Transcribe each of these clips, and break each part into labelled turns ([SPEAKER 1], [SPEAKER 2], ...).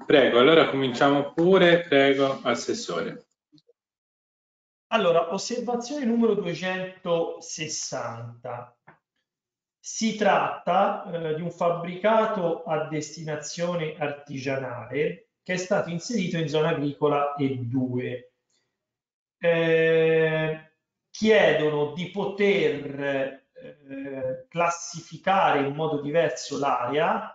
[SPEAKER 1] Prego, allora cominciamo pure, prego, Assessore.
[SPEAKER 2] Allora, osservazione numero 260. Si tratta di un fabbricato a destinazione artigianale che è stato inserito in zona agricola E2. Chiedono di poter classificare in modo diverso l'area,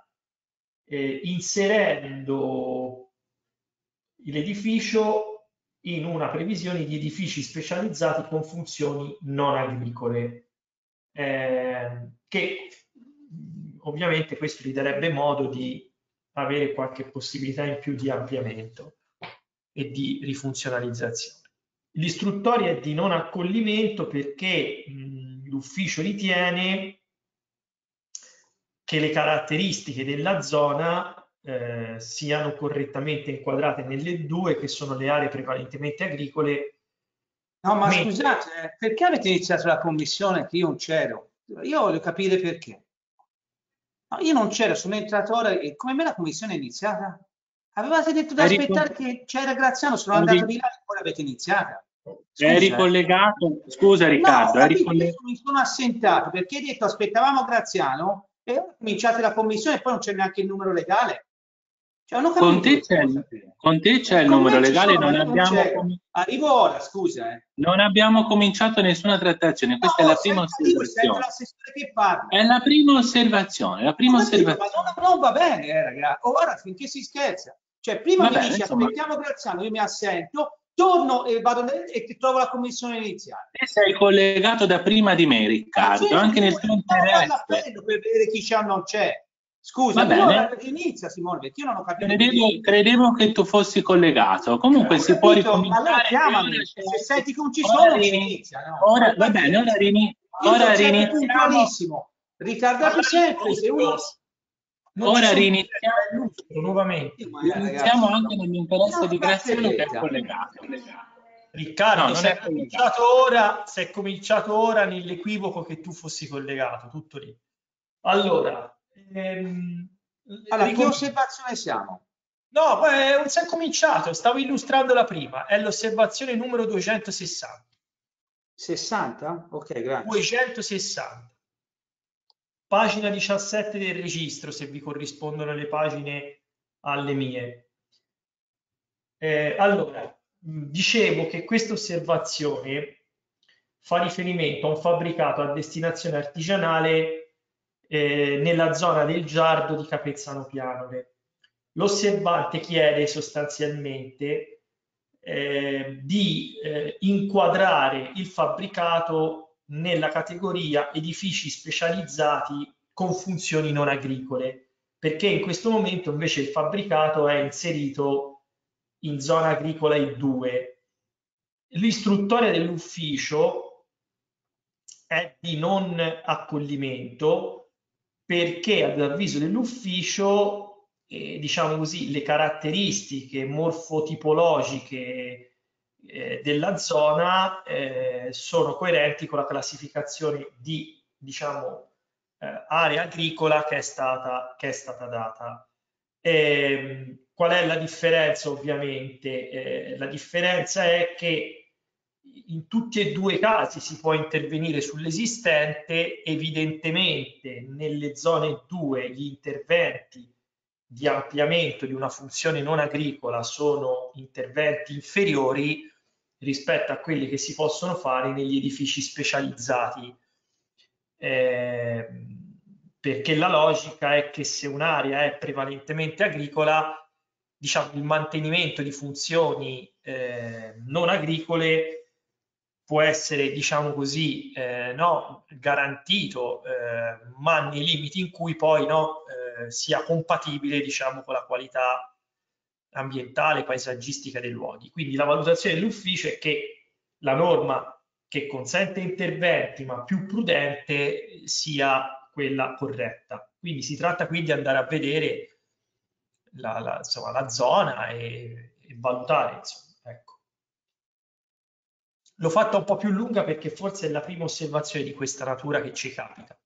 [SPEAKER 2] inserendo l'edificio in una previsione di edifici specializzati con funzioni non agricole, che ovviamente questo gli darebbe modo di avere qualche possibilità in più di ampliamento e di rifunzionalizzazione. L'istruttoria è di non accoglimento perché l'ufficio ritiene che le caratteristiche della zona siano correttamente inquadrate nelle due, che sono le aree prevalentemente agricole.
[SPEAKER 3] No, ma scusate, perché avete iniziato la commissione che io non c'ero? Io voglio capire perché. No, io non c'ero, sono entrato ora e come me la commissione è iniziata? Avevate detto di aspettare che c'era Graziano, sono andato di là e poi l'avete iniziata.
[SPEAKER 1] Scusa, è ricollegato? Scusa Riccardo,
[SPEAKER 3] no, mi sono assentato perché hai detto aspettavamo Graziano e ora cominciate la commissione e poi non c'è neanche il numero legale. Cioè, non ho capito.
[SPEAKER 1] Con te c'è il numero legale,
[SPEAKER 3] arrivo ora, scusa.
[SPEAKER 1] Non abbiamo cominciato nessuna trattazione, questa è la prima osservazione.
[SPEAKER 3] Che parla.
[SPEAKER 1] È la prima osservazione, Ma
[SPEAKER 3] non va bene, ragazzi. Ora finché si scherza. Cioè, prima mi dici aspettiamo Graziano, io mi assento, torno e vado e trovo la commissione iniziale.
[SPEAKER 1] Te sei collegato da prima di me, Riccardo, anche nel tuo interesse.
[SPEAKER 3] Per vedere chi c'è o non c'è. Scusa, inizia Simone, perché io non ho capito.
[SPEAKER 1] Credevo che tu fossi collegato. Comunque si può ricominciare.
[SPEAKER 3] Ma allora chiamami, se senti che non ci sono, si inizia. No?
[SPEAKER 1] Va bene, ora
[SPEAKER 3] iniziamo. Ricordate sempre, se uno...
[SPEAKER 1] Ora riniziamo
[SPEAKER 2] nuovamente.
[SPEAKER 1] Iniziamo anche nell'interesse di Graziano che è collegato.
[SPEAKER 2] Riccardo, non è cominciato ora, se è cominciato ora nell'equivoco che tu fossi collegato, tutto lì. Allora,
[SPEAKER 3] che osservazione siamo?
[SPEAKER 2] No, non si è cominciato, stavo illustrando la prima, è l'osservazione numero 260.
[SPEAKER 3] 60? Ok, grazie.
[SPEAKER 2] 260. Pagina 17 del registro, se vi corrispondono le pagine alle mie. Allora, dicevo che questa osservazione fa riferimento a un fabbricato a destinazione artigianale nella zona del Giardo di Capezzano Pianore. L'osservante chiede sostanzialmente di inquadrare il fabbricato nella categoria edifici specializzati con funzioni non agricole, perché in questo momento invece il fabbricato è inserito in zona agricola E2. L'istruttoria dell'ufficio è di non accoglimento perché ad avviso dell'ufficio, diciamo così, le caratteristiche morfotipologiche della zona sono coerenti con la classificazione di, diciamo, area agricola che è stata data. Qual è la differenza? Ovviamente la differenza è che in tutti e due i casi si può intervenire sull'esistente. Evidentemente nelle zone 2 gli interventi di ampliamento di una funzione non agricola sono interventi inferiori rispetto a quelli che si possono fare negli edifici specializzati, perché la logica è che se un'area è prevalentemente agricola, diciamo, il mantenimento di funzioni non agricole può essere, diciamo così, garantito, ma nei limiti in cui poi sia compatibile, diciamo, con la qualità ambientale, paesaggistica dei luoghi. Quindi la valutazione dell'ufficio è che la norma che consente interventi ma più prudente sia quella corretta. Quindi si tratta quindi di andare a vedere la zona e valutare, insomma, ecco. L'ho fatta un po' più lunga perché forse è la prima osservazione di questa natura che ci capita.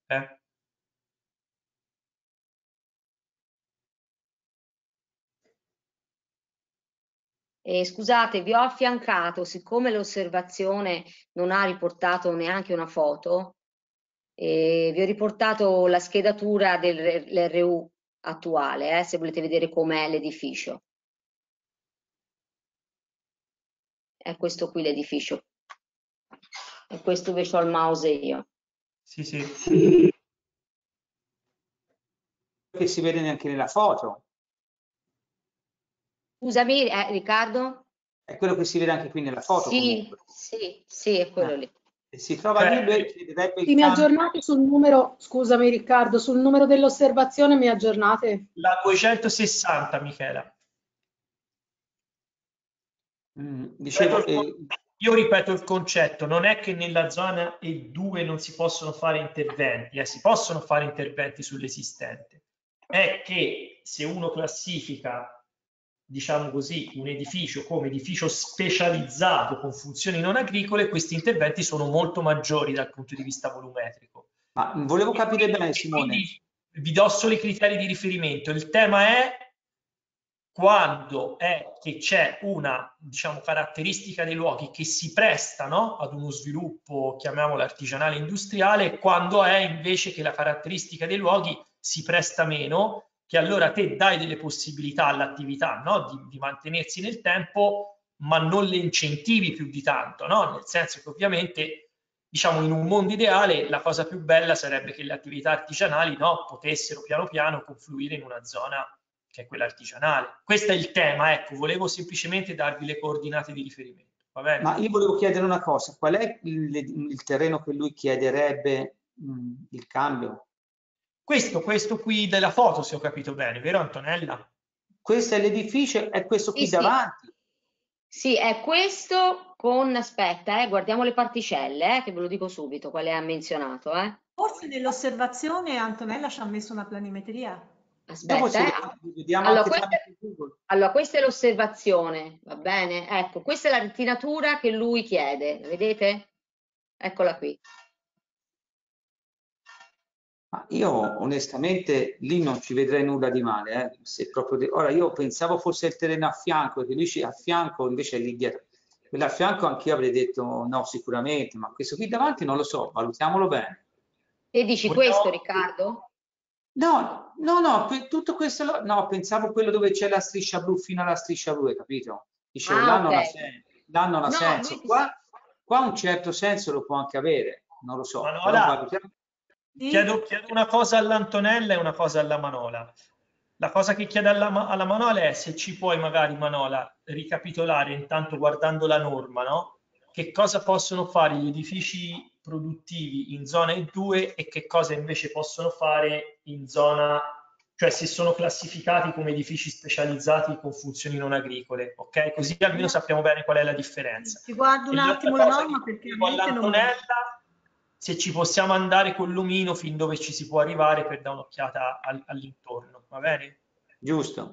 [SPEAKER 4] Scusate, vi ho affiancato, siccome l'osservazione non ha riportato neanche una foto, vi ho riportato la schedatura dell'RU attuale, se volete vedere com'è l'edificio. È questo qui l'edificio. E questo dove ho il mouse io.
[SPEAKER 2] Sì, sì.
[SPEAKER 3] Che si vede neanche nella foto.
[SPEAKER 4] Scusami, Riccardo?
[SPEAKER 3] È quello che si vede anche qui nella foto.
[SPEAKER 4] Sì, sì, è quello lì.
[SPEAKER 3] E si trova lì, lui chiederebbe
[SPEAKER 5] mi aggiornate sul numero, scusami Riccardo, sul numero dell'osservazione mi aggiornate?
[SPEAKER 2] La 260, Michela.
[SPEAKER 3] Dicevo,
[SPEAKER 2] io ripeto il concetto, non è che nella zona E2 non si possono fare interventi, si possono fare interventi sull'esistente, è che se uno classifica, diciamo così, un edificio come edificio specializzato con funzioni non agricole, questi interventi sono molto maggiori dal punto di vista volumetrico.
[SPEAKER 3] Ma volevo capire bene, Simone.
[SPEAKER 2] Vi do solo i criteri di riferimento. Il tema è quando è che c'è una, diciamo, caratteristica dei luoghi che si prestano ad uno sviluppo, chiamiamolo artigianale industriale, quando è invece che la caratteristica dei luoghi si presta meno, che allora te dai delle possibilità all'attività, no? di mantenersi nel tempo, ma non le incentivi più di tanto, no? Nel senso che ovviamente, diciamo, in un mondo ideale la cosa più bella sarebbe che le attività artigianali, no, potessero piano piano confluire in una zona che è quella artigianale. Questo è il tema, ecco, volevo semplicemente darvi le coordinate di riferimento. Va bene?
[SPEAKER 3] Ma io volevo chiedere una cosa, qual è il terreno che lui chiederebbe il cambio?
[SPEAKER 2] Questo qui della foto, se ho capito bene, vero Antonella?
[SPEAKER 3] Questo è l'edificio, è questo qui davanti?
[SPEAKER 4] Sì, è questo con, aspetta, guardiamo le particelle, che ve lo dico subito, quale ha menzionato.
[SPEAKER 6] Forse nell'osservazione Antonella ci ha messo una planimetria.
[SPEAKER 4] Aspetta, allora, questa è l'osservazione, va bene? Ecco, questa è la retinatura che lui chiede, vedete? Eccola qui.
[SPEAKER 3] Ma io onestamente lì non ci vedrei nulla di male, se proprio ora io pensavo fosse il terreno a fianco, che lui a fianco invece è lì dietro. Quello a fianco anch'io avrei detto no sicuramente, ma questo qui davanti non lo so, valutiamolo bene.
[SPEAKER 4] E dici questo, Riccardo?
[SPEAKER 3] No, tutto questo, no, pensavo quello dove c'è la striscia blu fino alla striscia blu, capito? Dicevo, là non ha senso. Qua un certo senso lo può anche avere, non lo so.
[SPEAKER 2] Manola, chiedo una cosa all'Antonella e una cosa alla Manola. La cosa che chiedo alla Manola è se ci puoi magari, Manola, ricapitolare intanto guardando la norma, no? Che cosa possono fare gli edifici produttivi in zona E2 e che cosa invece possono fare in zona, cioè se sono classificati come edifici specializzati con funzioni non agricole, ok? Così almeno sappiamo bene qual è la differenza.
[SPEAKER 6] Ti guardo un attimo la norma perché
[SPEAKER 2] all'Antonella, se ci possiamo andare con l'omino fin dove ci si può arrivare per dare un'occhiata all'intorno, va bene?
[SPEAKER 3] Giusto.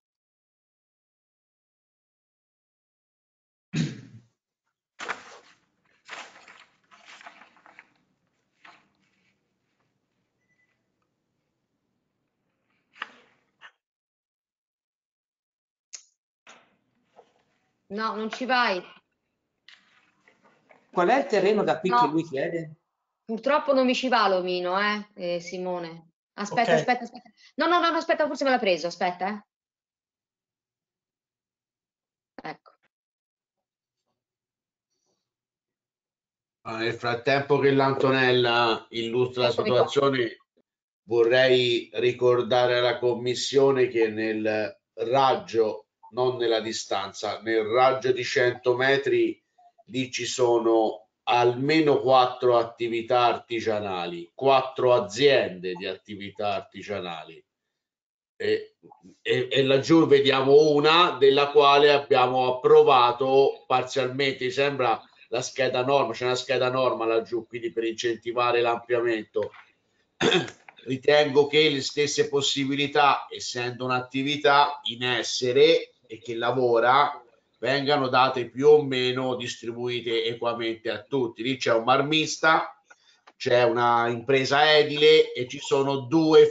[SPEAKER 4] No, non ci vai.
[SPEAKER 3] Qual è il terreno da qui che lui chiede?
[SPEAKER 4] Purtroppo non mi ci va l'omino, Simone. Aspetta. No, aspetta, forse me l'ha preso, aspetta. Ecco.
[SPEAKER 7] Nel frattempo che l'Antonella illustra la situazione, vorrei ricordare alla Commissione che nel raggio, non nella distanza, nel raggio di 100 metri lì ci sono almeno 4 attività artigianali, 4 aziende di attività artigianali. E laggiù vediamo una della quale abbiamo approvato parzialmente, sembra la scheda norma, c'è una scheda norma laggiù, quindi per incentivare l'ampliamento. Ritengo che le stesse possibilità, essendo un'attività in essere e che lavora, vengano date più o meno distribuite equamente a tutti. Lì c'è un marmista, c'è una impresa edile e ci sono 2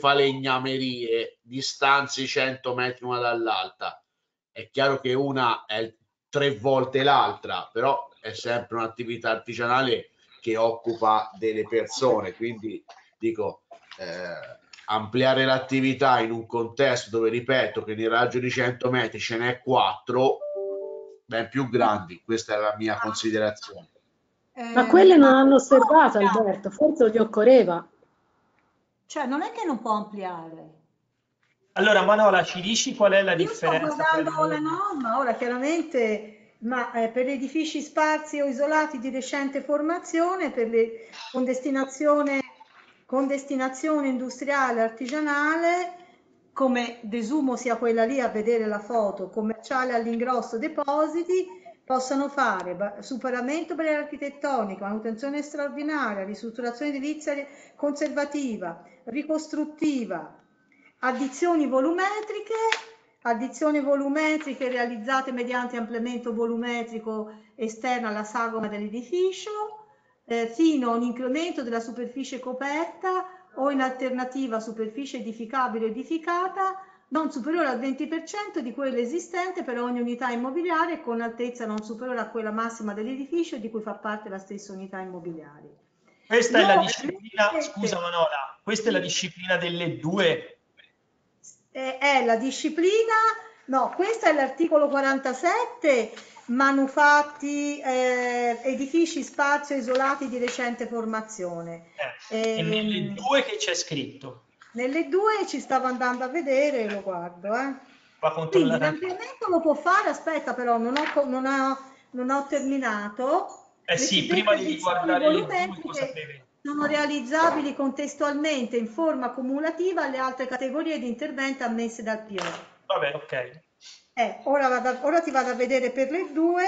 [SPEAKER 7] falegnamerie distanze 100 metri una dall'altra. È chiaro che una è 3 volte l'altra, però è sempre un'attività artigianale che occupa delle persone, quindi dico, ampliare l'attività in un contesto dove, ripeto, che nel raggio di 100 metri ce n'è 4 ben più grandi, questa è la mia considerazione.
[SPEAKER 5] Ma quelle non hanno osservato, Alberto, forse gli occorreva.
[SPEAKER 6] Cioè, non è che non può ampliare.
[SPEAKER 2] Allora, Manola, ci dici qual è la
[SPEAKER 6] Io sto
[SPEAKER 2] differenza?
[SPEAKER 6] guardando la norma, ora chiaramente, ma per edifici sparsi o isolati di recente formazione, con destinazione industriale, artigianale, come desumo sia quella lì a vedere la foto, commerciale all'ingrosso, depositi, possono fare superamento per l'architettonica, manutenzione straordinaria, ristrutturazione edilizia conservativa, ricostruttiva, addizioni volumetriche realizzate mediante ampliamento volumetrico esterno alla sagoma dell'edificio, fino a un incremento della superficie coperta o in alternativa superficie edificabile o edificata non superiore al 20% di quella esistente per ogni unità immobiliare con altezza non superiore a quella massima dell'edificio di cui fa parte la stessa unità immobiliare.
[SPEAKER 2] Questa è la disciplina, scusa Manola, questa è la disciplina delle due.
[SPEAKER 6] È la disciplina, no, questo è l'articolo 47, manufatti, edifici spazio isolati di recente formazione.
[SPEAKER 2] E nelle due che c'è scritto?
[SPEAKER 6] Nelle due ci stavo andando a vedere, lo guardo. Quindi l'ampliamento lo può fare, aspetta però, non ho terminato.
[SPEAKER 2] Sì, prima di guardare le due, cosa prevede?
[SPEAKER 6] Sono realizzabili contestualmente in forma cumulativa alle altre categorie di intervento ammesse dal PO.
[SPEAKER 2] Vabbè, ok.
[SPEAKER 6] Ora ti vado a vedere per le due.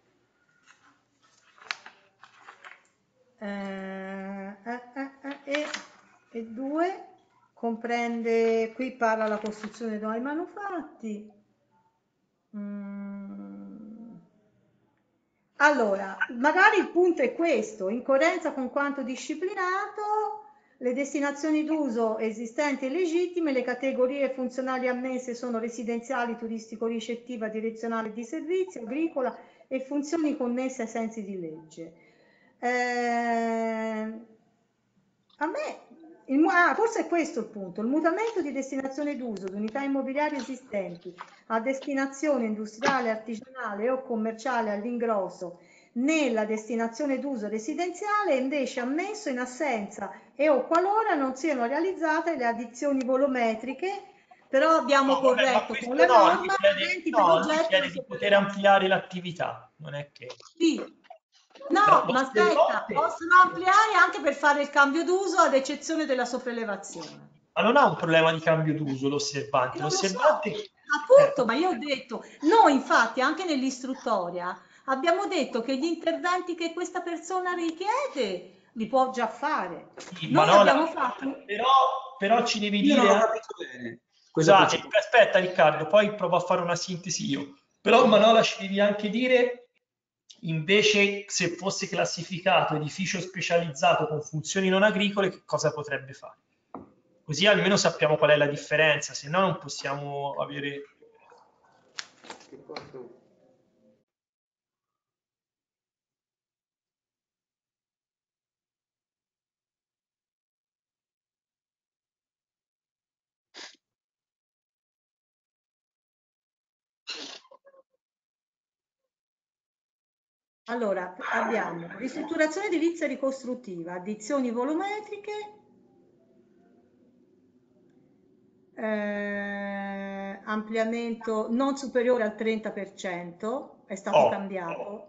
[SPEAKER 6] E due comprende, qui parla la costruzione dei nuovi manufatti. Allora, magari il punto è questo: in coerenza con quanto disciplinato, le destinazioni d'uso esistenti e legittime, le categorie funzionali ammesse sono residenziali, turistico-ricettiva, direzionale di servizio, agricola e funzioni connesse ai sensi di legge. A me, forse è questo il punto: il mutamento di destinazione d'uso di unità immobiliari esistenti a destinazione industriale, artigianale o commerciale all'ingrosso nella destinazione d'uso residenziale è invece ammesso in assenza e o qualora non siano realizzate le addizioni volumetriche, però abbiamo corretto con la norma
[SPEAKER 2] chiede di poter ampliare l'attività, non è che...
[SPEAKER 6] Sì. No, ma aspetta, possono ampliare anche per fare il cambio d'uso ad eccezione della sopraelevazione.
[SPEAKER 2] Ma non ha un problema di cambio d'uso l'osservante.
[SPEAKER 6] Appunto, ma io ho detto, noi infatti anche nell'istruttoria abbiamo detto che gli interventi che questa persona richiede li può già fare.
[SPEAKER 2] Sì,
[SPEAKER 6] noi abbiamo fatto...
[SPEAKER 2] Però ci devi dire...
[SPEAKER 3] Non ho capito bene.
[SPEAKER 2] Scusate, aspetta Riccardo, poi provo a fare una sintesi io. Però Manola ci devi anche dire... Invece, se fosse classificato edificio specializzato con funzioni non agricole, che cosa potrebbe fare? Così almeno sappiamo qual è la differenza, se no non possiamo avere...
[SPEAKER 6] Allora, abbiamo ristrutturazione edilizia ricostruttiva, addizioni volumetriche, ampliamento non superiore al 30%, è stato cambiato,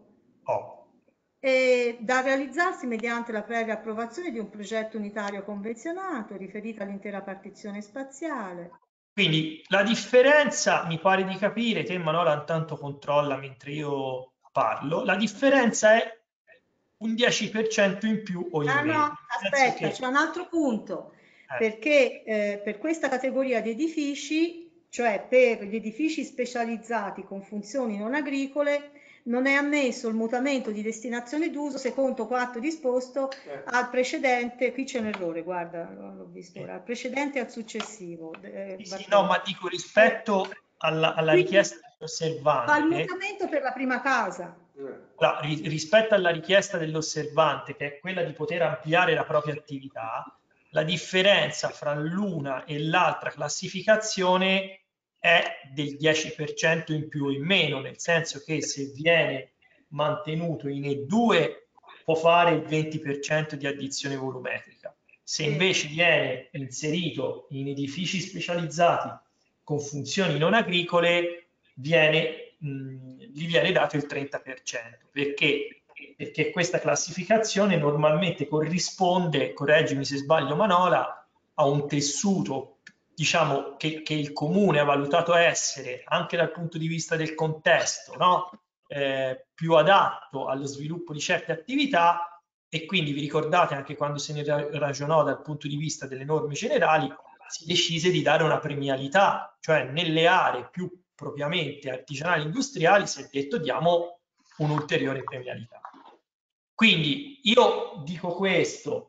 [SPEAKER 6] e da realizzarsi mediante la previa approvazione di un progetto unitario convenzionato riferito all'intera partizione spaziale.
[SPEAKER 2] Quindi la differenza, mi pare di capire, te Manola intanto controlla mentre io parlo, la differenza è un 10% in più o in meno.
[SPEAKER 6] No, aspetta, c'è un altro punto, perché per questa categoria di edifici, cioè per gli edifici specializzati con funzioni non agricole, non è ammesso il mutamento di destinazione d'uso secondo quanto disposto al precedente, qui c'è un errore, guarda, l'ho visto ora, al precedente e al successivo.
[SPEAKER 2] Sì, no, ma dico rispetto alla richiesta del l'osservante,
[SPEAKER 6] fa il mutamento per la prima casa.
[SPEAKER 2] rispetto alla richiesta dell'osservante, che è quella di poter ampliare la propria attività, la differenza fra l'una e l'altra classificazione è del 10% in più o in meno, nel senso che se viene mantenuto in E2 può fare il 20% di addizione volumetrica. Se invece viene inserito in edifici specializzati con funzioni non agricole, gli viene dato il 30%. Perché? Perché questa classificazione normalmente corrisponde, correggimi se sbaglio Manola, a un tessuto, diciamo, che il comune ha valutato essere, anche dal punto di vista del contesto, no? Più adatto allo sviluppo di certe attività, e quindi vi ricordate anche quando se ne ragionò dal punto di vista delle norme generali, si decise di dare una premialità, cioè nelle aree più propriamente artigianali industriali si è detto diamo un'ulteriore premialità. Quindi io dico questo,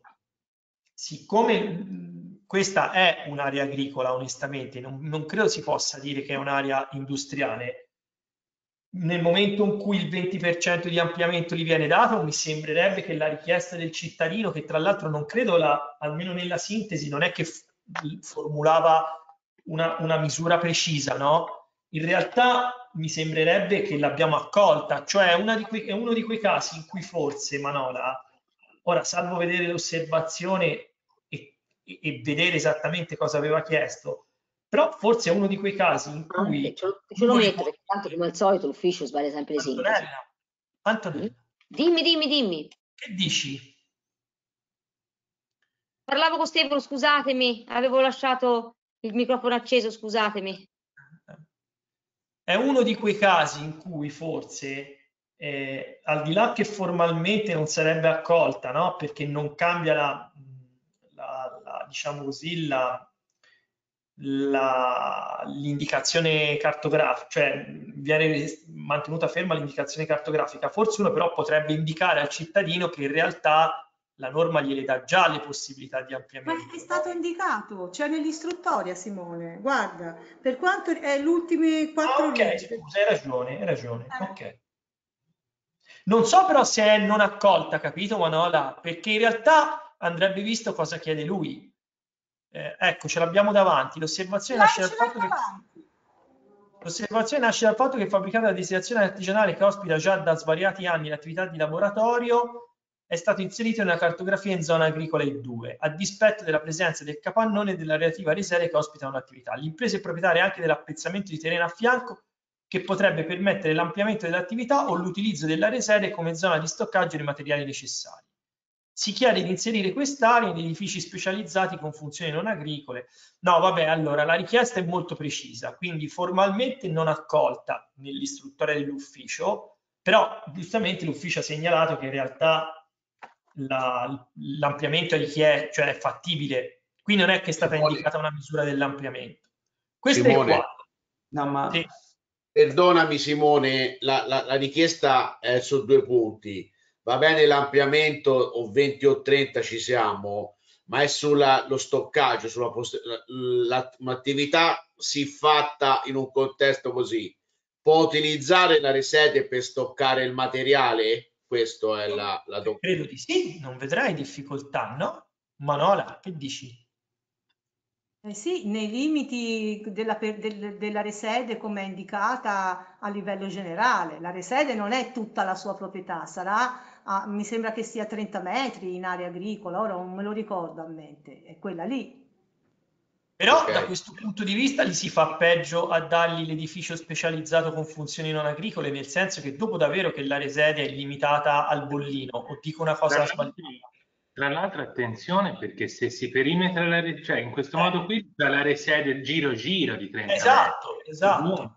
[SPEAKER 2] siccome questa è un'area agricola, onestamente, non credo si possa dire che è un'area industriale. Nel momento in cui il 20% di ampliamento gli viene dato, mi sembrerebbe che la richiesta del cittadino, che tra l'altro non credo, almeno nella sintesi, non è che formulava una misura precisa, no? In realtà mi sembrerebbe che l'abbiamo accolta, cioè è uno di quei casi in cui forse Manola, ora salvo vedere l'osservazione e vedere esattamente cosa aveva chiesto, però forse è uno di quei casi in cui...
[SPEAKER 4] Ce lo metto, perché tanto come al solito l'ufficio sbaglia sempre le sintesi.
[SPEAKER 2] Antonella,
[SPEAKER 4] Dimmi.
[SPEAKER 2] che dici?
[SPEAKER 4] Parlavo con Stefano, scusatemi, avevo lasciato il microfono acceso, scusatemi.
[SPEAKER 2] È uno di quei casi in cui forse, al di là che formalmente non sarebbe accolta, no? Perché non cambia diciamo così, l'indicazione cartografica, cioè viene mantenuta ferma l'indicazione cartografica, forse uno però potrebbe indicare al cittadino che in realtà la norma gliele dà già le possibilità di ampliamento.
[SPEAKER 6] Ma è stato indicato, c'è nell'istruttoria, Simone, guarda, per quanto è l'ultime 4
[SPEAKER 2] ok,
[SPEAKER 6] righe.
[SPEAKER 2] scusa, hai ragione, ok. Non so però se è non accolta, capito Manola? Perché in realtà andrebbe visto cosa chiede lui. Ecco, ce l'abbiamo davanti. L'osservazione nasce dal fatto che il fabbricato da destinazione artigianale, che ospita già da svariati anni l'attività di laboratorio, è stato inserito nella cartografia in zona agricola E2, a dispetto della presenza del capannone e della relativa resede che ospitano l'attività. L'impresa è proprietaria anche dell'appezzamento di terreno a fianco, che potrebbe permettere l'ampliamento dell'attività o l'utilizzo della resede come zona di stoccaggio dei materiali necessari. Si chiede di inserire quest'area in edifici specializzati con funzioni non agricole. No, vabbè, allora la richiesta è molto precisa, quindi formalmente non accolta nell'istruttoria dell'ufficio, però giustamente l'ufficio ha segnalato che in realtà l'ampliamento è cioè è fattibile, qui non è che è stata indicata una misura dell'ampliamento. Questo
[SPEAKER 7] Simone,
[SPEAKER 2] è qua.
[SPEAKER 3] No, ma...
[SPEAKER 2] Sì.
[SPEAKER 7] Perdonami Simone, la richiesta è su 2 punti. Va bene l'ampliamento, o 20 o 30 ci siamo, ma è lo stoccaggio, l'attività si fatta in un contesto così. Può utilizzare la resede per stoccare il materiale? Questo è la domanda.
[SPEAKER 2] Credo di sì, non vedrai difficoltà, no? Manola, che dici?
[SPEAKER 6] Sì, nei limiti della resede come è indicata a livello generale. La resede non è tutta la sua proprietà, mi sembra che sia 30 metri in area agricola, ora non me lo ricordo a mente, è quella lì.
[SPEAKER 2] Però da questo punto di vista gli si fa peggio a dargli l'edificio specializzato con funzioni non agricole, nel senso che dopo davvero che la resede è limitata al bollino, o dico una cosa sbagliata.
[SPEAKER 1] Tra l'altro attenzione, perché se si perimetra la resede, cioè in questo modo qui c'è la resede giro di 30
[SPEAKER 2] esatto.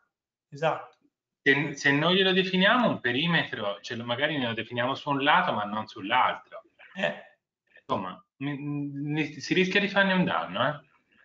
[SPEAKER 1] Se noi glielo definiamo un perimetro, magari ne lo definiamo su un lato ma non sull'altro. Insomma, si rischia di farne un danno,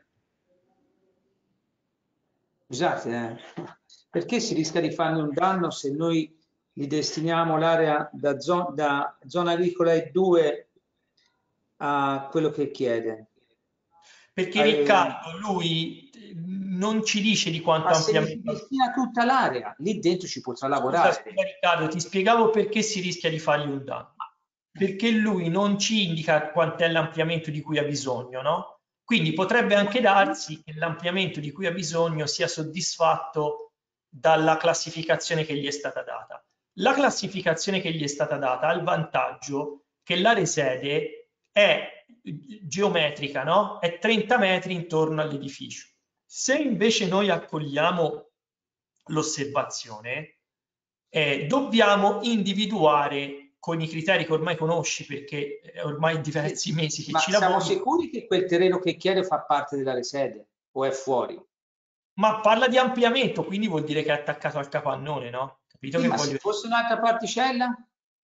[SPEAKER 3] Scusate, perché si rischia di farne un danno se noi gli destiniamo l'area da zona agricola E2 a quello che chiede?
[SPEAKER 2] Perché Riccardo, lui non ci dice di quanto
[SPEAKER 3] Ma se si
[SPEAKER 2] ampliamento.
[SPEAKER 3] destina tutta l'area, lì dentro ci potrà lavorare.
[SPEAKER 2] Scusa, Riccardo, ti spiegavo perché si rischia di fargli un danno. Perché lui non ci indica quant'è l'ampliamento di cui ha bisogno, no? Quindi potrebbe anche darsi che l'ampliamento di cui ha bisogno sia soddisfatto dalla classificazione che gli è stata data. La classificazione che gli è stata data ha il vantaggio che l'area sede è geometrica, no? È 30 metri intorno all'edificio. Se invece noi accogliamo l'osservazione, dobbiamo individuare con i criteri che ormai conosci, perché è ormai diversi mesi che
[SPEAKER 3] Ma
[SPEAKER 2] ci
[SPEAKER 3] siamo
[SPEAKER 2] lavori.
[SPEAKER 3] sicuri che quel terreno che chiede fa parte della sede o è fuori?
[SPEAKER 2] Ma parla di ampliamento, quindi vuol dire che è attaccato al capannone, no? Capito
[SPEAKER 3] Sì,
[SPEAKER 2] che
[SPEAKER 3] ma
[SPEAKER 2] voglio
[SPEAKER 3] se
[SPEAKER 2] dire?
[SPEAKER 3] fosse un'altra particella?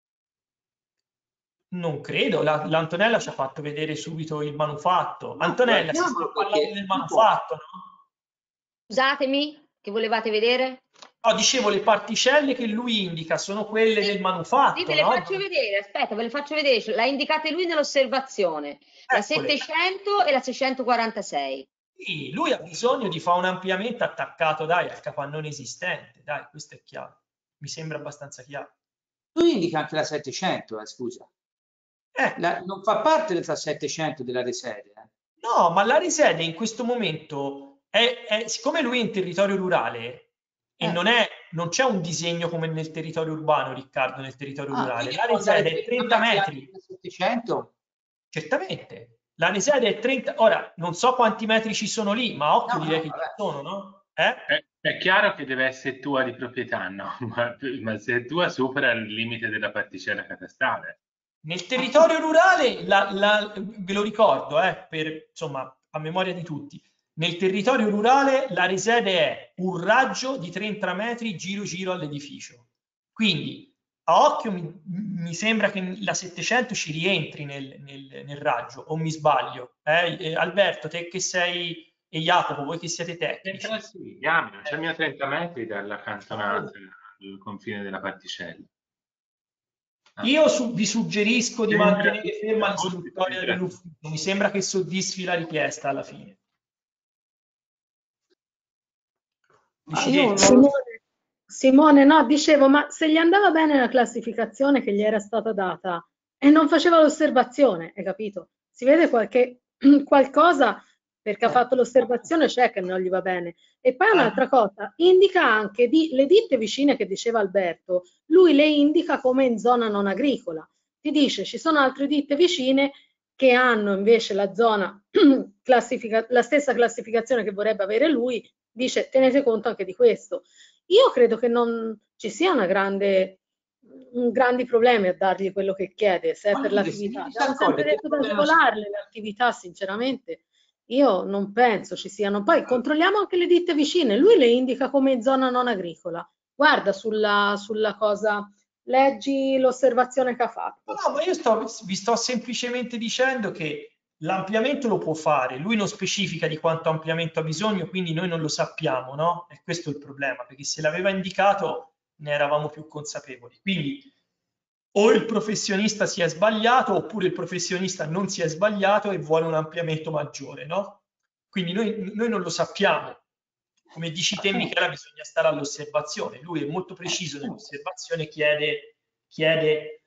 [SPEAKER 2] Non credo, l'Antonella ci ha fatto vedere subito il manufatto.
[SPEAKER 3] Ma
[SPEAKER 2] Antonella, si sta
[SPEAKER 3] guardiamolo,
[SPEAKER 2] parlando
[SPEAKER 3] perché
[SPEAKER 2] del
[SPEAKER 3] tipo,
[SPEAKER 2] manufatto, no?
[SPEAKER 4] Scusatemi, che volevate vedere?
[SPEAKER 2] No, dicevo, le particelle che lui indica sono quelle del
[SPEAKER 4] Sì,
[SPEAKER 2] manufatto,
[SPEAKER 4] ve le
[SPEAKER 2] no?
[SPEAKER 4] faccio vedere, aspetta, ve le faccio vedere. L'ha indicate lui nell'osservazione, la
[SPEAKER 2] Eccole.
[SPEAKER 4] 700 e la 646.
[SPEAKER 2] Sì, lui ha bisogno di fare un ampliamento attaccato, dai, al capannone esistente, dai, questo è chiaro. Mi sembra abbastanza chiaro.
[SPEAKER 3] tu indica anche la 700, scusa. Non fa parte della 700 della sede.
[SPEAKER 2] No, ma la risede in questo momento siccome lui è in territorio rurale e non c'è un disegno come nel territorio urbano, Riccardo, nel territorio rurale, la risede è 30 metri.
[SPEAKER 3] 700?
[SPEAKER 2] Certamente. La risede è 30, ora non so quanti metri ci sono lì, ma occhio direi che ci sono, no?
[SPEAKER 1] È chiaro che deve essere tua di proprietà, no? Ma se è tua supera il limite della particella catastale.
[SPEAKER 2] Nel territorio rurale, ve lo ricordo, per insomma a memoria di tutti, nel territorio rurale la risede è un raggio di 30 metri giro all'edificio. Quindi a occhio mi sembra che la 700 ci rientri nel raggio, o mi sbaglio? Alberto, te che sei, e Jacopo, voi che siete tecnici.
[SPEAKER 1] Sì, non c'è mio 30 metri dalla cantonata al confine della particella.
[SPEAKER 2] Io vi suggerisco di mantenere ferma l'istruttoria dell'ufficio, mi sembra che soddisfi la richiesta alla fine.
[SPEAKER 5] Simone, no, dicevo, ma se gli andava bene la classificazione che gli era stata data e non faceva l'osservazione, hai capito? Si vede qualcosa perché ha fatto l'osservazione, c'è che non gli va bene. E poi un'altra cosa, indica anche le ditte vicine che diceva Alberto, lui le indica come in zona non agricola. Ti dice ci sono altre ditte vicine che hanno invece la zona la stessa classificazione che vorrebbe avere lui, dice tenete conto anche di questo. Io credo che non ci sia grandi problemi a dargli quello che chiede, se è per l'attività. Abbiamo sempre detto da scolarle le attività, sinceramente. Io non penso ci siano. Poi controlliamo anche le ditte vicine. Lui le indica come zona non agricola. Guarda sulla cosa, leggi l'osservazione che ha fatto.
[SPEAKER 2] No, ma io vi sto semplicemente dicendo che l'ampliamento lo può fare. Lui non specifica di quanto ampliamento ha bisogno, quindi noi non lo sappiamo, no? E questo è il problema, perché se l'aveva indicato ne eravamo più consapevoli. Quindi o il professionista si è sbagliato oppure il professionista non si è sbagliato e vuole un ampliamento maggiore, no? Quindi noi non lo sappiamo. Come dici te, Michela, bisogna stare all'osservazione. Lui è molto preciso nell'osservazione, chiede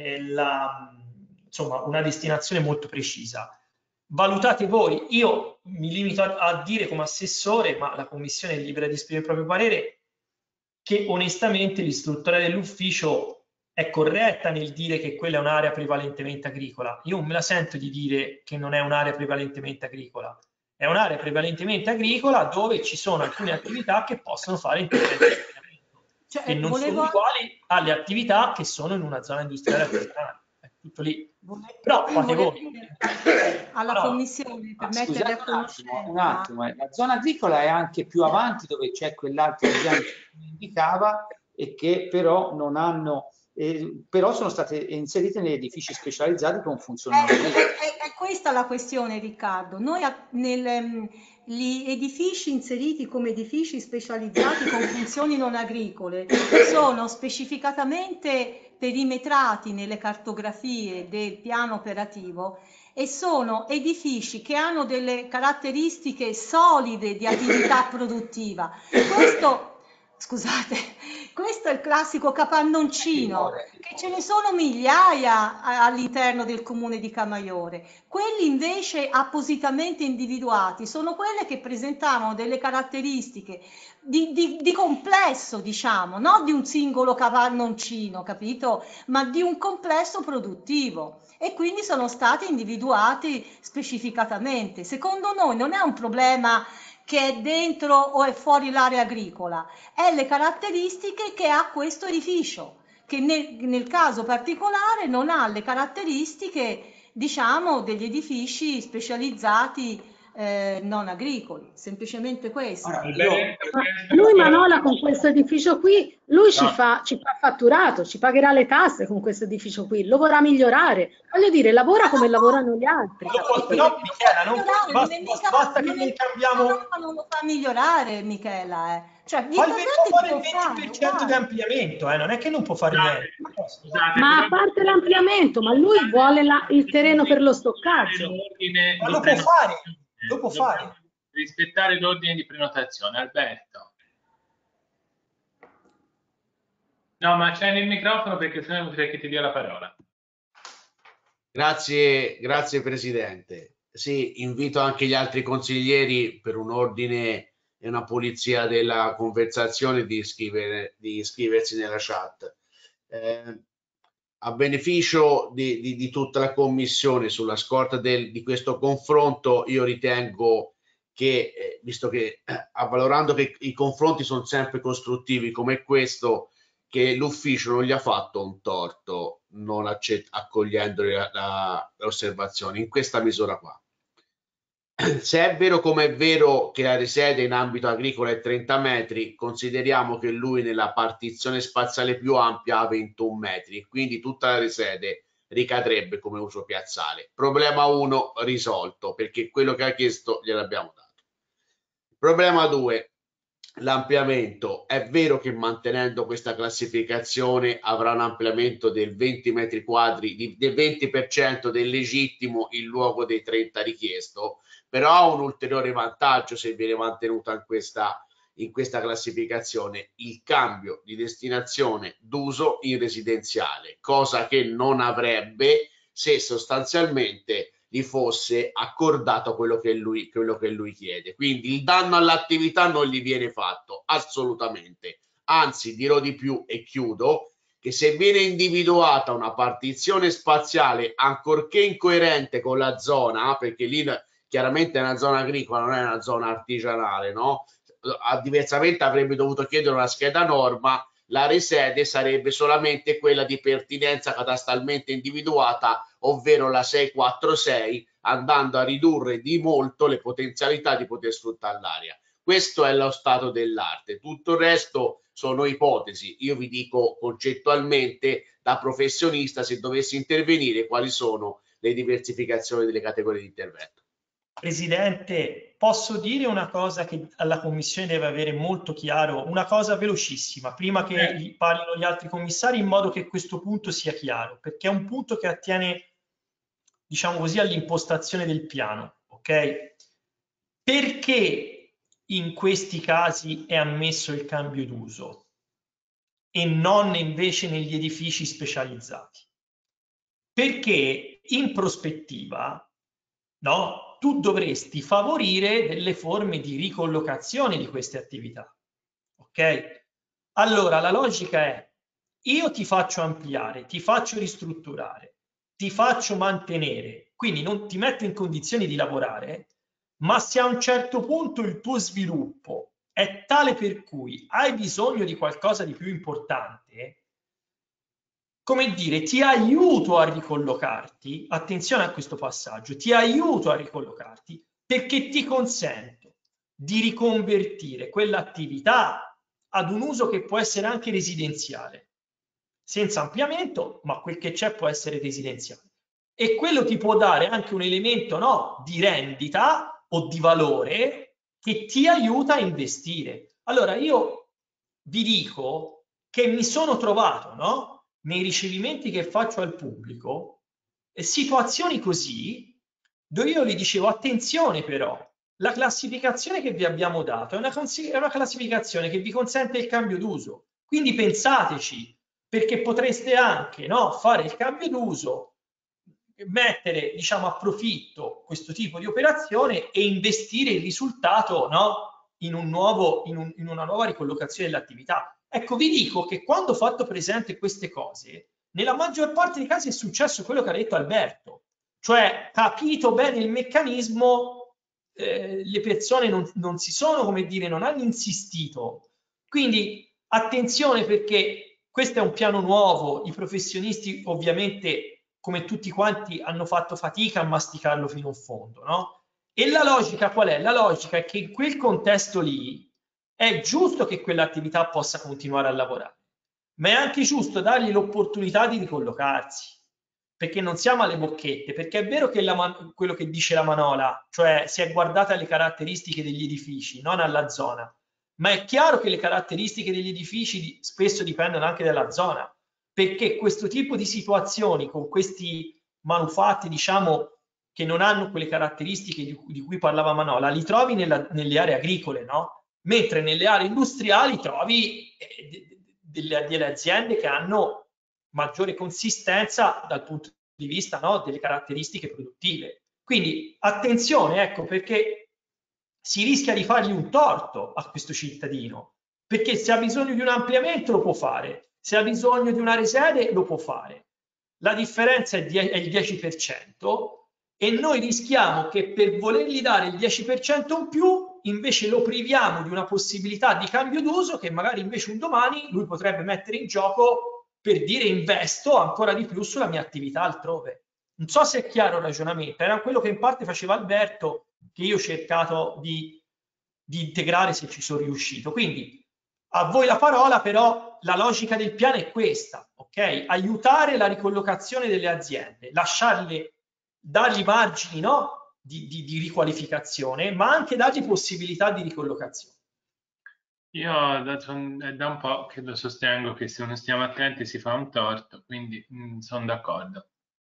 [SPEAKER 2] insomma, una destinazione molto precisa. Valutate voi. Io mi limito a dire come assessore, ma la commissione è libera di esprimere il proprio parere, che onestamente l'istruttore dell'ufficio è corretta nel dire che quella è un'area prevalentemente agricola. Io non me la sento di dire che non è un'area prevalentemente agricola. È un'area prevalentemente agricola dove ci sono alcune attività che possono fare interventi di inquinamento, che non sono uguali alle attività che sono in una zona industriale artigianale. È tutto lì. Però fate voi.
[SPEAKER 6] Alla commissione per mettere a conoscenza.
[SPEAKER 3] Un attimo, la zona agricola è anche più avanti dove c'è quell'altra zona che indicava e che però non hanno però sono state inserite negli edifici specializzati con funzioni
[SPEAKER 6] è questa la questione, Riccardo. Noi gli edifici inseriti come edifici specializzati con funzioni non agricole sono specificatamente perimetrati nelle cartografie del piano operativo e sono edifici che hanno delle caratteristiche solide di attività produttiva. Scusate, questo è il classico capannoncino, che ce ne sono migliaia all'interno del comune di Camaiore. Quelli invece appositamente individuati sono quelle che presentavano delle caratteristiche di complesso, diciamo, non di un singolo capannoncino, capito? Ma di un complesso produttivo. E quindi sono stati individuati specificatamente. Secondo noi non è un problema che è dentro o è fuori l'area agricola, è le caratteristiche che ha questo edificio, che nel caso particolare non ha le caratteristiche, diciamo, degli edifici specializzati non agricoli, semplicemente questo.
[SPEAKER 5] Lui Manola con questo edificio qui, lui ci fa fatturato, ci pagherà le tasse con questo edificio qui, lo vorrà migliorare, voglio dire, lavora come lavorano gli altri.
[SPEAKER 2] Però Michela, basta che non cambiamo...
[SPEAKER 6] Non lo fa migliorare, Michela. Cioè,
[SPEAKER 2] può fare il 20% di ampliamento, non è che non può fare niente.
[SPEAKER 5] Ma a parte l'ampliamento, ma lui vuole il terreno per lo stoccaggio.
[SPEAKER 2] Ma lo può fare. Lo può fare.
[SPEAKER 1] Rispettare l'ordine di prenotazione, Alberto. No, ma c'è nel microfono perché sennò vorrei che ti dia la parola.
[SPEAKER 7] Grazie Presidente. Sì, invito anche gli altri consiglieri per un ordine e una pulizia della conversazione di iscriversi nella chat. A beneficio di tutta la Commissione, sulla scorta di questo confronto, io ritengo che, visto che avvalorando che i confronti sono sempre costruttivi come questo, che l'ufficio non gli ha fatto un torto non accogliendo le osservazioni in questa misura qua. Se è vero come è vero che la risede in ambito agricolo è 30 metri, consideriamo che lui nella partizione spaziale più ampia ha 21 metri, quindi tutta la risede ricadrebbe come uso piazzale. Problema 1 risolto, perché quello che ha chiesto gliel'abbiamo dato. Problema 2, l'ampliamento. È vero che mantenendo questa classificazione avrà un ampliamento del 20 metri quadri, del 20% del legittimo in luogo dei 30 richiesto, però ha un ulteriore vantaggio se viene mantenuta in questa classificazione: il cambio di destinazione d'uso in residenziale, cosa che non avrebbe se sostanzialmente gli fosse accordato quello che lui chiede. Quindi il danno all'attività non gli viene fatto assolutamente, anzi dirò di più e chiudo, che se viene individuata una partizione spaziale ancorché incoerente con la zona, perché lì chiaramente è una zona agricola, non è una zona artigianale, no? Diversamente avrebbe dovuto chiedere una scheda norma, la risede sarebbe solamente quella di pertinenza catastalmente individuata, ovvero la 646, andando a ridurre di molto le potenzialità di poter sfruttare l'area. Questo è lo stato dell'arte, tutto il resto sono ipotesi. Io vi dico concettualmente, da professionista, se dovessi intervenire, quali sono le diversificazioni delle categorie di intervento.
[SPEAKER 2] Presidente, posso dire una cosa che alla Commissione deve avere molto chiaro, una cosa velocissima, prima che parlino gli altri commissari, in modo che questo punto sia chiaro, perché è un punto che attiene, diciamo così, all'impostazione del piano, ok? Perché in questi casi è ammesso il cambio d'uso e non invece negli edifici specializzati? Perché in prospettiva, no, tu dovresti favorire delle forme di ricollocazione di queste attività, ok? Allora la logica è: io ti faccio ampliare, ti faccio ristrutturare, ti faccio mantenere, quindi non ti metto in condizioni di lavorare, ma se a un certo punto il tuo sviluppo è tale per cui hai bisogno di qualcosa di più importante, come dire, ti aiuto a ricollocarti, attenzione a questo passaggio, ti aiuto a ricollocarti perché ti consento di riconvertire quell'attività ad un uso che può essere anche residenziale, senza ampliamento, ma quel che c'è può essere residenziale. E quello ti può dare anche un elemento, no, di rendita o di valore che ti aiuta a investire. Allora io vi dico che mi sono trovato, no, nei ricevimenti che faccio al pubblico, situazioni così dove io gli dicevo attenzione però, la classificazione che vi abbiamo dato è una classificazione che vi consente il cambio d'uso, quindi pensateci, perché potreste anche, no, fare il cambio d'uso, mettere, diciamo, a profitto questo tipo di operazione e investire il risultato, no, in una nuova ricollocazione dell'attività. Ecco, vi dico che quando ho fatto presente queste cose, nella maggior parte dei casi è successo quello che ha detto Alberto, cioè capito bene il meccanismo, le persone non si sono, come dire, non hanno insistito. Quindi attenzione, perché questo è un piano nuovo, i professionisti ovviamente come tutti quanti hanno fatto fatica a masticarlo fino in fondo, no? E la logica qual è? La logica è che in quel contesto lì è giusto che quell'attività possa continuare a lavorare, ma è anche giusto dargli l'opportunità di ricollocarsi, perché non siamo alle bocchette, perché è vero che quello che dice la Manola, cioè si è guardata alle caratteristiche degli edifici, non alla zona, ma è chiaro che le caratteristiche degli edifici spesso dipendono anche dalla zona, perché questo tipo di situazioni con questi manufatti, diciamo, che non hanno quelle caratteristiche di cui parlava Manola, li trovi nelle aree agricole, no? Mentre nelle aree industriali trovi delle aziende che hanno maggiore consistenza dal punto di vista, no, delle caratteristiche produttive. Quindi attenzione, ecco, perché si rischia di fargli un torto a questo cittadino, perché se ha bisogno di un ampliamento lo può fare, se ha bisogno di una sede lo può fare. La differenza è il 10% e noi rischiamo che per volergli dare il 10% in più invece lo priviamo di una possibilità di cambio d'uso che magari invece un domani lui potrebbe mettere in gioco per dire investo ancora di più sulla mia attività altrove. Non so se è chiaro il ragionamento, era quello che in parte faceva Alberto, che io ho cercato di integrare se ci sono riuscito. Quindi a voi la parola, però la logica del piano è questa, ok? Aiutare la ricollocazione delle aziende, lasciarle, dargli margini, no? di riqualificazione, ma anche dargli possibilità di ricollocazione.
[SPEAKER 1] Io è da un po' che lo sostengo che se non stiamo attenti si fa un torto, quindi sono d'accordo.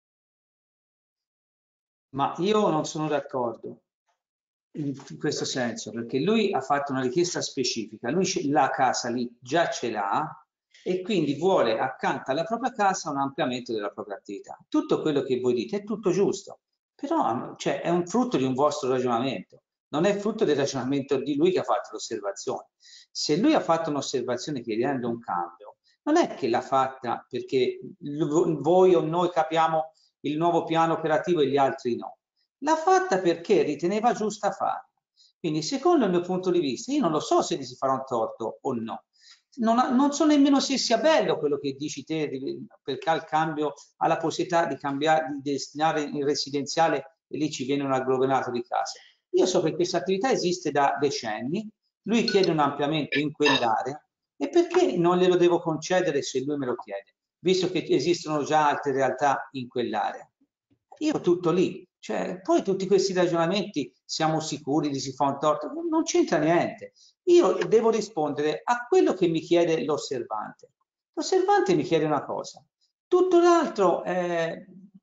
[SPEAKER 3] Ma io non sono d'accordo in questo senso, perché lui ha fatto una richiesta specifica, lui la casa lì già ce l'ha e quindi vuole accanto alla propria casa un ampliamento della propria attività. Tutto quello che voi dite è tutto giusto, però cioè, è un frutto di un vostro ragionamento, non è frutto del ragionamento di lui che ha fatto l'osservazione. Se lui ha fatto un'osservazione chiedendo un cambio, non è che l'ha fatta perché voi o noi capiamo il nuovo piano operativo e gli altri no. L'ha fatta perché riteneva giusta farla. Quindi, secondo il mio punto di vista, io non lo so se gli si farà un torto o no. Non so nemmeno se sia bello quello che dici te, perché al cambio ha la possibilità di cambiare, di destinare in residenziale e lì ci viene un agglomerato di case. Io so che questa attività esiste da decenni, lui chiede un ampliamento in quell'area e perché non glielo devo concedere se lui me lo chiede, visto che esistono già altre realtà in quell'area. Io tutto lì, cioè, poi tutti questi ragionamenti, siamo sicuri di si fa un torto, non c'entra niente. Io devo rispondere a quello che mi chiede l'osservante. L'osservante mi chiede una cosa, tutto l'altro è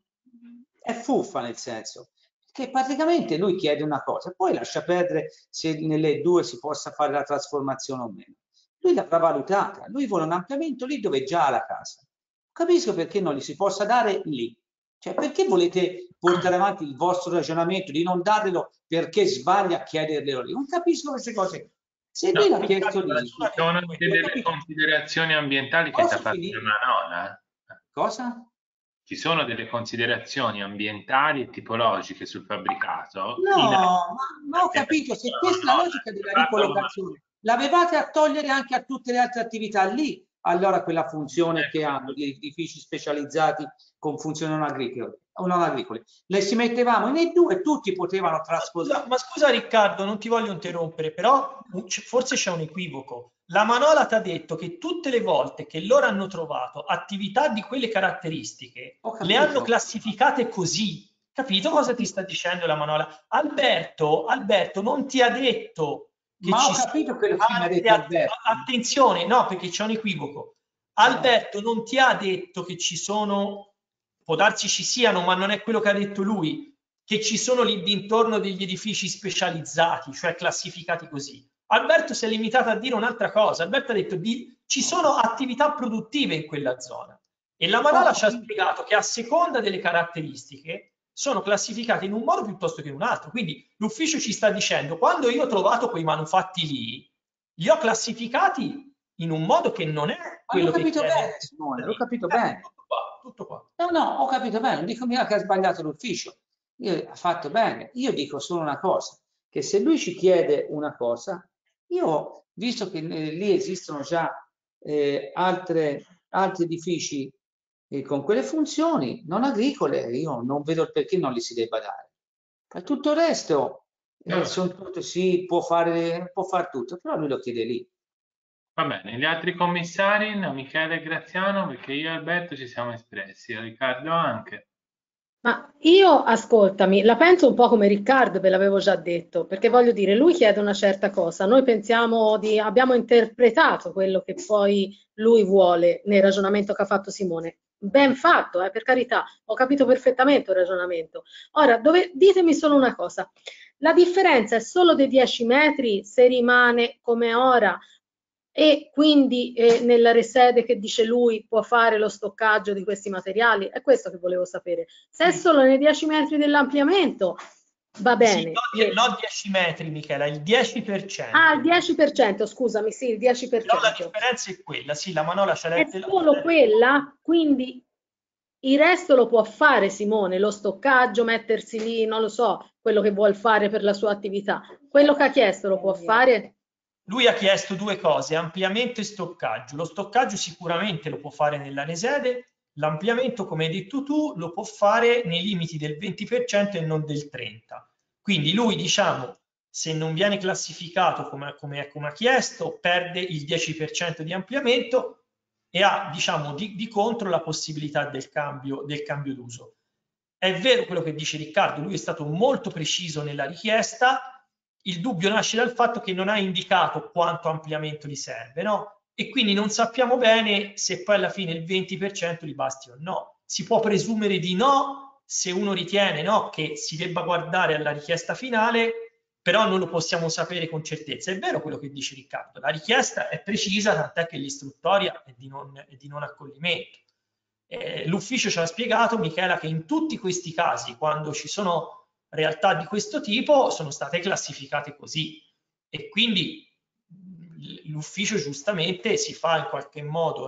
[SPEAKER 3] fuffa, nel senso che praticamente lui chiede una cosa, poi lascia perdere se nelle due si possa fare la trasformazione o meno. Lui l'avrà valutata, lui vuole un ampliamento lì dove già ha la casa. Capisco perché non gli si possa dare lì. Cioè, perché volete portare avanti il vostro ragionamento di non darglielo perché sbaglia a chiederglielo lì? Non capisco queste cose. Se lui l'ha chiesto lì...
[SPEAKER 1] Ci sono delle considerazioni ambientali che ti ha fatto la Manola.
[SPEAKER 3] Cosa?
[SPEAKER 1] Ci sono delle considerazioni ambientali e tipologiche sul fabbricato?
[SPEAKER 3] No, ma ho capito, se questa è la logica della ricollocazione, l'avevate a togliere anche a tutte le altre attività lì, allora quella funzione che hanno di edifici specializzati con funzioni non agricole o non agricole. Le si mettevamo nei due e tutti potevano trasportare.
[SPEAKER 2] Ma scusa Riccardo, non ti voglio interrompere, però forse c'è un equivoco. La Manola ti ha detto che tutte le volte che loro hanno trovato attività di quelle caratteristiche, le hanno classificate così. Capito cosa ti sta dicendo la Manola? Alberto non ti ha detto che
[SPEAKER 3] ma ho capito quello che mi ha detto Alberto.
[SPEAKER 2] Attenzione, no, perché c'è un equivoco. Alberto non ti ha detto che ci sono, può darsi ci siano, ma non è quello che ha detto lui. che ci sono lì dintorno degli edifici specializzati, cioè classificati così. Alberto si è limitato a dire un'altra cosa. Alberto ha detto ci sono attività produttive in quella zona e la Manola ci ha spiegato che a seconda delle caratteristiche sono classificati in un modo piuttosto che in un altro. Quindi l'ufficio ci sta dicendo, quando io ho trovato quei manufatti lì, li ho classificati in un modo che non è quello che chiede.
[SPEAKER 3] L'ho capito bene, Simone, l'ho capito bene.
[SPEAKER 2] Tutto qua.
[SPEAKER 3] No, ho capito bene, non dico mica che ha sbagliato l'ufficio. Ha fatto bene. Io dico solo una cosa, che se lui ci chiede una cosa, io, visto che lì esistono già altri edifici con quelle funzioni non agricole, io non vedo il perché non li si debba dare. Per tutto il resto, sì, può fare tutto, però lui lo chiede lì.
[SPEAKER 1] Va bene, gli altri commissari, Michele e Graziano, perché io e Alberto ci siamo espressi, Riccardo anche.
[SPEAKER 5] Ma io, ascoltami, la penso un po' come Riccardo, ve l'avevo già detto, perché voglio dire, lui chiede una certa cosa, noi abbiamo interpretato quello che poi lui vuole nel ragionamento che ha fatto Simone. Ben fatto, per carità, ho capito perfettamente il ragionamento. Ora, ditemi solo una cosa, la differenza è solo dei 10 metri se rimane come ora e quindi nella resede che dice lui può fare lo stoccaggio di questi materiali? È questo che volevo sapere. Se è solo nei 10 metri dell'ampliamento, va bene.
[SPEAKER 2] Sì, no 10 metri, Michela, il 10%.
[SPEAKER 5] Ah, il 10%, scusami, sì, il 10%.
[SPEAKER 2] Però la differenza è quella, sì, la manola ce l'ha.
[SPEAKER 5] È solo quella, quindi il resto lo può fare Simone, lo stoccaggio, mettersi lì, non lo so, quello che vuol fare per la sua attività. Quello che ha chiesto lo può fare?
[SPEAKER 2] Lui ha chiesto due cose, ampliamento e stoccaggio. Lo stoccaggio sicuramente lo può fare nell'anesede, l'ampliamento, come hai detto tu, lo può fare nei limiti del 20% e non del 30%. Quindi lui, diciamo, se non viene classificato come ha chiesto, perde il 10% di ampliamento e ha, diciamo, di contro la possibilità del cambio d'uso. È vero quello che dice Riccardo, lui è stato molto preciso nella richiesta. Il dubbio nasce dal fatto che non ha indicato quanto ampliamento gli serve, no? E quindi non sappiamo bene se poi alla fine il 20% gli basti o no. Si può presumere di no se uno ritiene che si debba guardare alla richiesta finale, però non lo possiamo sapere con certezza. È vero quello che dice Riccardo, la richiesta è precisa, tant'è che l'istruttoria è di non accoglimento. L'ufficio ci ha spiegato, Michela, che in tutti questi casi, quando ci sono realtà di questo tipo, sono state classificate così e quindi l'ufficio giustamente si fa in qualche modo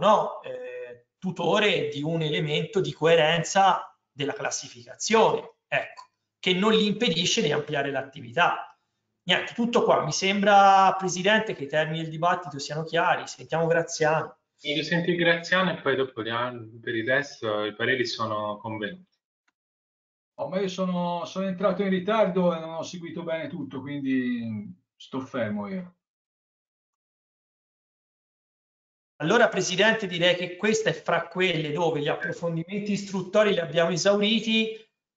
[SPEAKER 2] tutore di un elemento di coerenza della classificazione, ecco, che non gli impedisce di ampliare l'attività. Niente, tutto qua. Mi sembra, Presidente, che i termini del dibattito siano chiari. Sentiamo Graziano.
[SPEAKER 1] Io senti Graziano e poi dopo per il resto i pareri sono convenuti.
[SPEAKER 8] Ma io sono entrato in ritardo e non ho seguito bene tutto, quindi sto fermo io.
[SPEAKER 2] Allora, Presidente, direi che questa è fra quelle dove gli approfondimenti istruttori li abbiamo esauriti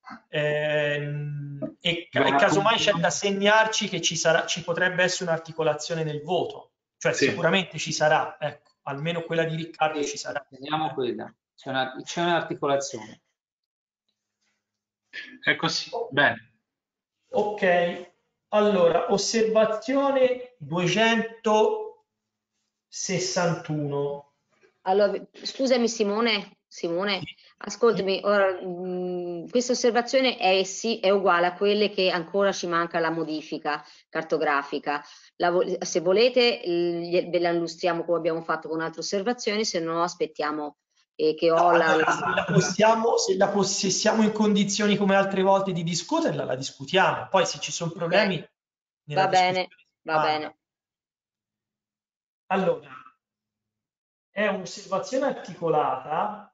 [SPEAKER 2] e casomai c'è da segnarci che ci potrebbe essere un'articolazione nel voto, cioè sì, sicuramente ci sarà, ecco, almeno quella di Riccardo ci sarà.
[SPEAKER 3] Vediamo quella, c'è un'articolazione.
[SPEAKER 1] È così, bene.
[SPEAKER 2] Ok, allora, osservazione 261.
[SPEAKER 4] Allora, scusami Simone, ascoltami, ora, questa osservazione è uguale a quelle che ancora ci manca la modifica cartografica. Se volete ve la illustriamo come abbiamo fatto con altre osservazioni, se no aspettiamo che ho
[SPEAKER 2] se siamo in condizioni come altre volte di discuterla, la discutiamo. Poi se ci sono problemi...
[SPEAKER 4] Va bene.
[SPEAKER 2] Allora, è un'osservazione articolata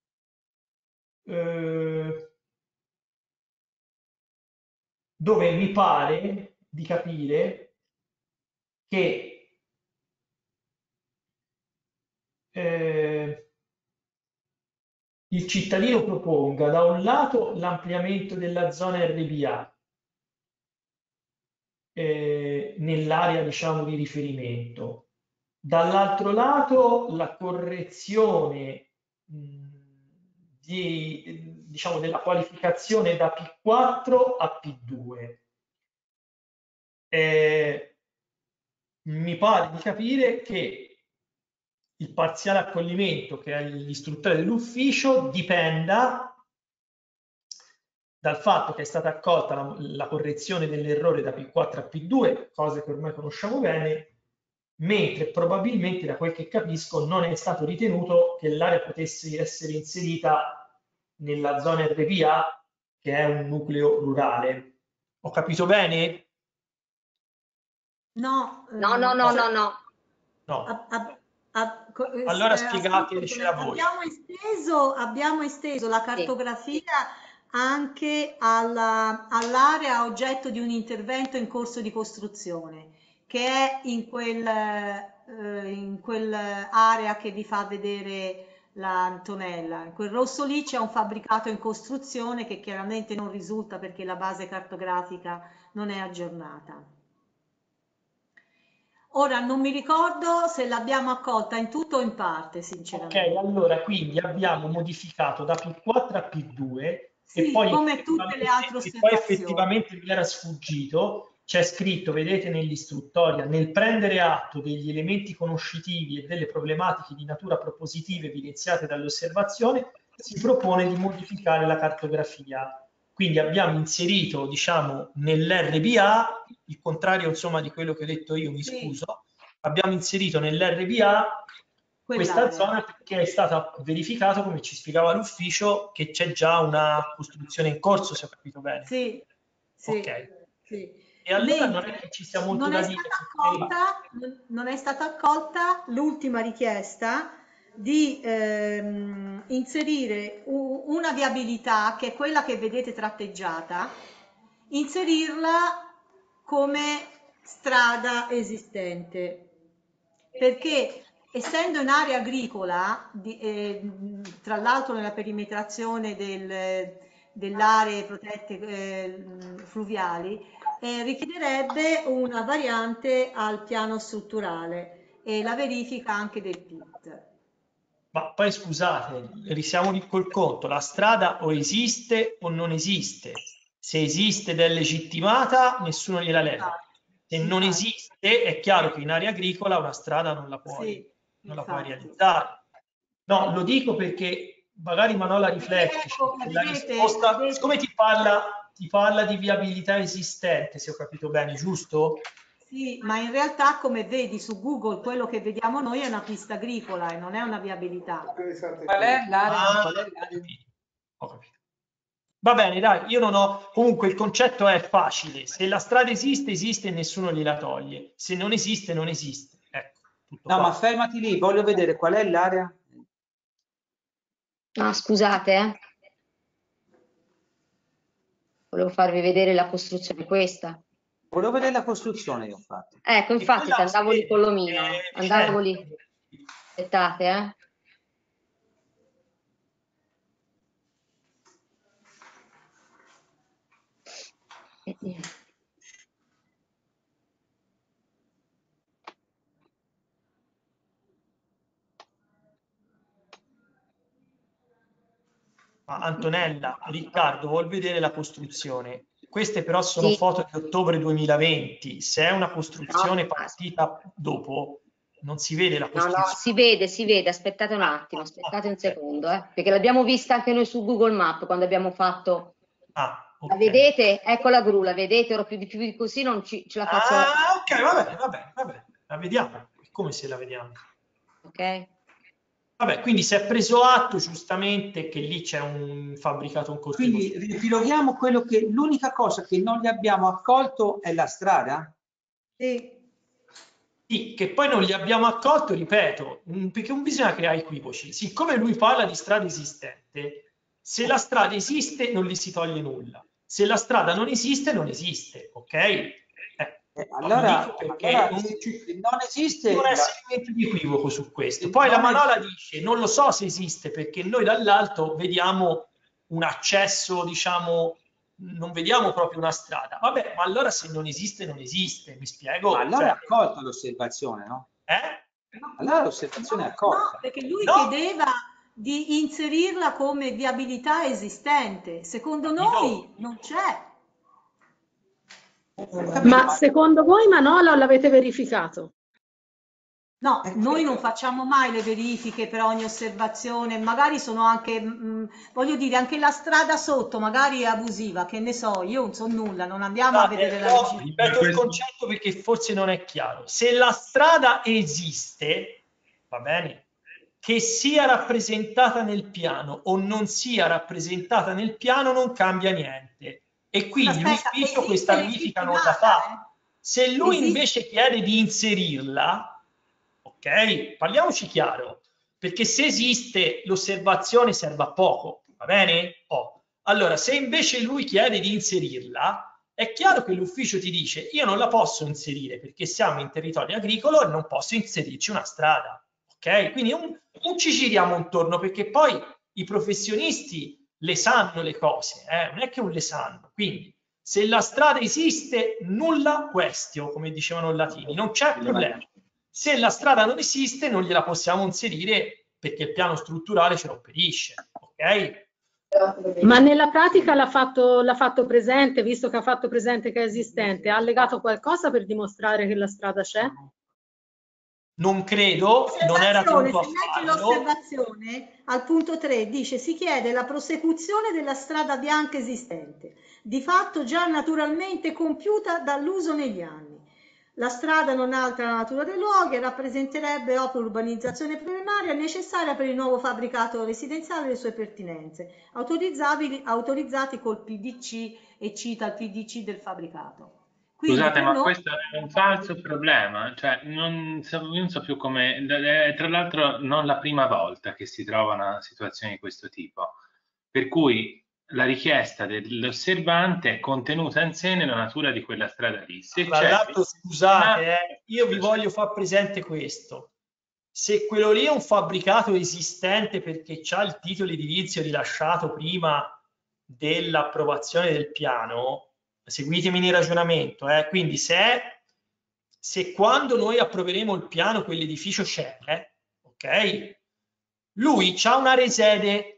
[SPEAKER 2] dove mi pare di capire che il cittadino proponga da un lato l'ampliamento della zona RBA nell'area, diciamo, di riferimento, dall'altro lato la correzione diciamo, della qualificazione da P4 a P2. Mi pare di capire che il parziale accoglimento, che è l'istruttore dell'ufficio, dipenda dal fatto che è stata accolta la correzione dell'errore da P4 a P2, cose che ormai conosciamo bene, mentre probabilmente, da quel che capisco, non è stato ritenuto che l'area potesse essere inserita nella zona RPA, che è un nucleo rurale. Ho capito bene?
[SPEAKER 6] No.
[SPEAKER 4] No.
[SPEAKER 2] No. Allora spiegatecela voi.
[SPEAKER 6] Abbiamo esteso la cartografia anche all'area oggetto di un intervento in corso di costruzione, che è in quell'area che vi fa vedere l'Antonella. In quel rosso lì c'è un fabbricato in costruzione che chiaramente non risulta perché la base cartografica non è aggiornata. Ora non mi ricordo se l'abbiamo accolta in tutto o in parte, sinceramente.
[SPEAKER 2] Ok, allora quindi abbiamo modificato da P4 a P2
[SPEAKER 6] sì,
[SPEAKER 2] e poi
[SPEAKER 6] come tutte le altre osservazioni.
[SPEAKER 2] Poi effettivamente mi era sfuggito, c'è scritto, vedete nell'istruttoria, nel prendere atto degli elementi conoscitivi e delle problematiche di natura propositiva evidenziate dall'osservazione, si propone di modificare la cartografia. Quindi abbiamo inserito, diciamo, nell'RBA, il contrario insomma di quello che ho detto io, mi scuso, abbiamo inserito nell'RBA questa zona perché è stata verificato, come ci spiegava l'ufficio, che c'è già una costruzione in corso, se ho capito bene.
[SPEAKER 6] Sì.
[SPEAKER 2] Ok. Sì. E allora non è che ci sia molto da dire.
[SPEAKER 6] Non è stata accolta l'ultima richiesta di inserire una viabilità, che è quella che vedete tratteggiata, inserirla come strada esistente, perché essendo in area agricola, tra l'altro nella perimetrazione delle aree protette fluviali, richiederebbe una variante al piano strutturale e la verifica anche del PIT.
[SPEAKER 2] Ma poi scusate, risiamo lì col conto, la strada o esiste o non esiste. Se esiste ed è legittimata, nessuno gliela leva. Se non esiste, è chiaro che in area agricola una strada non la puoi, non la puoi realizzare. No, lo dico perché magari Manola riflette, la risposta, siccome ti parla di viabilità esistente, se ho capito bene, giusto?
[SPEAKER 6] Sì, ma in realtà, come vedi su Google, quello che vediamo noi è una pista agricola e non è una viabilità.
[SPEAKER 3] Qual è l'area?
[SPEAKER 2] Ho capito. Va bene, dai, io non ho... Comunque il concetto è facile. Se la strada esiste, esiste e nessuno gliela toglie. Se non esiste, non esiste. Ecco, tutto
[SPEAKER 3] no,
[SPEAKER 2] qua.
[SPEAKER 3] ma fermati lì, voglio vedere qual è l'area.
[SPEAKER 4] No, scusate, volevo farvi vedere la costruzione questa.
[SPEAKER 3] Volevo vedere la costruzione, io ho fatto.
[SPEAKER 4] Ecco, infatti, andavo lì con l'omino. Andavo lì. Aspettate,
[SPEAKER 2] Ma Antonella, Riccardo vuol vedere la costruzione. Queste però sono foto di ottobre 2020. Se è una costruzione partita dopo, non si vede la costruzione.
[SPEAKER 4] No, si vede. Aspettate un attimo, aspettate un secondo, perché l'abbiamo vista anche noi su Google Maps quando abbiamo fatto... La vedete? Ecco la gru, la vedete? Ora più di così non ce la faccio...
[SPEAKER 2] ok, va bene. La vediamo. Come se la vediamo?
[SPEAKER 4] Ok.
[SPEAKER 2] Vabbè, quindi si è preso atto giustamente che lì c'è un fabbricato in corso.
[SPEAKER 3] Quindi ripiloghiamo quello che l'unica cosa che non gli abbiamo accolto è la strada?
[SPEAKER 2] Sì, che poi non li abbiamo accolto, ripeto, perché non bisogna creare equivoci. Siccome lui parla di strada esistente, se la strada esiste non gli si toglie nulla. Se la strada non esiste, non esiste, ok?
[SPEAKER 3] Allora,
[SPEAKER 2] perché
[SPEAKER 3] non esiste,
[SPEAKER 2] non è segmento di equivoco su questo. Poi la Manola dice non lo so se esiste perché noi dall'alto vediamo un accesso, diciamo, non vediamo proprio una strada. Vabbè, ma allora se non esiste non esiste, mi spiego?
[SPEAKER 3] Ma allora è accolta l'osservazione, no? Allora l'osservazione è accolta.
[SPEAKER 6] No, perché lui di inserirla come viabilità esistente. Secondo noi non c'è.
[SPEAKER 5] Ma secondo voi Manolo l'avete verificato?
[SPEAKER 6] No, noi non facciamo mai le verifiche per ogni osservazione, magari sono anche, voglio dire, anche la strada sotto magari è abusiva, che ne so, io non so nulla, non andiamo a vedere la legge.
[SPEAKER 2] Ripeto il concetto perché forse non è chiaro. Se la strada esiste, va bene, che sia rappresentata nel piano o non sia rappresentata nel piano non cambia niente. E quindi l'ufficio questa verifica non la fa. Se lui invece chiede di inserirla, ok, parliamoci chiaro, perché se esiste l'osservazione serve a poco, va bene? Allora, se invece lui chiede di inserirla, è chiaro che l'ufficio ti dice io non la posso inserire perché siamo in territorio agricolo e non posso inserirci una strada, ok? Quindi non ci giriamo intorno, perché poi i professionisti le sanno le cose, non è che non le sanno. Quindi se la strada esiste, nulla questio, come dicevano i latini, non c'è problema. Se la strada non esiste, non gliela possiamo inserire perché il piano strutturale ce lo impedisce, ok?
[SPEAKER 5] Ma nella pratica l'ha fatto presente, visto che ha fatto presente che è esistente, ha allegato qualcosa per dimostrare che la strada c'è?
[SPEAKER 2] Non credo, non era tenuto a
[SPEAKER 6] farlo. L'osservazione al punto 3 dice si chiede la prosecuzione della strada bianca esistente, di fatto già naturalmente compiuta dall'uso negli anni. La strada non altera la natura dei luoghi e rappresenterebbe opera urbanizzazione primaria necessaria per il nuovo fabbricato residenziale e le sue pertinenze, autorizzati col PDC, e cita il PDC del fabbricato. Quindi,
[SPEAKER 1] scusate, ma questo è un falso problema, cioè io non so più come, tra l'altro non la prima volta che si trova una situazione di questo tipo, per cui la richiesta dell'osservante è contenuta in sé nella natura di quella strada lì. Se
[SPEAKER 2] tra l'altro, scusate, io vi voglio far presente questo: se quello lì è un fabbricato esistente perché ha il titolo edilizio rilasciato prima dell'approvazione del piano, seguitemi nel ragionamento, quindi se quando noi approveremo il piano quell'edificio c'è, ok, lui c'ha una resede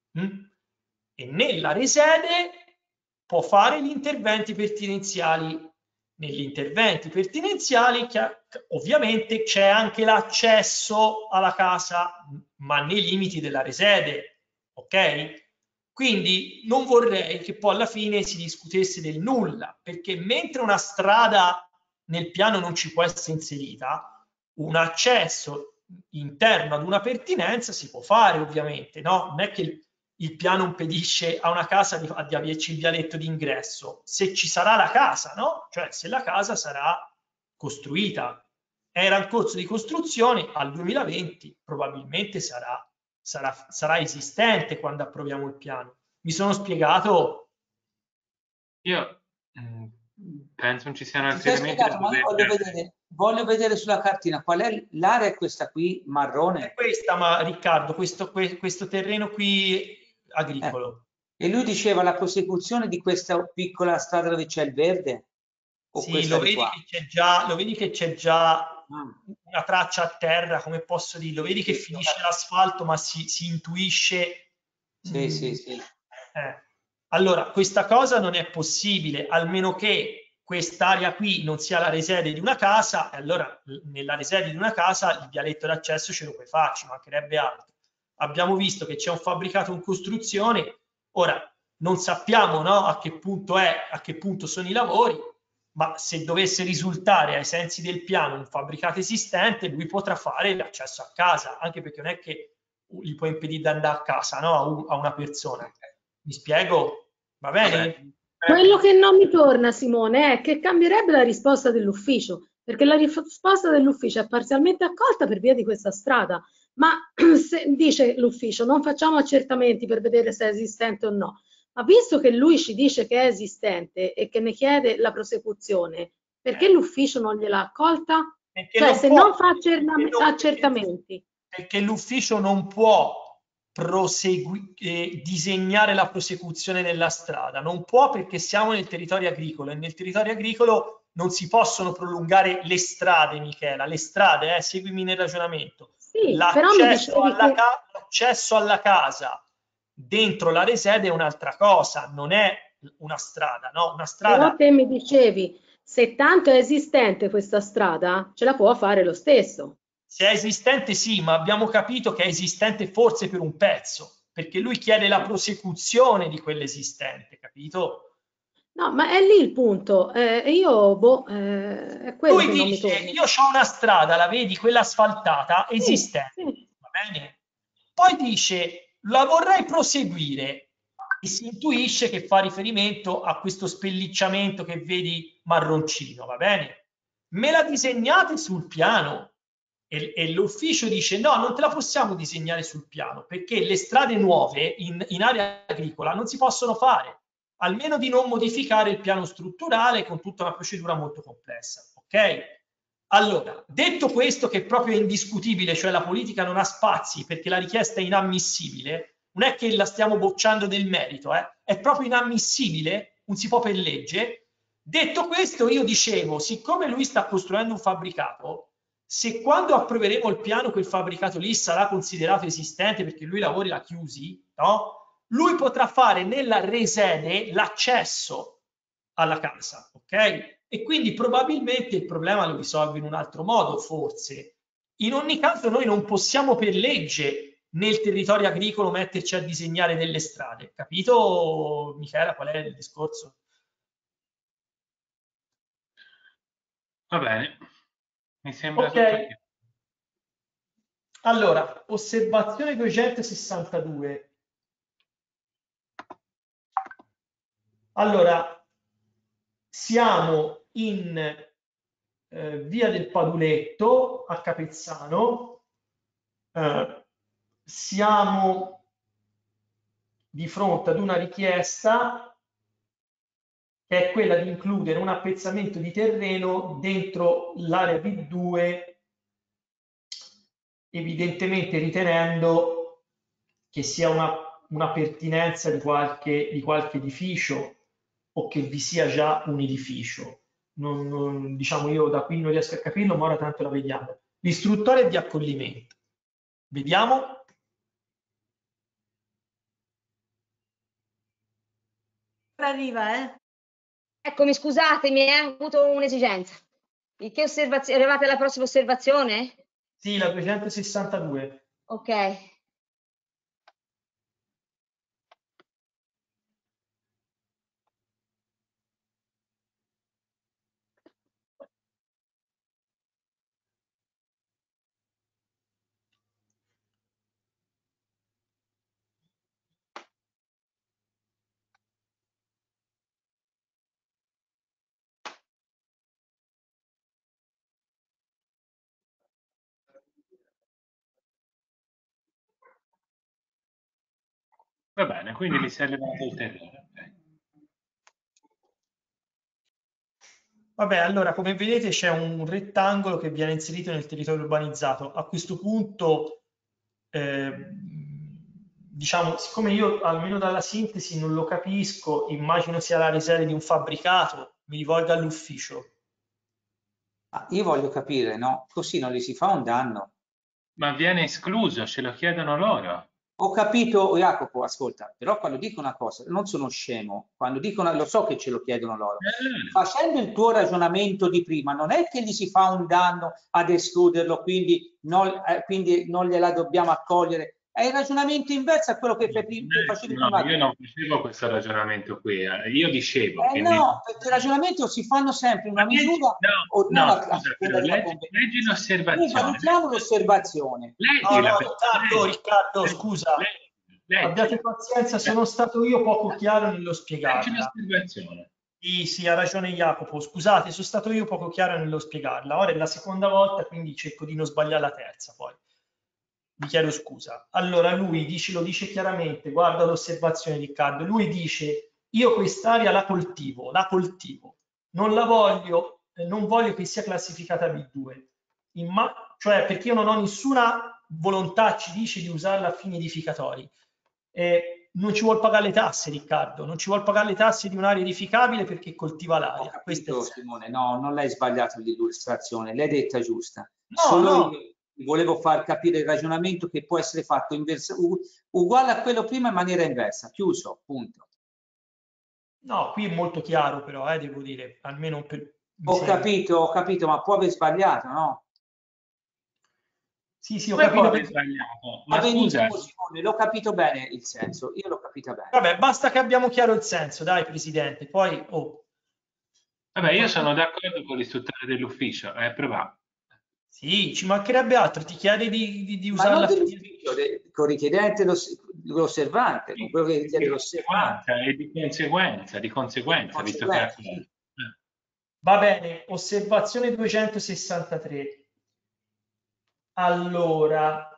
[SPEAKER 2] e nella resede può fare gli interventi pertinenziali. Negli interventi pertinenziali ovviamente c'è anche l'accesso alla casa, ma nei limiti della resede, ok? Quindi non vorrei che poi alla fine si discutesse del nulla, perché mentre una strada nel piano non ci può essere inserita, un accesso interno ad una pertinenza si può fare, ovviamente, no? Non è che il piano impedisce a una casa di averci il vialetto d'ingresso, se ci sarà la casa, no? Cioè se la casa sarà costruita. Era in corso di costruzione, al 2020 probabilmente sarà esistente quando approviamo il piano. Mi sono spiegato?
[SPEAKER 1] Io penso non ci siano altri elementi.
[SPEAKER 3] Voglio vedere sulla cartina qual è l'area, è questa qui marrone.
[SPEAKER 2] È questa, ma Riccardo, questo terreno qui agricolo.
[SPEAKER 3] E lui diceva la prosecuzione di questa piccola strada dove c'è il verde? O
[SPEAKER 2] sì, lo vedi che c'è già una traccia a terra, come posso dire, lo vedi che finisce l'asfalto, ma si intuisce.
[SPEAKER 3] Sì.
[SPEAKER 2] Allora, questa cosa non è possibile, almeno che quest'area qui non sia la resede di una casa, e allora nella resede di una casa il vialetto d'accesso ce lo puoi fare, ci mancherebbe altro. Abbiamo visto che c'è un fabbricato in costruzione, ora non sappiamo, no, a che punto sono i lavori, ma se dovesse risultare ai sensi del piano un fabbricato esistente, lui potrà fare l'accesso a casa, anche perché non è che gli può impedire di andare a casa, no, a una persona. Mi spiego? Va bene?
[SPEAKER 5] Quello che non mi torna, Simone, è che cambierebbe la risposta dell'ufficio, perché la risposta dell'ufficio è parzialmente accolta per via di questa strada, ma se, dice l'ufficio, non facciamo accertamenti per vedere se è esistente o no, ma visto che lui ci dice che è esistente e che ne chiede la prosecuzione, perché l'ufficio non gliel'ha accolta?
[SPEAKER 2] Perché
[SPEAKER 5] cioè, se non fa accertamenti.
[SPEAKER 2] Perché l'ufficio non può disegnare la prosecuzione della strada, non può, perché siamo nel territorio agricolo e nel territorio agricolo non si possono prolungare le strade, Michela, le strade, seguimi nel ragionamento.
[SPEAKER 5] Sì,
[SPEAKER 2] l'accesso l'accesso alla casa dentro l'area sede è un'altra cosa, non è una strada, no? Una strada...
[SPEAKER 5] Però te mi dicevi, se tanto è esistente questa strada, ce la può fare lo stesso.
[SPEAKER 2] Se è esistente sì, ma abbiamo capito che è esistente forse per un pezzo, perché lui chiede la prosecuzione di quell'esistente, capito?
[SPEAKER 5] No, ma è lì il punto. È quello
[SPEAKER 2] Lui
[SPEAKER 5] che non mi
[SPEAKER 2] dice,
[SPEAKER 5] torna.
[SPEAKER 2] io ho una strada, la vedi, quella asfaltata, esistente,
[SPEAKER 5] sì.
[SPEAKER 2] va bene? Poi dice, la vorrei proseguire, e si intuisce che fa riferimento a questo spellicciamento che vedi marroncino, va bene? Me la disegnate sul piano. E l'ufficio dice, no, non te la possiamo disegnare sul piano, perché le strade nuove in area agricola non si possono fare, almeno di non modificare il piano strutturale con tutta una procedura molto complessa, ok? Allora, detto questo che è proprio indiscutibile, cioè la politica non ha spazi perché la richiesta è inammissibile, non è che la stiamo bocciando del merito, è proprio inammissibile, non si può per legge. Detto questo, io dicevo, siccome lui sta costruendo un fabbricato, se quando approveremo il piano quel fabbricato lì sarà considerato esistente perché lui lavori la chiusi, no? Lui potrà fare nella resede l'accesso alla casa, ok? E quindi probabilmente il problema lo risolve in un altro modo, forse. In ogni caso noi non possiamo per legge nel territorio agricolo metterci a disegnare delle strade, capito Michela qual è il discorso?
[SPEAKER 1] Va bene, mi sembra tutto
[SPEAKER 2] Ok,
[SPEAKER 1] chiaro.
[SPEAKER 2] allora, osservazione 262. Allora, siamo in via del Paduletto a Capezzano, siamo di fronte ad una richiesta che è quella di includere un appezzamento di terreno dentro l'area B2, evidentemente ritenendo che sia una pertinenza di qualche edificio o che vi sia già un edificio. Diciamo io da qui non riesco a capirlo, ma ora tanto la vediamo. L'istruttore è di accoglimento. Vediamo.
[SPEAKER 6] Arriva,
[SPEAKER 4] Eccomi, scusatemi, ho avuto un'esigenza. Che osservazione? Arrivate alla prossima osservazione?
[SPEAKER 2] Sì, la 262.
[SPEAKER 4] Ok.
[SPEAKER 1] Va bene, quindi vi si è levato il terreno. Okay.
[SPEAKER 2] Vabbè, allora come vedete c'è un rettangolo che viene inserito nel territorio urbanizzato. A questo punto, diciamo, siccome io almeno dalla sintesi non lo capisco, immagino sia la risede di un fabbricato, mi rivolgo all'ufficio.
[SPEAKER 3] Io voglio capire, no? Così non gli si fa un danno.
[SPEAKER 1] Ma viene escluso, ce lo chiedono loro.
[SPEAKER 3] Ho capito, Jacopo, ascolta, però quando dico una cosa, non sono scemo, quando dico lo so che ce lo chiedono loro. Facendo il tuo ragionamento di prima, non è che gli si fa un danno ad escluderlo, quindi non gliela dobbiamo accogliere. È il ragionamento inverso a quello che facevi prima.
[SPEAKER 1] Io non facevo questo ragionamento qui, io dicevo che
[SPEAKER 3] no, perché il ragionamento si fanno sempre in una misura
[SPEAKER 1] leggi l'osservazione.
[SPEAKER 3] Valutiamo l'osservazione.
[SPEAKER 2] Riccardo, scusa, abbiate pazienza, sono stato io poco chiaro nello spiegarla.
[SPEAKER 1] Leggi l'osservazione.
[SPEAKER 2] Sì, ha ragione Jacopo, scusate, sono stato io poco chiaro nello spiegarla. Ora è la seconda volta, quindi cerco di non sbagliare la terza poi. Vi chiedo scusa. Allora lui lo dice chiaramente, guarda l'osservazione Riccardo, lui dice io quest'area la coltivo, non la voglio, non voglio che sia classificata B2, cioè perché io non ho nessuna volontà, ci dice, di usarla a fini edificatori. Non ci vuol pagare le tasse Riccardo, non ci vuol pagare le tasse di un'area edificabile perché coltiva l'area.
[SPEAKER 3] Simone, no, non l'hai sbagliato l'illustrazione, l'hai detta giusta.
[SPEAKER 2] No,
[SPEAKER 3] volevo far capire il ragionamento che può essere fatto uguale a quello prima in maniera inversa, chiuso, punto.
[SPEAKER 2] No, qui è molto chiaro però, devo dire, almeno per...
[SPEAKER 3] Ho capito, ma può aver sbagliato, no?
[SPEAKER 2] Sì, ho
[SPEAKER 1] Come
[SPEAKER 2] capito.
[SPEAKER 1] può aver sbagliato? Ma scusa,
[SPEAKER 3] Simone, l'ho capito bene il senso, io l'ho capito bene.
[SPEAKER 2] Vabbè, basta che abbiamo chiaro il senso, dai, Presidente, poi...
[SPEAKER 1] vabbè, io sono d'accordo con l'istruttore dell'ufficio, è probabile.
[SPEAKER 2] Sì, ci mancherebbe altro, ti chiede di
[SPEAKER 3] Ma
[SPEAKER 2] usare
[SPEAKER 3] non
[SPEAKER 2] la
[SPEAKER 3] dell'ufficio, con il richiedente l'osservante, con quello che richiede l'osservante.
[SPEAKER 1] E di conseguenza, visto che...
[SPEAKER 3] Sì.
[SPEAKER 2] Va bene, osservazione 263. Allora,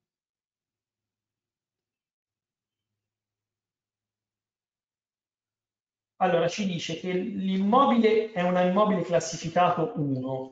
[SPEAKER 2] ci dice che l'immobile è un immobile classificato 1,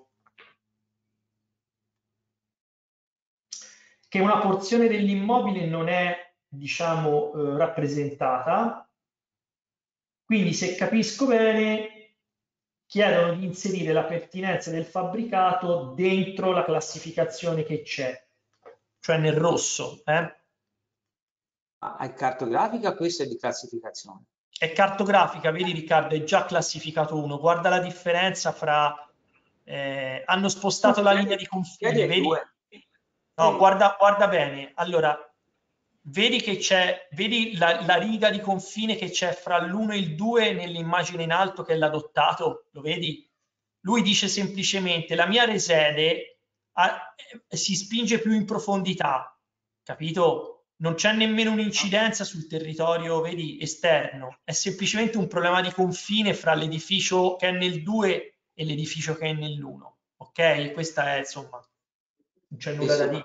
[SPEAKER 2] che una porzione dell'immobile non è, diciamo, rappresentata. Quindi, se capisco bene, chiedono di inserire la pertinenza del fabbricato dentro la classificazione che c'è, cioè nel rosso.
[SPEAKER 3] È cartografica, questa è di classificazione.
[SPEAKER 2] È cartografica, vedi Riccardo, è già classificato 1. Guarda la differenza fra... hanno spostato la linea di confine, vedi? No, guarda bene. Allora, vedi che c'è, vedi la riga di confine che c'è fra l'1 e il 2 nell'immagine in alto che è l'adottato? Lo vedi? Lui dice semplicemente la mia resede si spinge più in profondità, capito? Non c'è nemmeno un'incidenza sul territorio, vedi, esterno. È semplicemente un problema di confine fra l'edificio che è nel 2 e l'edificio che è nell'1. Ok? Questa è, insomma, non c'è nulla da dire.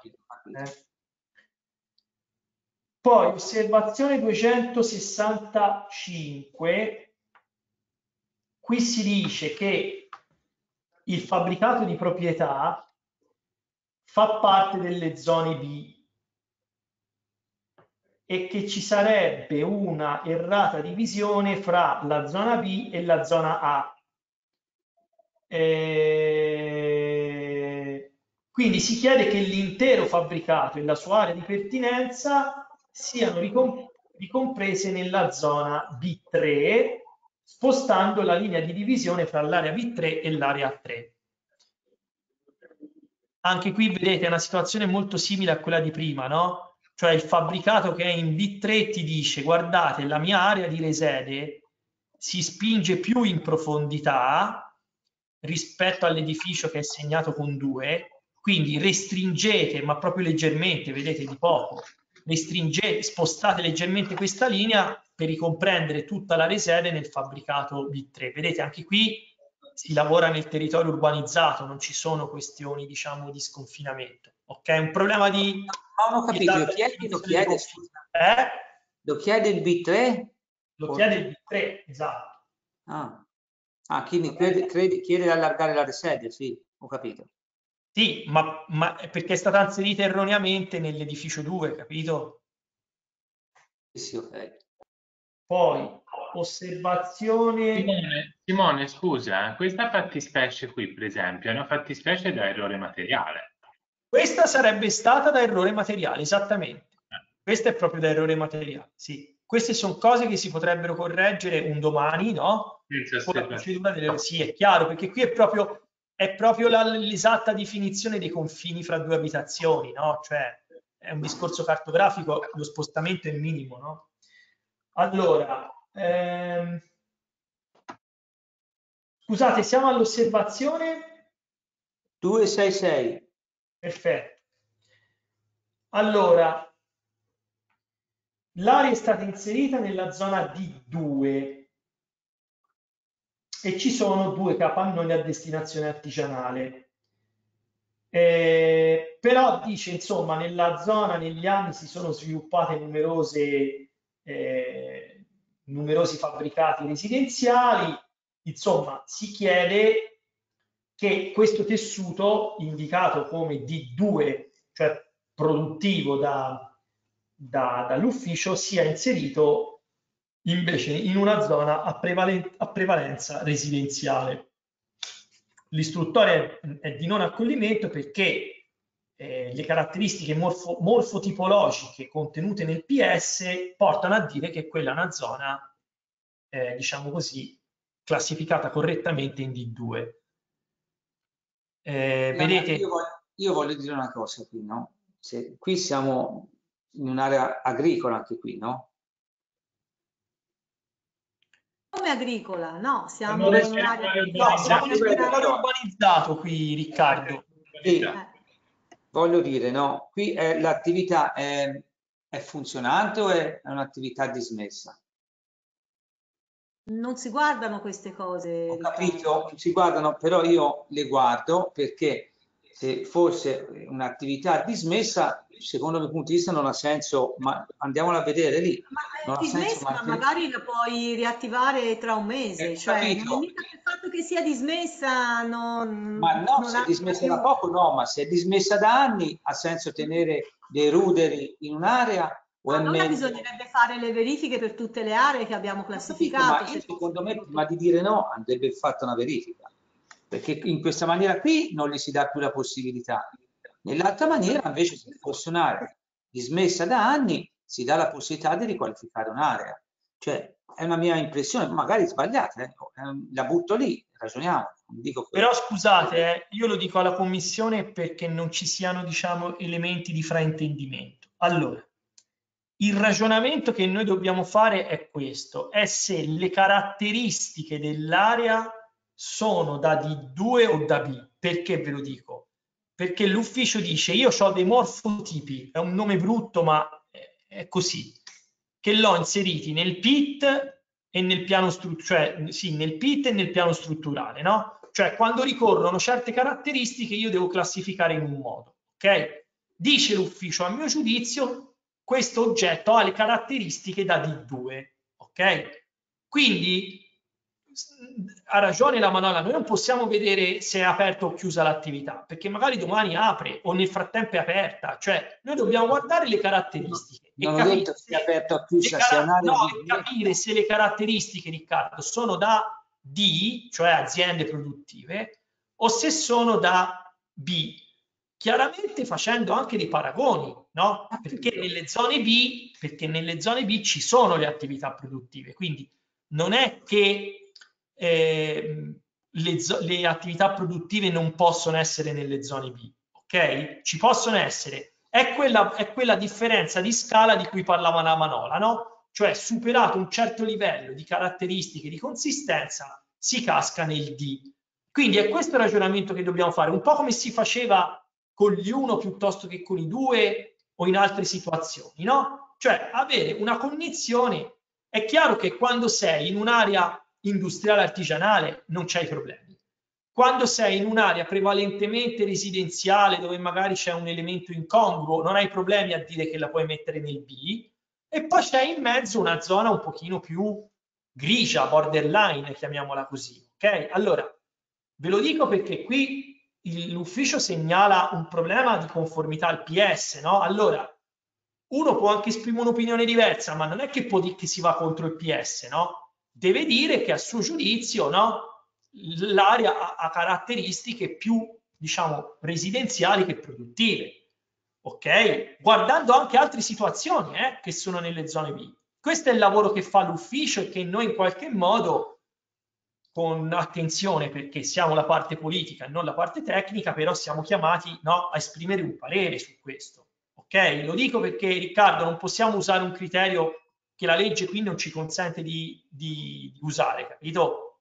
[SPEAKER 2] Poi, osservazione 265, qui si dice che il fabbricato di proprietà fa parte delle zone B e che ci sarebbe una errata divisione fra la zona B e la zona A. Quindi si chiede che l'intero fabbricato e la sua area di pertinenza siano ricomprese nella zona B3, spostando la linea di divisione fra l'area B3 e l'area 3. Anche qui vedete è una situazione molto simile a quella di prima, no? Cioè il fabbricato che è in B3 ti dice guardate, la mia area di resede si spinge più in profondità rispetto all'edificio che è segnato con 2, quindi restringete, ma proprio leggermente, vedete di poco, restringete, spostate leggermente questa linea per ricomprendere tutta la resede nel fabbricato B3. Vedete anche qui si lavora nel territorio urbanizzato, non ci sono questioni, diciamo, di sconfinamento. Ok, un problema di...
[SPEAKER 3] Non ho capito, lo chiede, scusa. Lo chiede il B3?
[SPEAKER 2] Lo chiede il B3, esatto.
[SPEAKER 3] Quindi chiede di allargare la resede, sì, ho capito.
[SPEAKER 2] Sì, ma perché è stata inserita erroneamente nell'edificio 2, capito?
[SPEAKER 3] Sì, ok.
[SPEAKER 2] Poi, osservazione...
[SPEAKER 1] Simone, scusa, questa fattispecie qui, per esempio, è una fattispecie da errore materiale.
[SPEAKER 2] Questa sarebbe stata da errore materiale, esattamente. Questa è proprio da errore materiale, sì. Queste sono cose che si potrebbero correggere un domani, no? Sì, è chiaro, perché qui è proprio l'esatta definizione dei confini fra due abitazioni, no? Cioè, è un discorso cartografico, lo spostamento è minimo, no? Allora, scusate, siamo all'osservazione
[SPEAKER 3] 266.
[SPEAKER 2] Perfetto. Allora, l'area è stata inserita nella zona D2 e ci sono 2 capannoni a destinazione artigianale. Però dice, insomma, nella zona negli anni si sono sviluppate numerosi fabbricati residenziali. Insomma, si chiede che questo tessuto, indicato come D2, cioè produttivo dall'ufficio, sia inserito invece in una zona a prevalenza residenziale. L'istruttore è di non accoglimento perché le caratteristiche morfotipologiche contenute nel PS portano a dire che quella è una zona, diciamo così, classificata correttamente in D2. Vedete?
[SPEAKER 3] Io voglio dire una cosa qui, no? Qui siamo in un'area agricola anche qui, no?
[SPEAKER 6] Come agricola? No, siamo
[SPEAKER 1] Non è
[SPEAKER 6] in un'area
[SPEAKER 2] urbanizzato qui, Riccardo.
[SPEAKER 3] Sì. Voglio dire, no? Qui l'attività è funzionante o è un'attività dismessa?
[SPEAKER 6] Non si guardano queste cose.
[SPEAKER 3] Ho capito, non si guardano, però io le guardo perché se fosse un'attività dismessa, secondo il mio punto di vista non ha senso, ma andiamola a vedere lì.
[SPEAKER 6] Ma è dismessa, ma magari la puoi riattivare tra un mese, cioè non è mica il fatto che sia dismessa,
[SPEAKER 3] ma no, se è dismessa da poco no, ma se è dismessa da anni ha senso tenere dei ruderi in un'area.
[SPEAKER 6] Allora bisognerebbe fare le verifiche per tutte le aree che abbiamo classificato.
[SPEAKER 3] Ma secondo me, prima di dire no, andrebbe fatta una verifica, perché in questa maniera qui non gli si dà più la possibilità. Nell'altra maniera, invece, se fosse un'area dismessa da anni, si dà la possibilità di riqualificare un'area. Cioè, è una mia impressione, magari sbagliata, la butto lì, ragioniamo. Non dico quello.
[SPEAKER 2] Però scusate, io lo dico alla Commissione perché non ci siano, diciamo, elementi di fraintendimento. Allora, il ragionamento che noi dobbiamo fare è questo, è se le caratteristiche dell'area sono da D2 o da B. Perché ve lo dico? Perché l'ufficio dice io ho dei morfotipi, è un nome brutto ma è così, che l'ho inseriti nel PIT e nel piano strutturale, cioè sì, nel PIT e nel piano strutturale, no? Cioè quando ricorrono certe caratteristiche io devo classificare in un modo, ok? Dice l'ufficio, a mio giudizio, questo oggetto ha le caratteristiche da D2, ok? Quindi ha ragione la Manola, noi non possiamo vedere se è aperta o chiusa l'attività, perché magari domani apre o nel frattempo è aperta, cioè noi dobbiamo guardare le caratteristiche
[SPEAKER 3] non ho detto se è aperta o chiusa,
[SPEAKER 2] capire se le caratteristiche, Riccardo, sono da D, cioè aziende produttive, o se sono da B, chiaramente facendo anche dei paragoni, no? Perché nelle zone B ci sono le attività produttive, quindi non è che le attività produttive non possono essere nelle zone B, ok? Ci possono essere, è quella differenza di scala di cui parlava la Manola, no? Cioè superato un certo livello di caratteristiche di consistenza si casca nel D. Quindi è questo il ragionamento che dobbiamo fare, un po' come si faceva con gli 1 piuttosto che con i 2 o in altre situazioni, no? Cioè avere una cognizione. È chiaro che quando sei in un'area industriale artigianale non c'hai problemi. Quando sei in un'area prevalentemente residenziale dove magari c'è un elemento incongruo non hai problemi a dire che la puoi mettere nel B, e poi c'è in mezzo una zona un pochino più grigia, borderline, chiamiamola così, ok? Allora, ve lo dico perché qui l'ufficio segnala un problema di conformità al PS, no? Allora, uno può anche esprimere un'opinione diversa, ma non è che può dire che si va contro il PS, no? Deve dire che a suo giudizio, no, l'area ha caratteristiche più, diciamo, residenziali che produttive, ok? Guardando anche altre situazioni che sono nelle zone B. Questo è il lavoro che fa l'ufficio e che noi in qualche modo, con attenzione perché siamo la parte politica e non la parte tecnica, però siamo chiamati, no, a esprimere un parere su questo. Ok? Lo dico perché, Riccardo, non possiamo usare un criterio che la legge qui non ci consente di usare, capito?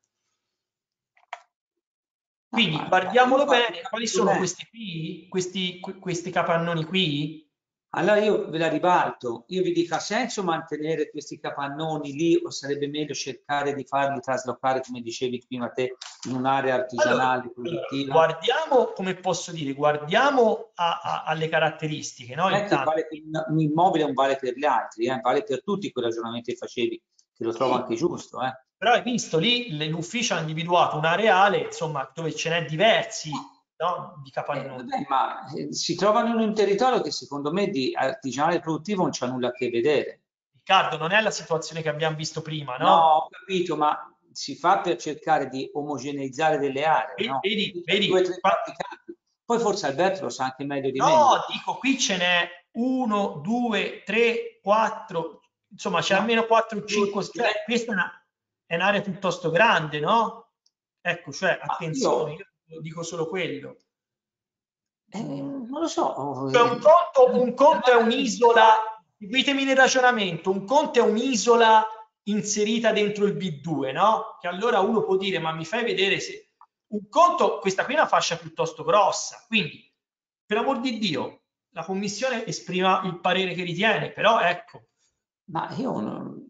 [SPEAKER 2] Quindi guardiamolo bene, quali sono questi qui, questi capannoni qui?
[SPEAKER 3] Allora io ve la ribalto, io vi dico, ha senso mantenere questi capannoni lì o sarebbe meglio cercare di farli traslocare, come dicevi prima te, in un'area artigianale produttiva?
[SPEAKER 2] Guardiamo, come posso dire, guardiamo alle caratteristiche, no?
[SPEAKER 3] Vale un immobile non vale per gli altri, vale per tutti quel ragionamento che facevi, che lo trovo anche giusto.
[SPEAKER 2] Però hai visto lì, l'ufficio ha individuato un areale, insomma, dove ce n'è diversi, no? Di capannoni.
[SPEAKER 3] Ma si trovano in un territorio che secondo me di artigianale produttivo non c'ha nulla a che vedere.
[SPEAKER 2] Riccardo, non è la situazione che abbiamo visto prima, no?
[SPEAKER 3] No, ho capito, ma si fa per cercare di omogeneizzare delle aree, no?
[SPEAKER 2] Vedi,
[SPEAKER 3] Poi forse Alberto lo sa anche meglio di me.
[SPEAKER 2] No, dico, qui ce n'è 1, 2, 3, 4, insomma c'è almeno 4 o 5, cioè questa è un'area piuttosto grande, no? Ecco, cioè, attenzione, io dico solo quello.
[SPEAKER 3] Non lo so.
[SPEAKER 2] Cioè, un conto è un'isola, seguitemi nel ragionamento, un conto è un'isola inserita dentro il B2, no? Che allora uno può dire, ma mi fai vedere se... Un conto, questa qui è una fascia piuttosto grossa, quindi, per amor di Dio, la Commissione esprima il parere che ritiene, però ecco.
[SPEAKER 3] Ma io non...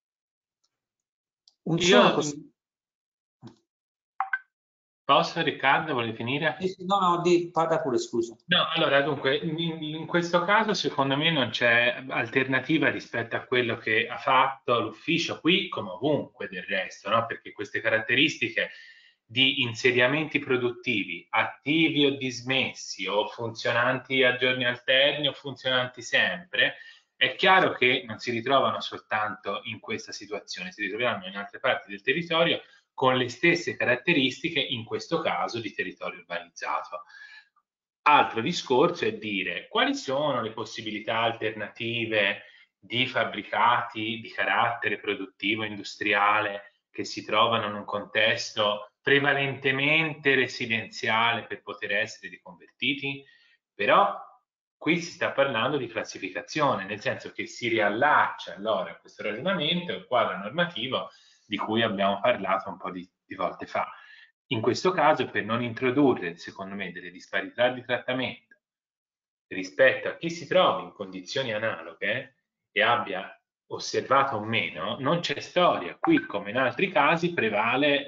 [SPEAKER 1] Posso, Riccardo, vuole finire?
[SPEAKER 3] No, parla pure, scusa.
[SPEAKER 1] No, allora, dunque, in questo caso secondo me non c'è alternativa rispetto a quello che ha fatto l'ufficio qui, come ovunque del resto, no? Perché queste caratteristiche di insediamenti produttivi attivi o dismessi o funzionanti a giorni alterni o funzionanti sempre, è chiaro che non si ritrovano soltanto in questa situazione, si ritroveranno in altre parti del territorio con le stesse caratteristiche, in questo caso di territorio urbanizzato. Altro discorso è dire quali sono le possibilità alternative di fabbricati di carattere produttivo industriale che si trovano in un contesto prevalentemente residenziale per poter essere riconvertiti, però qui si sta parlando di classificazione, nel senso che si riallaccia allora a questo ragionamento il quadro normativo di cui abbiamo parlato un po' di volte fa. In questo caso, per non introdurre, secondo me, delle disparità di trattamento rispetto a chi si trova in condizioni analoghe e abbia osservato o meno, non c'è storia. Qui, come in altri casi, prevale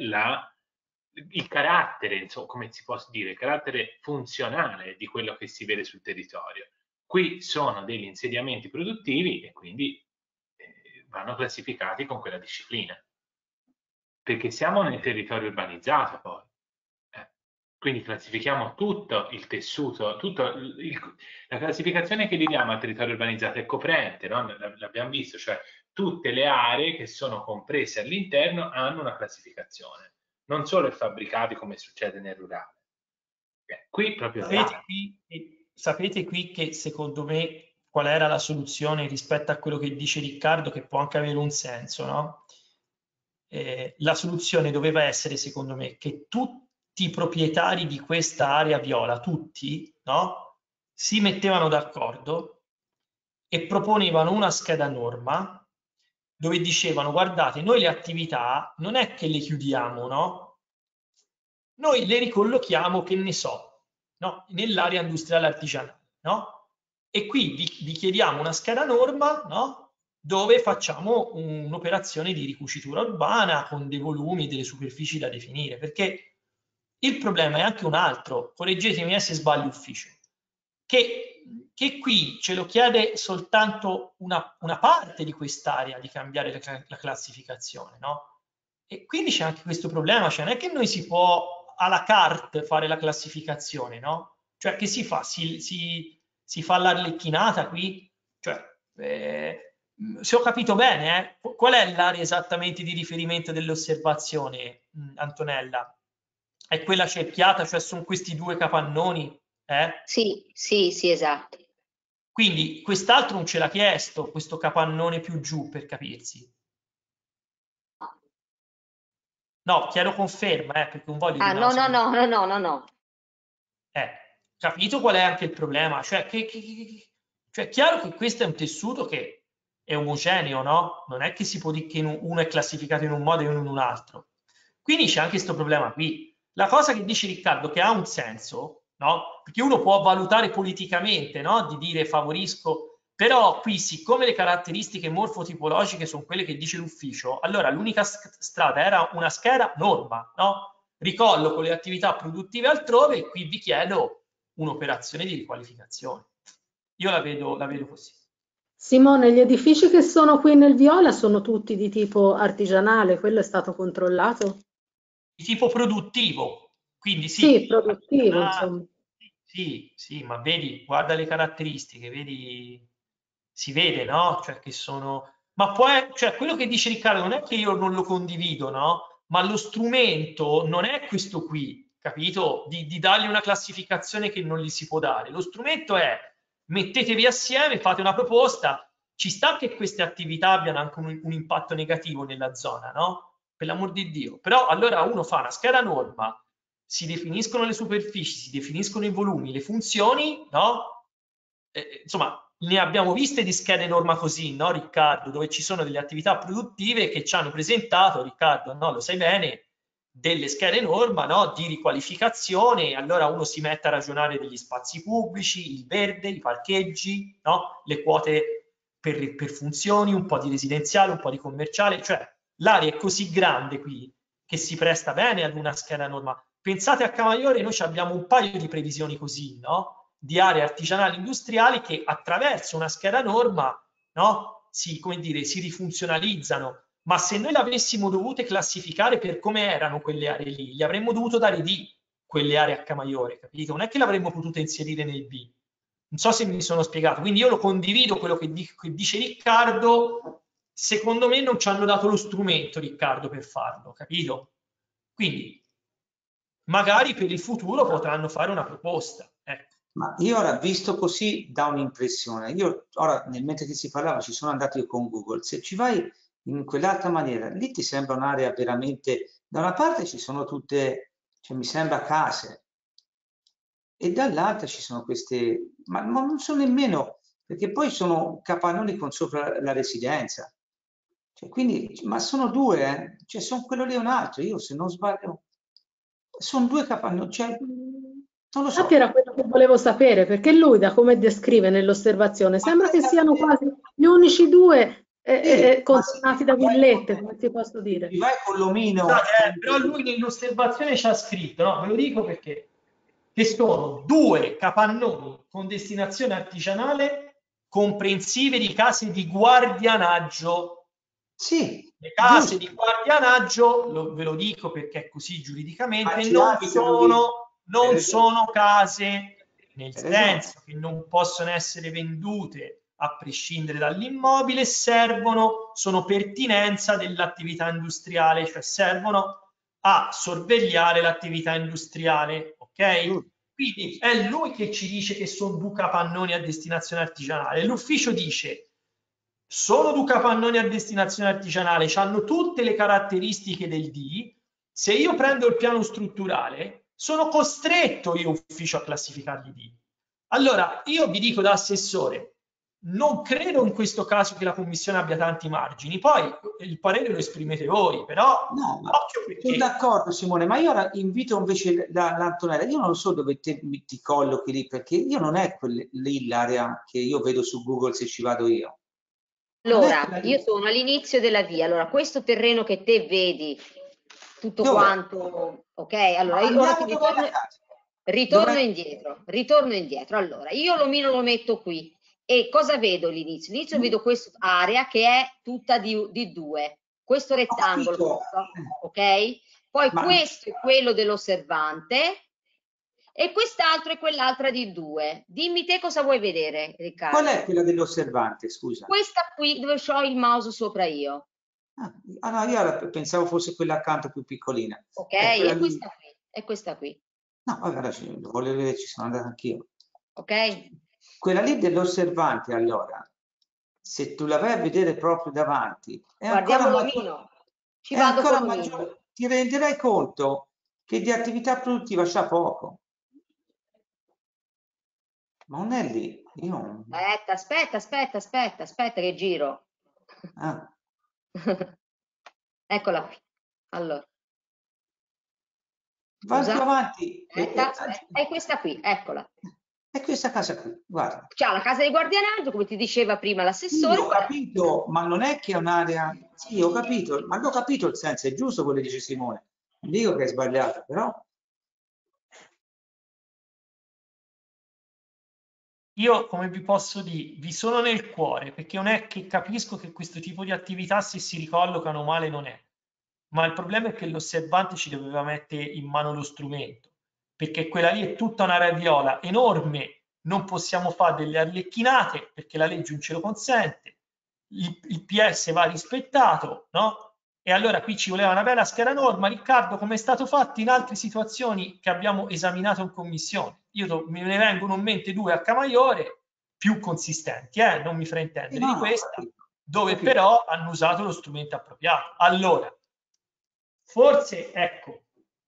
[SPEAKER 1] il carattere, insomma, come si può dire, il carattere funzionale di quello che si vede sul territorio. Qui sono degli insediamenti produttivi e quindi vanno classificati con quella disciplina. Perché siamo nel territorio urbanizzato poi. Quindi classifichiamo tutto il tessuto, la classificazione che gli diamo al territorio urbanizzato è coprente, no? L'abbiamo visto, cioè tutte le aree che sono comprese all'interno hanno una classificazione, non solo i fabbricati come succede nel rurale. Qui proprio
[SPEAKER 2] sapete qui che secondo me qual era la soluzione rispetto a quello che dice Riccardo, che può anche avere un senso, no? La soluzione doveva essere, secondo me, che tutti i proprietari di questa area viola, tutti, no? Si mettevano d'accordo e proponevano una scheda norma dove dicevano: guardate, noi le attività non è che le chiudiamo, no? Noi le ricollochiamo, che ne so, no? Nell'area industriale artigianale, no? E qui vi chiediamo una scheda norma, no? Dove facciamo un'operazione di ricucitura urbana con dei volumi, delle superfici da definire, perché il problema è anche un altro, correggetemi se sbaglio ufficio, che qui ce lo chiede soltanto una parte di quest'area di cambiare la classificazione, no? E quindi c'è anche questo problema, cioè non è che noi si può à la carte fare la classificazione, no? Cioè che si fa? Si fa l'arlecchinata qui? Cioè, se ho capito bene, qual è l'area esattamente di riferimento dell'osservazione, Antonella? È quella cerchiata, cioè sono questi due capannoni?
[SPEAKER 4] Sì, esatto.
[SPEAKER 2] Quindi quest'altro non ce l'ha chiesto, questo capannone più giù, per capirsi. No, chiedo conferma, perché non voglio...
[SPEAKER 4] No.
[SPEAKER 2] Capito qual è anche il problema? Cioè, cioè, è chiaro che questo è un tessuto che è omogeneo, no? Non è che si può dire che uno è classificato in un modo e uno in un altro. Quindi c'è anche questo problema qui. La cosa che dice Riccardo, che ha un senso, no? Perché uno può valutare politicamente, no? Di dire favorisco, però qui, siccome le caratteristiche morfotipologiche sono quelle che dice l'ufficio, allora l'unica strada era una scheda norma, no? Ricolloco le attività produttive altrove e qui vi chiedo un'operazione di riqualificazione. Io la vedo così.
[SPEAKER 5] Simone, gli edifici che sono qui nel viola sono tutti di tipo artigianale, quello è stato controllato?
[SPEAKER 2] Di tipo produttivo, quindi sì,
[SPEAKER 5] produttivo, insomma.
[SPEAKER 2] Sì, ma vedi, guarda le caratteristiche, vedi, si vede, no? Cioè che sono... Ma poi, cioè quello che dice Riccardo non è che io non lo condivido, no? Ma lo strumento non è questo qui, capito? Di dargli una classificazione che non gli si può dare. Lo strumento è: mettetevi assieme, fate una proposta. Ci sta che queste attività abbiano anche un impatto negativo nella zona, no? Per l'amor di Dio. Però allora uno fa una scheda norma, si definiscono le superfici, si definiscono i volumi, le funzioni, no? Insomma, ne abbiamo viste di schede norma così, no Riccardo? Dove ci sono delle attività produttive che ci hanno presentato, Riccardo, no? Lo sai bene, delle schede norma, no? Di riqualificazione, allora uno si mette a ragionare degli spazi pubblici, il verde, i parcheggi, no? Le quote per funzioni, un po' di residenziale, un po' di commerciale, cioè l'area è così grande qui che si presta bene ad una scheda norma. Pensate a Camaiore, noi abbiamo un paio di previsioni così, no? Di aree artigianali industriali che attraverso una scheda norma, no? Come dire, si rifunzionalizzano. Ma se noi l'avessimo dovute classificare per come erano quelle aree lì, gli avremmo dovuto dare D, quelle aree a Camaiore, capito? Non è che l'avremmo potuta inserire nel B. Non so se mi sono spiegato. Quindi io lo condivido quello che dice Riccardo. Secondo me non ci hanno dato lo strumento, Riccardo, per farlo, capito? Quindi magari per il futuro potranno fare una proposta. Ecco.
[SPEAKER 3] Ma io ora, visto così, da un'impressione. Io ora, nel mentre che si parlava, ci sono andato io con Google. Se ci vai in quell'altra maniera, lì ti sembra un'area veramente... Da una parte ci sono tutte, cioè mi sembra case, e dall'altra ci sono queste... Ma non sono nemmeno... Perché poi sono capannoni con sopra la residenza. Cioè, quindi, ma sono due, cioè sono quello lì e un altro. Io, se non sbaglio, sono due capannoni, cioè... Non lo so.
[SPEAKER 5] Infatti era quello che volevo sapere, perché lui, da come descrive nell'osservazione, sembra che siano quasi gli unici due contornati da villette, come ti posso dire.
[SPEAKER 3] Vai con l'omino.
[SPEAKER 2] Però lui nell'osservazione ci ha scritto, no? Ve lo dico perché, che sono due capannoni con destinazione artigianale comprensive di case di guardianaggio.
[SPEAKER 3] Sì.
[SPEAKER 2] Le case di guardianaggio, ve lo dico perché è così giuridicamente, non sono case, nel senso che non possono essere vendute a prescindere dall'immobile, sono pertinenza dell'attività industriale, cioè servono a sorvegliare l'attività industriale, ok? Quindi è lui che ci dice che sono due capannoni a destinazione artigianale. L'ufficio dice: sono due capannoni a destinazione artigianale, hanno tutte le caratteristiche del D. Se io prendo il piano strutturale, sono costretto io ufficio a classificarli D. Allora, io vi dico da assessore, non credo in questo caso che la commissione abbia tanti margini, poi il parere lo esprimete voi, però
[SPEAKER 3] no,
[SPEAKER 2] occhio perché...
[SPEAKER 3] Sono d'accordo Simone, ma io ora invito invece l'Antonella, io non so dove ti collochi lì, perché io non è lì l'area che io vedo su Google se ci vado io.
[SPEAKER 4] Allora, io sono all'inizio della via, allora questo terreno che te vedi, tutto quanto, ok? Allora, io ora ti ritorno indietro. Allora, io l'omino lo metto qui e cosa vedo all'inizio? All'inizio vedo questa area che è tutta di 2, questo rettangolo, ok? Poi questo è quello dell'osservante e quest'altro è quell'altra di 2. Dimmi te cosa vuoi vedere, Riccardo.
[SPEAKER 3] Qual è quella dell'osservante, scusa?
[SPEAKER 4] Questa qui dove ho il mouse sopra io.
[SPEAKER 3] No, io pensavo fosse quella accanto più piccolina.
[SPEAKER 4] Ok, è questa qui. È questa qui.
[SPEAKER 3] No, allora voglio vedere, ci sono andato anch'io.
[SPEAKER 4] Ok.
[SPEAKER 3] Quella lì dell'osservante, allora, se tu la vai a vedere proprio davanti, è
[SPEAKER 4] guardiamo
[SPEAKER 3] l'omino.
[SPEAKER 4] Ci vado con l'omino.
[SPEAKER 3] Ti renderai conto che di attività produttiva c'ha poco. Ma non è lì. Io...
[SPEAKER 4] Aspetta che giro. Eccola qui. Allora.
[SPEAKER 3] Vai più avanti.
[SPEAKER 4] È questa qui, eccola.
[SPEAKER 3] È questa casa qui, guarda.
[SPEAKER 4] C'ha la casa di guardianaggio, come ti diceva prima l'assessore.
[SPEAKER 3] Sì, ho capito, ma non è che è un'area... Sì, ho capito, ma ho capito il senso, è giusto quello che dice Simone. Non dico che è sbagliato, però...
[SPEAKER 2] Io, come vi posso dire, vi sono nel cuore, perché non è che capisco che questo tipo di attività, se si ricollocano male, non è. Ma il problema è che l'osservante ci doveva mettere in mano lo strumento, perché quella lì è tutta un'area viola enorme, non possiamo fare delle arlecchinate, perché la legge non ce lo consente, il PS va rispettato, no? E allora qui ci voleva una bella scheda norma, Riccardo, come è stato fatto in altre situazioni che abbiamo esaminato in commissione. Me ne vengono in mente 2 a Camaiore più consistenti, non mi fraintendere di questa, dove però hanno usato lo strumento appropriato. Allora, forse, ecco,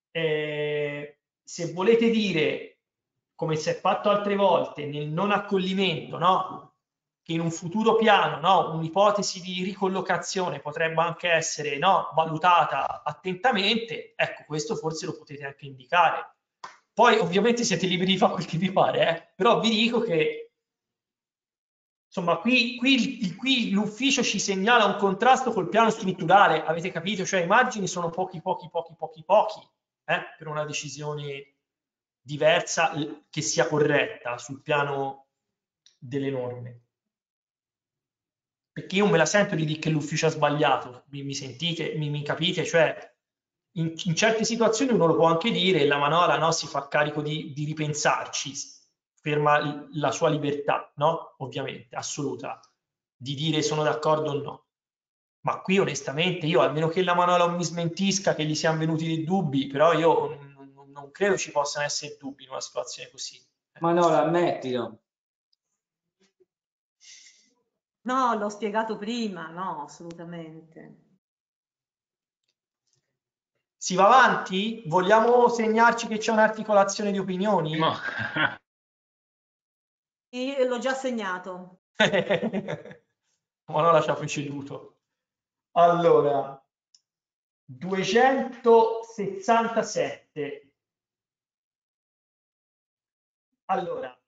[SPEAKER 2] se volete dire, come si è fatto altre volte, nel non accoglimento, no? Che in un futuro piano, no? Un'ipotesi di ricollocazione potrebbe anche essere, no? Valutata attentamente, ecco, questo forse lo potete anche indicare. Poi ovviamente siete liberi di fare quel che vi pare, però vi dico che insomma qui l'ufficio ci segnala un contrasto col piano strutturale, avete capito? Cioè i margini sono pochi per una decisione diversa che sia corretta sul piano delle norme. Perché io me la sento di dire che l'ufficio ha sbagliato, mi sentite, mi capite? Cioè in certe situazioni uno lo può anche dire e la manola, no, si fa carico di ripensarci, ferma la sua libertà, no? Ovviamente, assoluta, di dire sono d'accordo o no. Ma qui onestamente io, almeno che la manola non mi smentisca che gli siano venuti dei dubbi, però io non credo ci possano essere dubbi in una situazione così.
[SPEAKER 3] Manola, ammettilo.
[SPEAKER 6] No, l'ho spiegato prima, no, assolutamente.
[SPEAKER 2] Si va avanti? Vogliamo segnarci che c'è un'articolazione di opinioni?
[SPEAKER 1] No.
[SPEAKER 6] Io l'ho già segnato.
[SPEAKER 2] Manola ci ha preceduto. Allora, 267. Allora,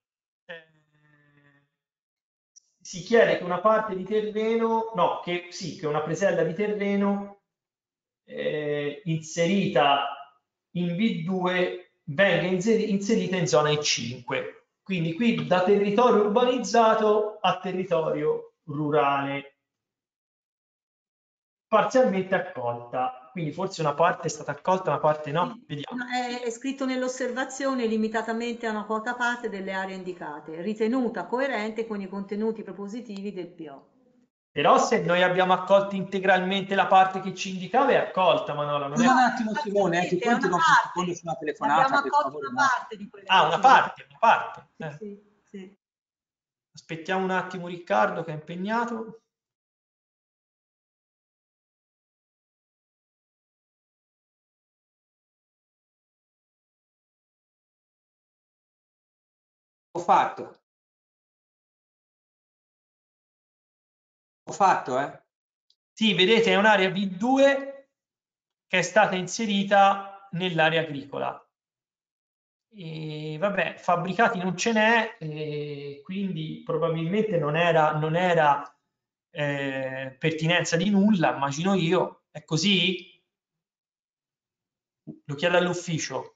[SPEAKER 2] si chiede che una parte di terreno, no, che una presella di terreno inserita in B2 venga inserita in zona E5. Quindi qui da territorio urbanizzato a territorio rurale. Parzialmente accolta, quindi forse una parte è stata accolta, una parte no. Vediamo.
[SPEAKER 6] È scritto nell'osservazione limitatamente a una quota parte delle aree indicate, ritenuta coerente con i contenuti propositivi del PO.
[SPEAKER 2] Però se noi abbiamo accolto integralmente la parte che ci indicava è accolta, Manola. Non è...
[SPEAKER 3] Un attimo Simone, ti conti non si risponde su una telefonata.
[SPEAKER 6] Abbiamo accolto una parte di quelle.
[SPEAKER 2] Ah, una parte.
[SPEAKER 6] Sì.
[SPEAKER 2] Aspettiamo un attimo Riccardo che è impegnato.
[SPEAKER 3] Ho fatto,
[SPEAKER 2] Sì, vedete, è un'area V2 che è stata inserita nell'area agricola. E vabbè, fabbricati non ce n'è, quindi probabilmente non era pertinenza di nulla, immagino io. È così? Lo chiedo all'ufficio.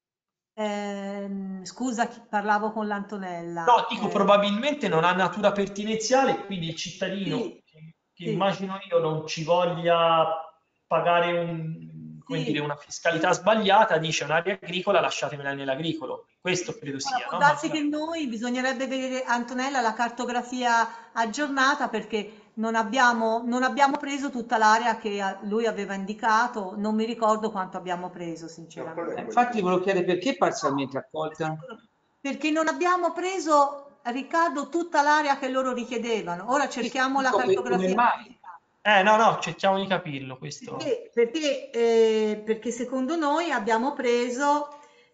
[SPEAKER 6] Scusa, parlavo con l'Antonella.
[SPEAKER 2] No, dico probabilmente non ha natura pertinenziale, quindi il cittadino,
[SPEAKER 6] Sì,
[SPEAKER 2] che immagino io non ci voglia pagare una fiscalità sbagliata, dice un'area agricola, lasciatemela nell'agricolo. Questo credo sia.
[SPEAKER 6] Può darsi che noi bisognerebbe vedere, Antonella, la cartografia aggiornata perché non abbiamo preso tutta l'area che lui aveva indicato, non mi ricordo quanto abbiamo preso sinceramente.
[SPEAKER 3] Infatti volevo chiedere perché parzialmente accolta?
[SPEAKER 6] Perché non abbiamo preso, Riccardo, tutta l'area che loro richiedevano. Ora cerchiamo la cartografia.
[SPEAKER 2] No, cerchiamo di capirlo questo.
[SPEAKER 6] Perché secondo noi abbiamo preso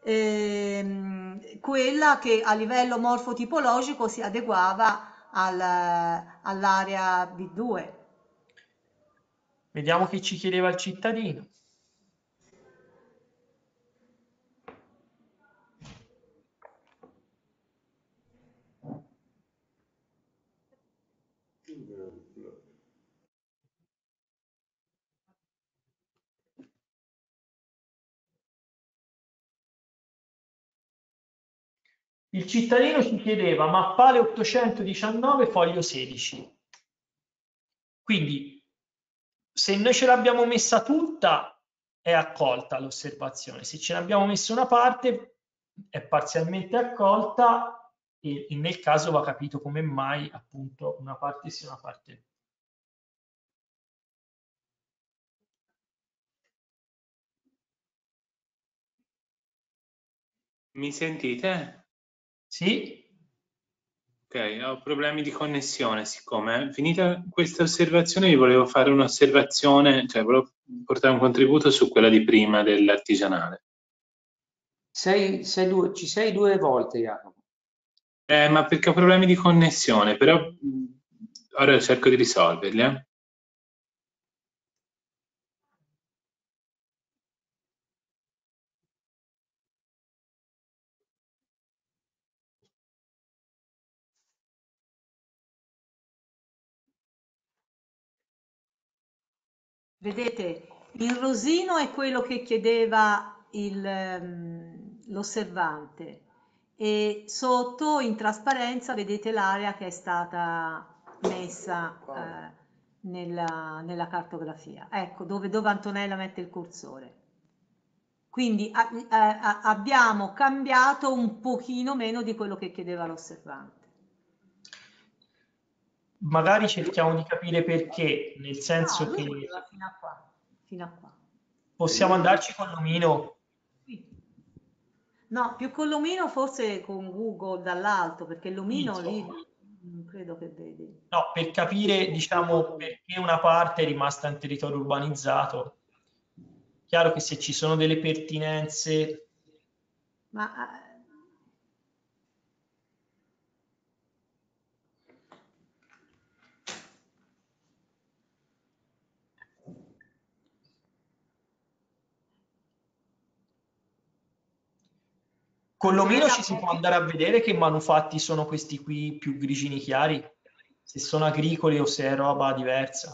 [SPEAKER 6] quella che a livello morfotipologico si adeguava all'area B2.
[SPEAKER 2] Vediamo che ci chiedeva il cittadino. Il cittadino ci chiedeva mappale 819 foglio 16. Quindi se noi ce l'abbiamo messa tutta è accolta l'osservazione, se ce l'abbiamo messa una parte è parzialmente accolta e nel caso va capito come mai appunto una parte sì, una parte no.
[SPEAKER 1] Mi sentite?
[SPEAKER 2] Sì?
[SPEAKER 1] Ok, ho problemi di connessione, siccome finita questa osservazione vi volevo fare un'osservazione, cioè volevo portare un contributo su quella di prima dell'artigianale.
[SPEAKER 3] Ci sei 2 volte, Jacopo.
[SPEAKER 1] Ma perché ho problemi di connessione, però ora cerco di risolverli, eh.
[SPEAKER 6] Vedete, il rosino è quello che chiedeva l'osservante e sotto in trasparenza vedete l'area che è stata messa nella cartografia. Ecco, dove Antonella mette il cursore. Quindi abbiamo cambiato un pochino meno di quello che chiedeva l'osservante.
[SPEAKER 2] Magari cerchiamo di capire perché, nel senso
[SPEAKER 6] No, lui
[SPEAKER 2] che
[SPEAKER 6] voleva fino a qua, fino a qua.
[SPEAKER 2] possiamo andarci con l'omino.
[SPEAKER 6] Qui. No, più con l'omino forse con Google dall'alto, perché l'omino lì non credo che vedi.
[SPEAKER 2] No, per capire, diciamo, perché una parte è rimasta in territorio urbanizzato. Chiaro che se ci sono delle pertinenze,
[SPEAKER 6] Ma
[SPEAKER 2] con l'omino ci si può andare a vedere che manufatti sono questi qui più grigini chiari, se sono agricoli o se è roba diversa.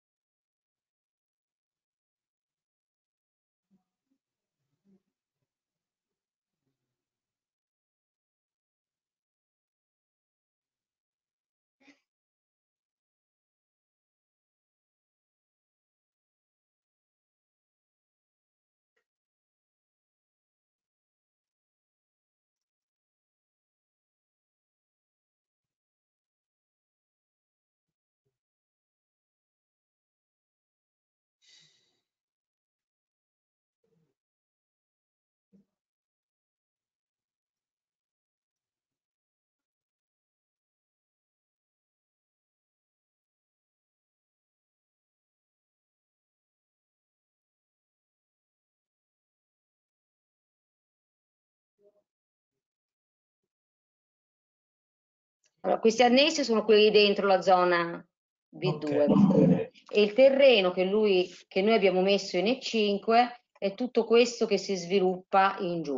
[SPEAKER 4] Allora, questi annessi sono quelli dentro la zona B2
[SPEAKER 2] Ok.
[SPEAKER 4] e il terreno che noi abbiamo messo in E5 è tutto questo che si sviluppa in giù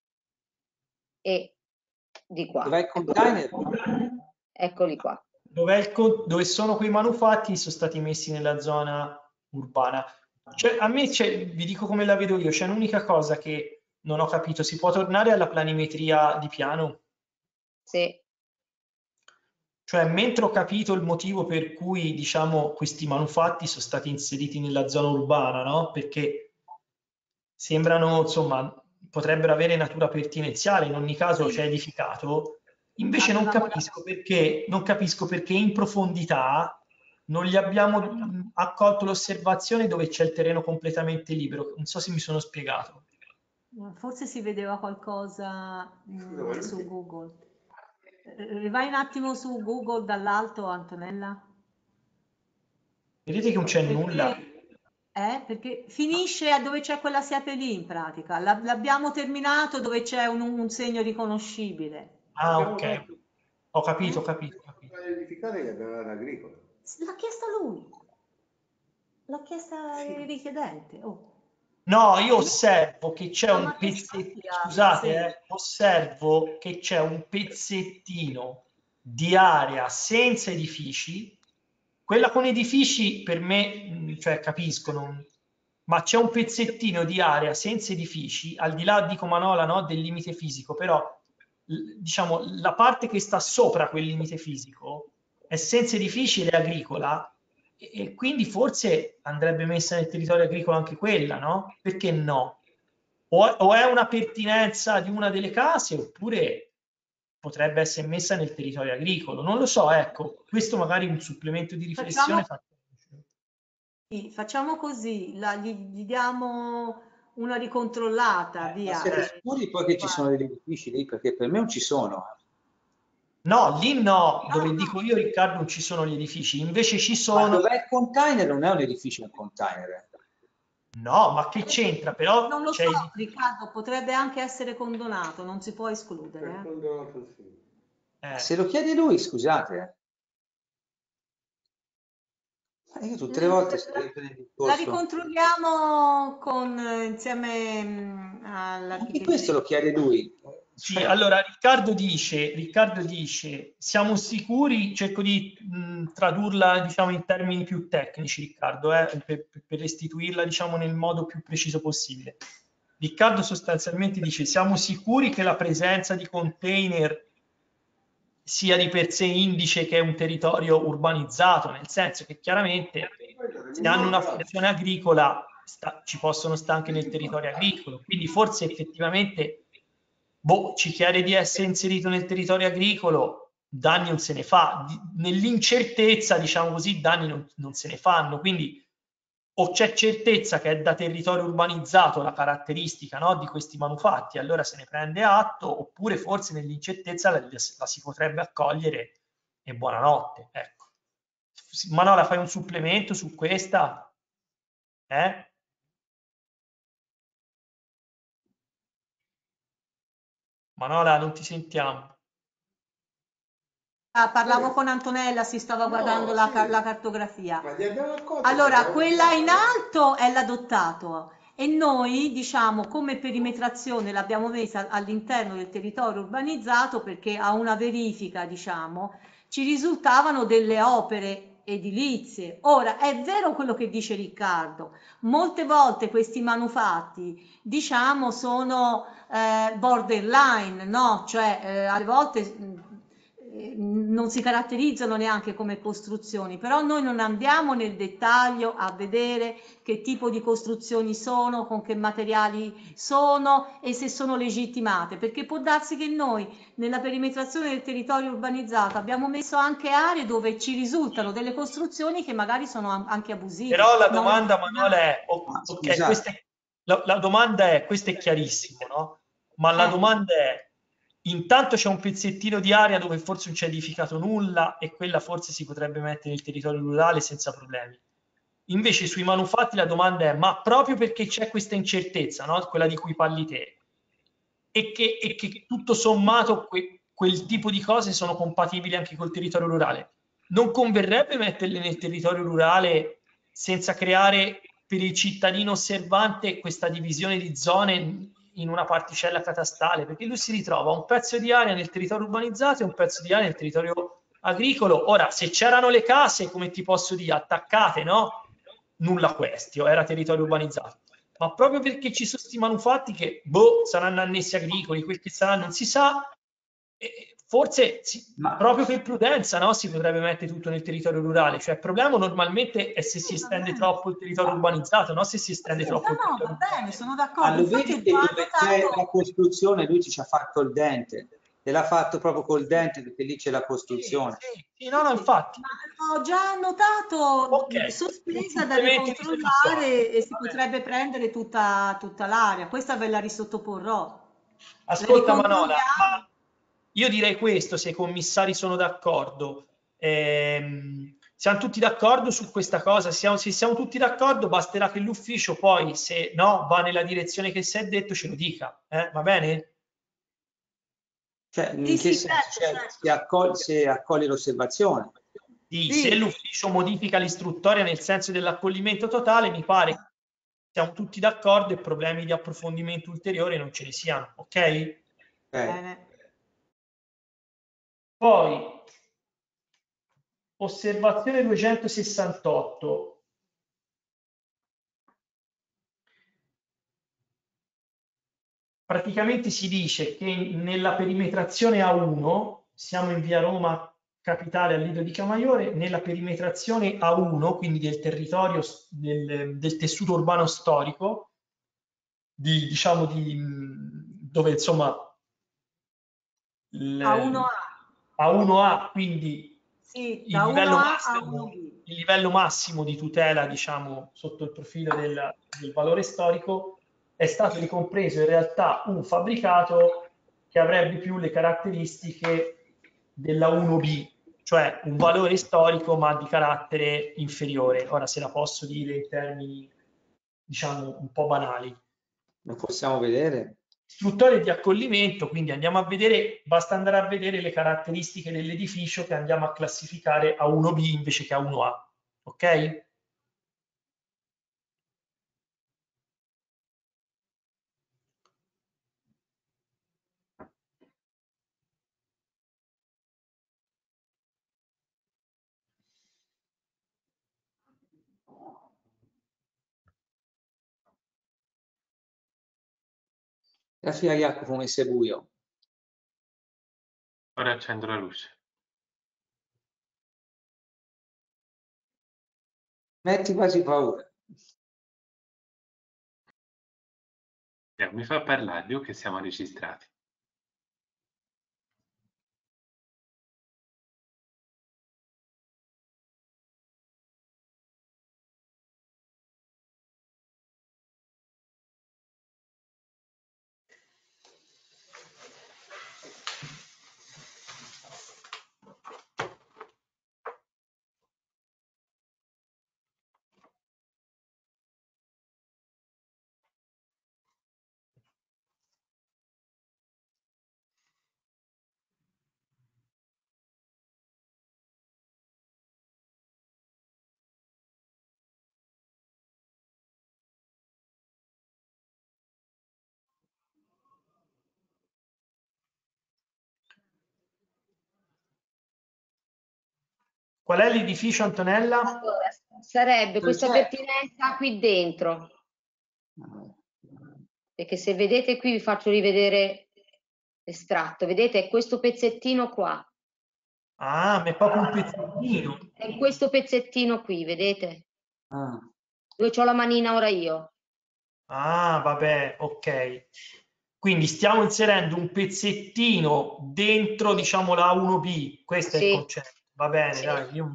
[SPEAKER 4] e di qua.
[SPEAKER 3] Dov'è il container?
[SPEAKER 4] Eccoli qua.
[SPEAKER 2] Dove sono quei manufatti sono stati messi nella zona urbana. Cioè, a me vi dico come la vedo io, c'è un'unica cosa che non ho capito, si può tornare alla planimetria di piano?
[SPEAKER 4] Sì.
[SPEAKER 2] Cioè, mentre ho capito il motivo per cui, diciamo, questi manufatti sono stati inseriti nella zona urbana, no? Perché sembrano, insomma, potrebbero avere natura pertinenziale, in ogni caso c'è edificato. Invece non capisco perché in profondità non gli abbiamo accolto l'osservazione dove c'è il terreno completamente libero. Non so se mi sono spiegato.
[SPEAKER 6] Forse si vedeva qualcosa su Google. Vai un attimo su Google dall'alto, Antonella.
[SPEAKER 2] Vedete che non c'è nulla.
[SPEAKER 6] Perché finisce a dove c'è quella siepe lì in pratica. L'abbiamo terminato dove c'è un segno riconoscibile.
[SPEAKER 2] Ah, ok. Ho capito, ho capito.
[SPEAKER 9] Edificare gli abbiamo dato agricolo.
[SPEAKER 6] L'ha chiesta lui. L'ha chiesta il richiedente. Oh.
[SPEAKER 2] No, io osservo che c'è
[SPEAKER 6] No,
[SPEAKER 2] un
[SPEAKER 6] ma che
[SPEAKER 2] pezzettino,
[SPEAKER 6] sappia,
[SPEAKER 2] scusate, osservo che c'è un pezzettino di area senza edifici. Quella con edifici per me, cioè capisco, ma c'è un pezzettino di area senza edifici, al di là, dico Manola, no, del limite fisico, però diciamo la parte che sta sopra quel limite fisico è senza edifici ed è agricola e quindi forse andrebbe messa nel territorio agricolo anche quella, no? Perché no? O è una pertinenza di una delle case oppure potrebbe essere messa nel territorio agricolo. Non lo so, ecco, questo magari un supplemento di riflessione.
[SPEAKER 6] Facciamo così, gli diamo una ricontrollata, via.
[SPEAKER 3] Ma siete sicuri poi che ci sono degli edifici lì? Perché per me non ci sono.
[SPEAKER 2] No, lì no, dove dico io, Riccardo, non ci sono gli edifici, invece ci
[SPEAKER 3] Ma
[SPEAKER 2] sono...
[SPEAKER 3] dov'è il container? Non è un edificio, è un container.
[SPEAKER 2] No, ma che c'entra? Però
[SPEAKER 6] Non lo
[SPEAKER 2] c'è
[SPEAKER 6] so, Riccardo, potrebbe anche essere condonato, non si può escludere.
[SPEAKER 9] Condonato, sì.
[SPEAKER 3] Se lo chiede lui, scusate. Io tutte le volte
[SPEAKER 6] La ricontrolliamo insieme
[SPEAKER 3] anche
[SPEAKER 6] all'architetto.
[SPEAKER 3] questo lo chiede lui.
[SPEAKER 2] Sì, allora Riccardo dice, siamo sicuri, cerco di tradurla diciamo in termini più tecnici, Riccardo, per restituirla diciamo nel modo più preciso possibile. Riccardo sostanzialmente dice: siamo sicuri che la presenza di container sia di per sé indice che è un territorio urbanizzato, nel senso che chiaramente se hanno una funzione agricola ci possono stare anche nel territorio agricolo, quindi forse effettivamente ci chiede di essere inserito nel territorio agricolo, danni non se ne fa, nell'incertezza diciamo così danni non se ne fanno, quindi o c'è certezza che è da territorio urbanizzato la caratteristica, no, di questi manufatti, allora se ne prende atto, oppure forse nell'incertezza la si potrebbe accogliere e buonanotte. Ecco. Manola, fai un supplemento su questa? Manola, non ti sentiamo.
[SPEAKER 6] Parlavo con Antonella, si stava guardando la cartografia. Allora, quella in alto è l'adottato e noi, diciamo, come perimetrazione l'abbiamo messa all'interno del territorio urbanizzato perché a una verifica, diciamo, ci risultavano delle opere edilizie. Ora, è vero quello che dice Riccardo, molte volte questi manufatti, diciamo, sono borderline, no? Cioè, alle volte non si caratterizzano neanche come costruzioni, però noi non andiamo nel dettaglio a vedere che tipo di costruzioni sono, con che materiali sono e se sono legittimate, perché può darsi che noi nella perimetrazione del territorio urbanizzato abbiamo messo anche aree dove ci risultano delle costruzioni che magari sono anche abusive.
[SPEAKER 2] Però la domanda, Manuela, è, la domanda è, questo è chiarissimo, no? Ma la domanda è, intanto c'è un pezzettino di area dove forse non c'è edificato nulla e quella forse si potrebbe mettere nel territorio rurale senza problemi. Invece sui manufatti la domanda è, ma proprio perché c'è questa incertezza, no? Quella di cui parli te, e che tutto sommato quel tipo di cose sono compatibili anche col territorio rurale, non converrebbe metterle nel territorio rurale senza creare per il cittadino osservante questa divisione di zone in una particella catastale, perché lui si ritrova un pezzo di area nel territorio urbanizzato e un pezzo di area nel territorio agricolo. Ora, se c'erano le case, come ti posso dire, attaccate, no? Nulla questio, era territorio urbanizzato. Ma proprio perché ci sono questi manufatti che, saranno annessi agricoli, quel che saranno, non si sa, forse proprio per prudenza, no? Si potrebbe mettere tutto nel territorio rurale. Cioè il problema normalmente è se si estende troppo il territorio urbanizzato, no? Se si estende troppo il territorio
[SPEAKER 6] urbanizzato. Va bene, sono d'accordo.
[SPEAKER 3] Allora, vedi che dove c'è la costruzione lui ci ha fatto il dente. E l'ha fatto proprio col dente perché lì c'è la costruzione.
[SPEAKER 2] Sì, no, infatti.
[SPEAKER 6] Ma ho già notato sospesa da ricontrollare e si potrebbe prendere tutta l'area. Questa ve la risottoporrò.
[SPEAKER 2] Ascolta Manola, io direi questo, se i commissari sono d'accordo. Siamo tutti d'accordo su questa cosa, se siamo tutti d'accordo basterà che l'ufficio poi, se no, va nella direzione che si è detto, ce lo dica, va bene?
[SPEAKER 3] Cioè, in che senso? Se accoglie l'osservazione.
[SPEAKER 2] Sì, se l'ufficio modifica l'istruttoria nel senso dell'accoglimento totale, mi pare che siamo tutti d'accordo e problemi di approfondimento ulteriore non ce ne siano, ok? Poi, osservazione 268. Praticamente si dice che nella perimetrazione A1, siamo in via Roma Capitale al Lido di Camaiore, nella perimetrazione A1, quindi del territorio del tessuto urbano storico, diciamo dove insomma A1A, quindi il livello massimo di tutela, diciamo, sotto il profilo del valore storico, è stato ricompreso in realtà un fabbricato che avrebbe più le caratteristiche della 1B, cioè un valore storico ma di carattere inferiore. Ora, se la posso dire in termini, diciamo, un po' banali.
[SPEAKER 3] Lo possiamo vedere?
[SPEAKER 2] Istruttore di accoglimento, quindi andiamo a vedere, basta andare a vedere le caratteristiche dell'edificio che andiamo a classificare a 1B invece che a 1A, ok?
[SPEAKER 3] La figlia Jacopo messe buio.
[SPEAKER 1] Ora accendo la luce.
[SPEAKER 3] Metti quasi paura.
[SPEAKER 1] Mi fa parlare, dico che siamo registrati.
[SPEAKER 2] Qual è l'edificio, Antonella?
[SPEAKER 4] Allora, sarebbe questa pertinenza qui dentro, perché se vedete qui vi faccio rivedere l'estratto, vedete è questo pezzettino qua,
[SPEAKER 2] Ah, ma è proprio un pezzettino.
[SPEAKER 4] è questo pezzettino qui, vedete?
[SPEAKER 3] Ah.
[SPEAKER 4] Dove c'ho la manina ora io.
[SPEAKER 2] Ah, vabbè, ok. Quindi stiamo inserendo un pezzettino dentro, diciamo, la 1B. Questo è il
[SPEAKER 4] Sì.
[SPEAKER 2] concetto. Va bene,
[SPEAKER 4] Sì.
[SPEAKER 2] dai, io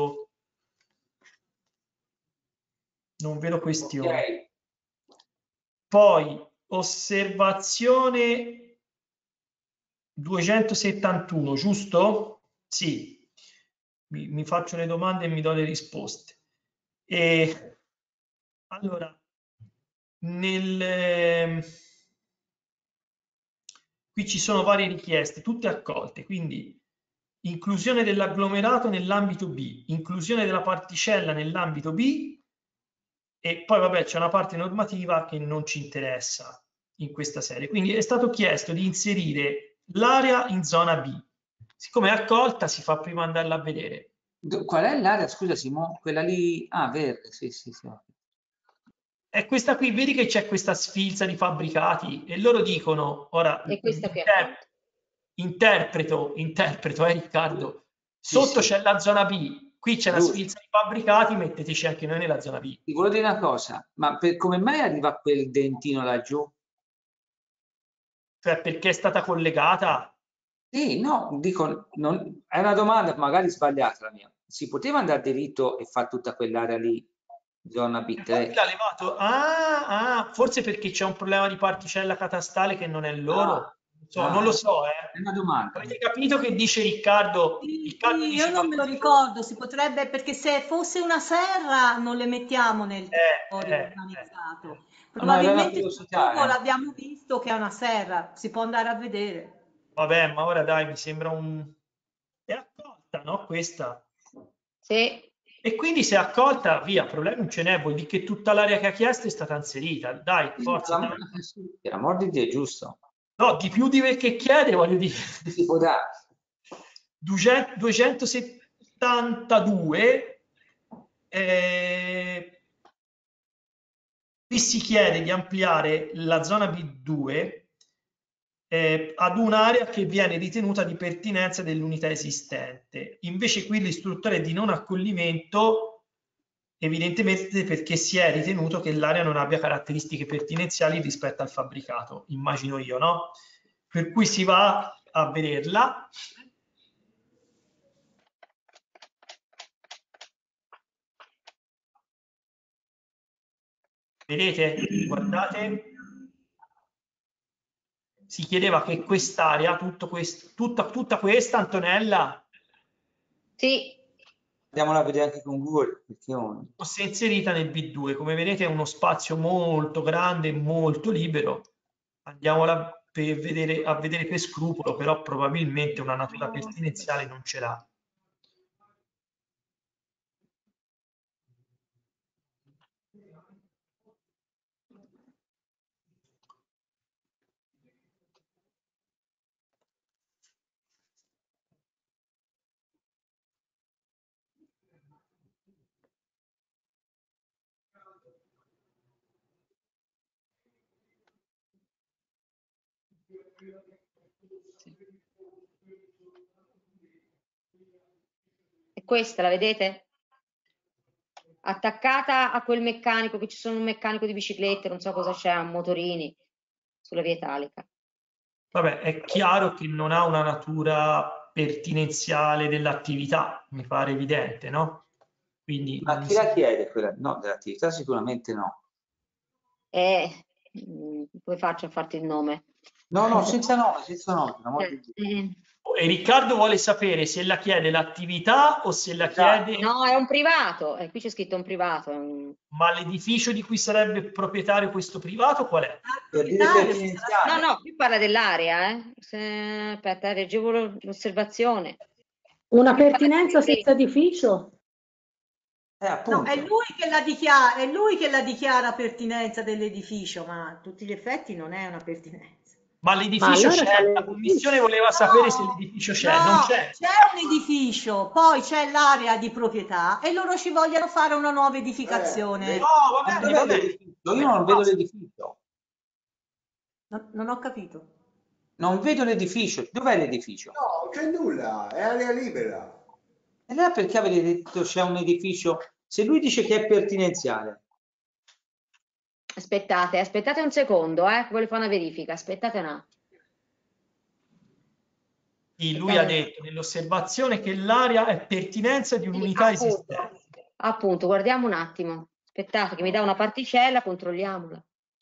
[SPEAKER 2] non vedo questione.
[SPEAKER 3] Okay.
[SPEAKER 2] Poi, osservazione 271, giusto? Sì. Mi faccio le domande e mi do le risposte. E allora, qui ci sono varie richieste, tutte accolte, quindi inclusione dell'agglomerato nell'ambito B, inclusione della particella nell'ambito B e poi vabbè c'è una parte normativa che non ci interessa in questa serie. Quindi è stato chiesto di inserire l'area in zona B. Siccome è accolta si fa prima andarla a vedere.
[SPEAKER 3] Qual è l'area? Scusa Simone, quella lì... Ah, verde, sì, sì, sì.
[SPEAKER 2] È questa qui, vedi che c'è questa sfilza di fabbricati e loro dicono, ora
[SPEAKER 4] E questa qui è
[SPEAKER 2] interpreto Riccardo, sotto
[SPEAKER 3] sì.
[SPEAKER 2] c'è la zona B, qui c'è la
[SPEAKER 3] Giusto.
[SPEAKER 2] sfilza di fabbricati, metteteci anche noi nella zona B.
[SPEAKER 3] Ti volevo dire una cosa, ma come mai arriva quel dentino laggiù?
[SPEAKER 2] Cioè perché è stata collegata?
[SPEAKER 3] Sì, no, dico, è una domanda magari sbagliata la mia. Si poteva andare diritto e fare tutta quell'area lì, zona
[SPEAKER 2] E poi
[SPEAKER 3] B3?
[SPEAKER 2] l'ha levato, forse perché c'è un problema di particella catastale che non è loro. Non lo so,
[SPEAKER 3] è una domanda.
[SPEAKER 2] Avete capito che dice Riccardo? Riccardo
[SPEAKER 6] Sì,
[SPEAKER 2] dice
[SPEAKER 6] io non me lo ricordo, si potrebbe, perché se fosse una serra non le mettiamo nel territorio urbanizzato.
[SPEAKER 3] No, era una
[SPEAKER 6] Probabilmente
[SPEAKER 3] curiosità,
[SPEAKER 6] l'abbiamo visto che è una serra, si può andare a vedere.
[SPEAKER 2] Vabbè, ma ora dai, mi sembra un... È accolta, no? Questa.
[SPEAKER 4] Sì.
[SPEAKER 2] E quindi se è accolta, via, problemi non ce n'è, vuol dire che tutta l'area che ha chiesto è stata inserita. Dai, forza.
[SPEAKER 3] Per amor di Dio, è giusto.
[SPEAKER 2] No, di più di quel che chiede, voglio dire.
[SPEAKER 3] Si può dare.
[SPEAKER 2] 272, qui si chiede di ampliare la zona B2 ad un'area che viene ritenuta di pertinenza dell'unità esistente. Invece qui l'istruttore è di non accoglimento, evidentemente perché si è ritenuto che l'area non abbia caratteristiche pertinenziali rispetto al fabbricato, immagino io, no? Per cui si va a vederla. Vedete? Guardate. si chiedeva che quest'area, tutta questa, Antonella,
[SPEAKER 4] Sì.
[SPEAKER 3] Andiamola a vedere anche con Google, perché
[SPEAKER 2] fosse inserita nel B2. Come vedete è uno spazio molto grande e molto libero. Andiamola a vedere per scrupolo, però probabilmente una natura pertinenziale non ce l'ha.
[SPEAKER 4] E questa la vedete? Attaccata a quel meccanico, che ci sono un meccanico di biciclette, non so cosa c'è, a motorini, sulla via italica.
[SPEAKER 2] Vabbè, è chiaro che non ha una natura pertinenziale dell'attività, mi pare evidente, no? Quindi
[SPEAKER 3] ma chi la chiede quella? No, dell'attività sicuramente no.
[SPEAKER 4] Come faccio a farti il nome?
[SPEAKER 3] No, senza nome,
[SPEAKER 2] E Riccardo vuole sapere se la chiede l'attività o se la chiede...
[SPEAKER 4] No, è un privato, qui c'è scritto un privato.
[SPEAKER 2] Ma l'edificio di cui sarebbe proprietario questo privato qual è?
[SPEAKER 4] No, qui parla dell'area, aspetta, leggevo l'osservazione.
[SPEAKER 5] Una pertinenza senza edificio?
[SPEAKER 6] No, è lui che la dichiara pertinenza dell'edificio, ma a tutti gli effetti non è una pertinenza.
[SPEAKER 2] Ma l'edificio
[SPEAKER 5] allora
[SPEAKER 2] c'è, la commissione voleva sapere se l'edificio c'è, non c'è.
[SPEAKER 6] C'è un edificio, poi c'è l'area di proprietà e loro ci vogliono fare una nuova edificazione.
[SPEAKER 2] No, va bene.
[SPEAKER 3] Io non vedo l'edificio.
[SPEAKER 6] Non ho capito.
[SPEAKER 3] Non vedo l'edificio. Dov'è l'edificio?
[SPEAKER 9] No, c'è nulla, è area libera.
[SPEAKER 3] E allora perché avete detto c'è un edificio? Se lui dice che è pertinenziale.
[SPEAKER 4] Aspettate un secondo, voglio fare una verifica, aspettate un attimo.
[SPEAKER 2] Sì, lui ha detto nell'osservazione che l'area è pertinenza di un'unità esistente.
[SPEAKER 4] Appunto, guardiamo un attimo. Aspettate che mi dà una particella, controlliamola.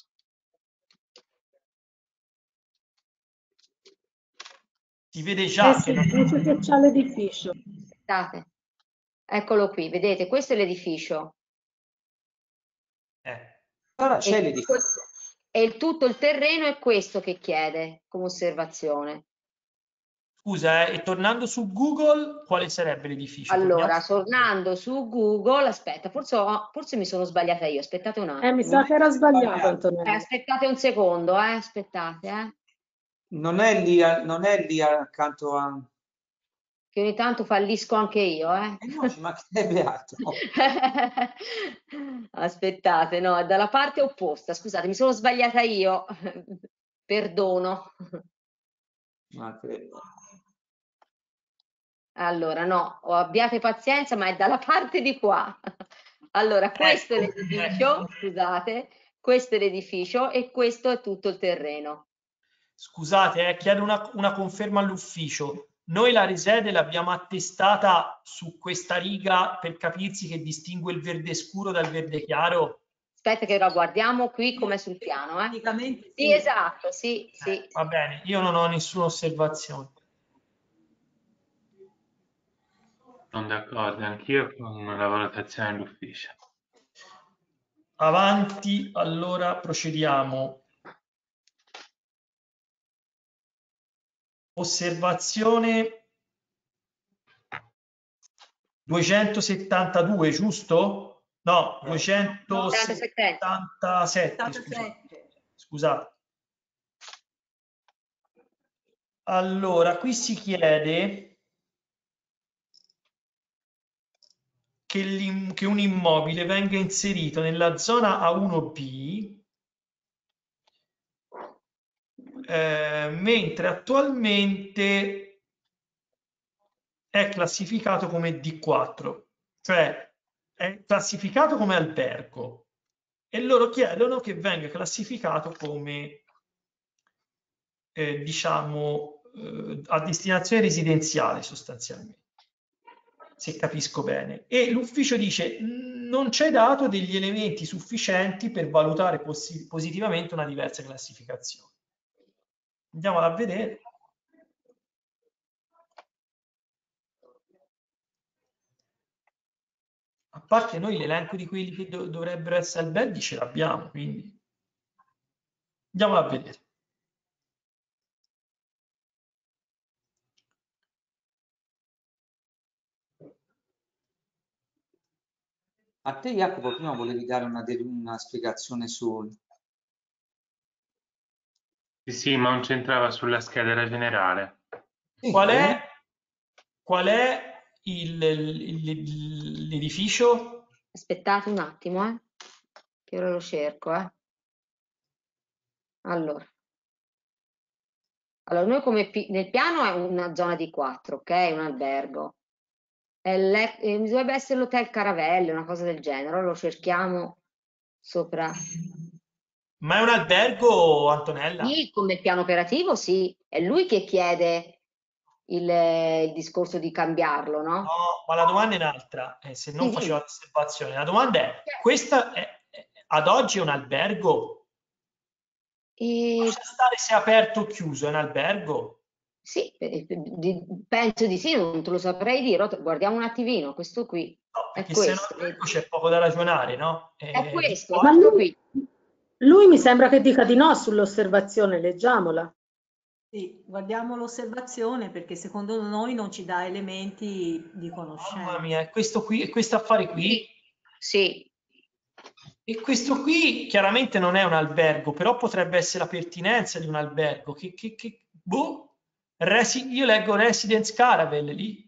[SPEAKER 2] Si vede già
[SPEAKER 5] che c'è l'edificio.
[SPEAKER 4] Aspettate. Eccolo qui, vedete, questo è l'edificio.
[SPEAKER 3] Allora c'è l'edificio.
[SPEAKER 4] E tutto il terreno è questo che chiede come osservazione.
[SPEAKER 2] Scusa, e tornando su Google, quale sarebbe l'edificio?
[SPEAKER 4] Allora, tornando su Google, aspetta, forse mi sono sbagliata io, aspettate un attimo.
[SPEAKER 5] Mi sa che era sbagliato, Antonella.
[SPEAKER 4] Aspettate un secondo, aspettate.
[SPEAKER 3] Non è lì accanto a...
[SPEAKER 4] Che ogni tanto fallisco anche io,
[SPEAKER 3] No, ci mancherebbe altro.
[SPEAKER 4] Aspettate, no, è dalla parte opposta, scusate, mi sono sbagliata io, perdono. Allora, no, abbiate pazienza, ma è dalla parte di qua. Allora, questo è l'edificio, scusate, questo è l'edificio e questo è tutto il terreno.
[SPEAKER 2] Scusate, chiedo una conferma all'ufficio. Noi la resede l'abbiamo attestata su questa riga per capirsi che distingue il verde scuro dal verde chiaro?
[SPEAKER 4] Aspetta che la guardiamo qui come sul piano.
[SPEAKER 6] Praticamente
[SPEAKER 4] sì, esatto, sì.
[SPEAKER 2] Va bene, io non ho nessuna osservazione.
[SPEAKER 1] Sono d'accordo, anch'io con la valutazione dell'ufficio.
[SPEAKER 2] Avanti, allora procediamo. Osservazione 272, giusto? No, 277. Scusate. Allora, qui si chiede che un immobile venga inserito nella zona A1B mentre attualmente è classificato come D4, cioè è classificato come albergo e loro chiedono che venga classificato come diciamo a destinazione residenziale sostanzialmente, se capisco bene, e l'ufficio dice non c'è dato degli elementi sufficienti per valutare positivamente una diversa classificazione. Andiamola a vedere. A parte noi l'elenco di quelli che dovrebbero essere alberghi ce l'abbiamo, quindi andiamola a vedere.
[SPEAKER 3] A te Jacopo prima volevi dare una spiegazione su...
[SPEAKER 1] Sì, ma non c'entrava sulla scheda generale.
[SPEAKER 2] Qual è l'edificio?
[SPEAKER 4] Aspettate un attimo, che ora lo cerco, Allora, noi come nel piano è una zona di 4, ok? Un albergo. Dovrebbe essere l'hotel Caravelle, una cosa del genere. Ora lo cerchiamo sopra.
[SPEAKER 2] Ma è un albergo, Antonella?
[SPEAKER 4] Sì, come piano operativo, sì. È lui che chiede il discorso di cambiarlo, no?
[SPEAKER 2] No, ma la domanda è un'altra, se non
[SPEAKER 4] Sì,
[SPEAKER 2] faceva l'osservazione. La domanda è, questa ad oggi è un albergo? Lascia stare se è aperto o chiuso, è un albergo?
[SPEAKER 4] Sì, penso di sì, non te lo saprei dire. Guardiamo un attimino, questo qui.
[SPEAKER 2] No, perché
[SPEAKER 4] è
[SPEAKER 2] se è un
[SPEAKER 4] questo.
[SPEAKER 2] albergo c'è poco da ragionare, no?
[SPEAKER 4] È questo,
[SPEAKER 5] Ma
[SPEAKER 4] questo qui.
[SPEAKER 5] lui mi sembra che dica di no sull'osservazione, leggiamola.
[SPEAKER 6] Sì, guardiamo l'osservazione perché secondo noi non ci dà elementi di conoscenza.
[SPEAKER 2] Mamma mia, è questo qui, è questo affare qui?
[SPEAKER 4] Sì.
[SPEAKER 2] E questo qui chiaramente non è un albergo, però potrebbe essere la pertinenza di un albergo. Boh, io leggo Residence Caravel lì.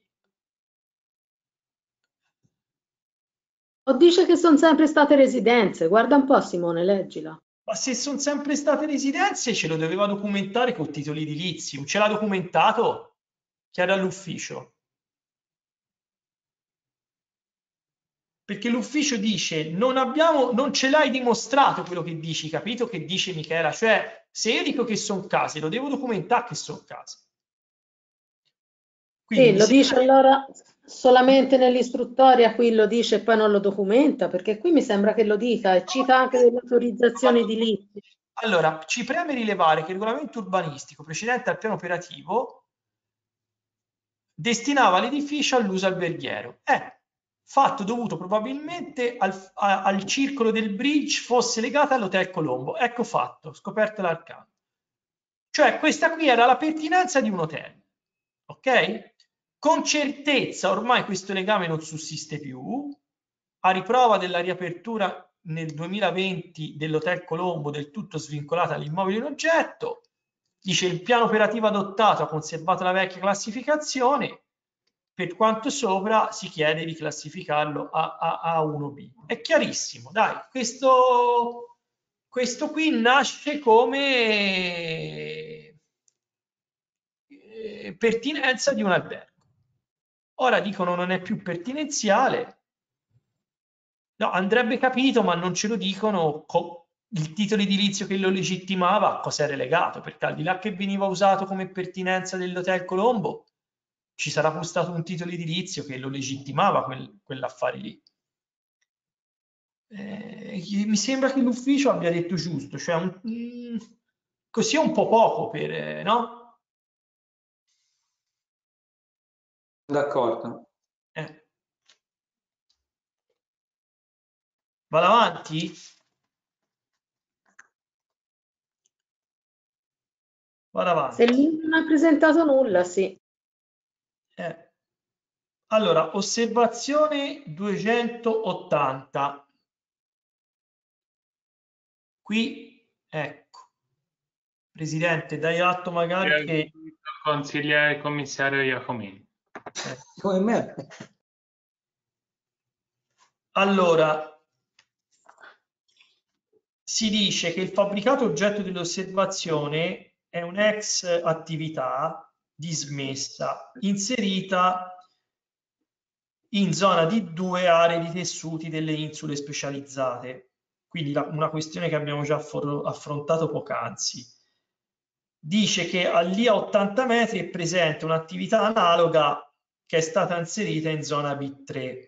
[SPEAKER 5] O dice che sono sempre state residenze. Guarda un po', Simone, leggila.
[SPEAKER 2] Ma se sono sempre state residenze, ce lo doveva documentare con titoli edilizi. Ce l'ha documentato? Chi era all'ufficio? Perché l'ufficio dice non ce l'hai dimostrato quello che dici, capito che dice Michela? Cioè, se io dico che sono case, lo devo documentare che sono case. Quindi
[SPEAKER 5] sì, lo dice allora solamente nell'istruttoria, qui lo dice e poi non lo documenta, perché qui mi sembra che lo dica e cita anche delle autorizzazioni edilizie.
[SPEAKER 2] Allora, ci preme rilevare che il regolamento urbanistico precedente al piano operativo destinava l'edificio all'uso alberghiero. Fatto dovuto probabilmente al circolo del bridge fosse legata all'Hotel Colombo. Ecco fatto, scoperto l'arcano. Cioè questa qui era la pertinenza di un hotel, ok? Con certezza ormai questo legame non sussiste più, a riprova della riapertura nel 2020 dell'Hotel Colombo del tutto svincolata dall'immobile in oggetto. Dice il piano operativo adottato ha conservato la vecchia classificazione, per quanto sopra si chiede di classificarlo a 1B. È chiarissimo, dai, questo qui nasce come pertinenza di un albergo. Ora dicono non è più pertinenziale. No, andrebbe capito, ma non ce lo dicono il titolo edilizio che lo legittimava a cosa era legato, perché al di là che veniva usato come pertinenza dell'Hotel Colombo, ci sarà pure stato un titolo edilizio che lo legittimava quell'affare lì. Mi sembra che l'ufficio abbia detto giusto, cioè così è un po' poco per, no?
[SPEAKER 3] D'accordo.
[SPEAKER 2] Vado avanti? Vado avanti.
[SPEAKER 5] Se lui non ha presentato nulla, sì.
[SPEAKER 2] Allora, osservazione 280. Qui, ecco, Presidente, dai atto magari che...
[SPEAKER 1] Consigliere commissario Iacomini.
[SPEAKER 3] Come me.
[SPEAKER 2] Allora, si dice che il fabbricato oggetto dell'osservazione è un'ex attività dismessa, inserita in zona di 2 aree di tessuti delle insule specializzate. Quindi una questione che abbiamo già affrontato poc'anzi. Dice che lì a 80 metri è presente un'attività analoga che è stata inserita in zona B3.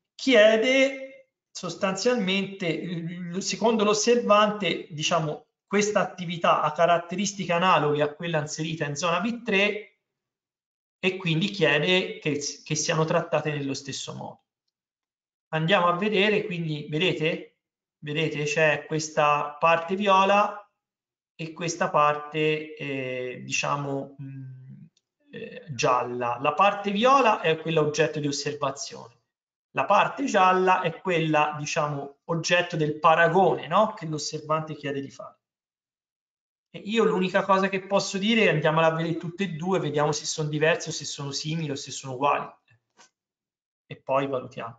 [SPEAKER 2] Chiede sostanzialmente, secondo l'osservante, diciamo, questa attività ha caratteristiche analoghe a quella inserita in zona B3 e quindi chiede che siano trattate nello stesso modo. Andiamo a vedere, quindi vedete c'è questa parte viola e questa parte diciamo gialla. La parte viola è quella oggetto di osservazione, la parte gialla è quella diciamo oggetto del paragone, no? Che l'osservante chiede di fare. E io l'unica cosa che posso dire è andiamola a vedere tutte e due, vediamo se sono diverse o se sono simili o se sono uguali e poi valutiamo.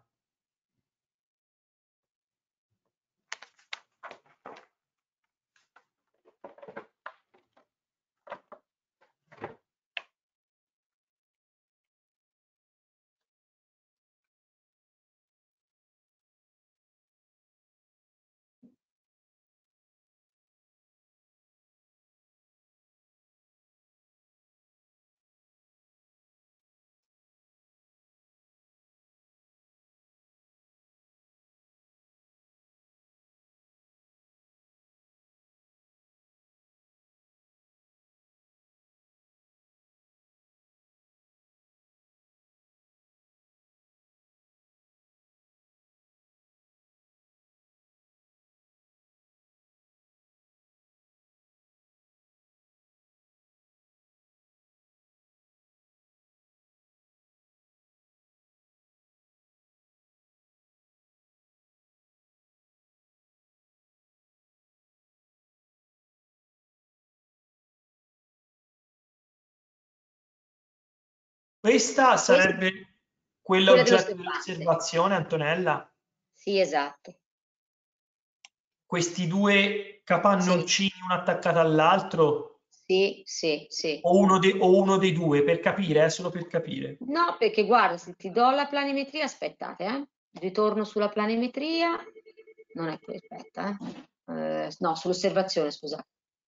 [SPEAKER 2] Questa sarebbe quella oggetto dell'osservazione, Antonella?
[SPEAKER 4] Sì, esatto.
[SPEAKER 2] Questi due capannoncini, sì, uno attaccato all'altro?
[SPEAKER 4] Sì, sì, sì.
[SPEAKER 2] O uno dei due, per capire, solo per capire.
[SPEAKER 4] No, perché guarda, se ti do la planimetria, aspettate, ritorno sulla planimetria, non è qui, aspetta, no, sull'osservazione, scusate.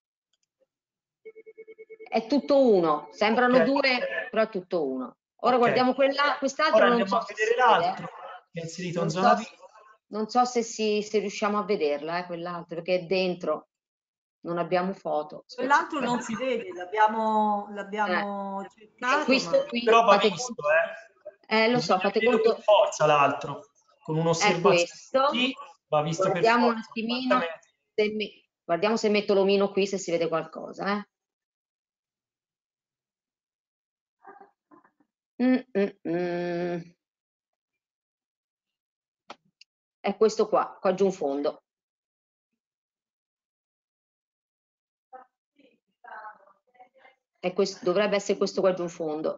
[SPEAKER 4] È tutto uno, sembrano due, però è tutto uno. Ora guardiamo quest'altro, non so se si vede.
[SPEAKER 2] È inserito in zona B.
[SPEAKER 4] Non so se riusciamo a vederla, quell'altro, perché è dentro, non abbiamo foto.
[SPEAKER 6] Quell'altro non si vede, l'abbiamo cercato.
[SPEAKER 4] Questo qui,
[SPEAKER 2] però va visto,
[SPEAKER 4] lo so, fate conto.
[SPEAKER 2] Per forza l'altro, con un'osservazione
[SPEAKER 4] sì,
[SPEAKER 2] va visto
[SPEAKER 4] guardiamo
[SPEAKER 2] per forza.
[SPEAKER 4] Un attimino, guardiamo se metto l'omino qui, se si vede qualcosa, È questo qua giù in fondo. Dovrebbe essere questo qua giù in fondo.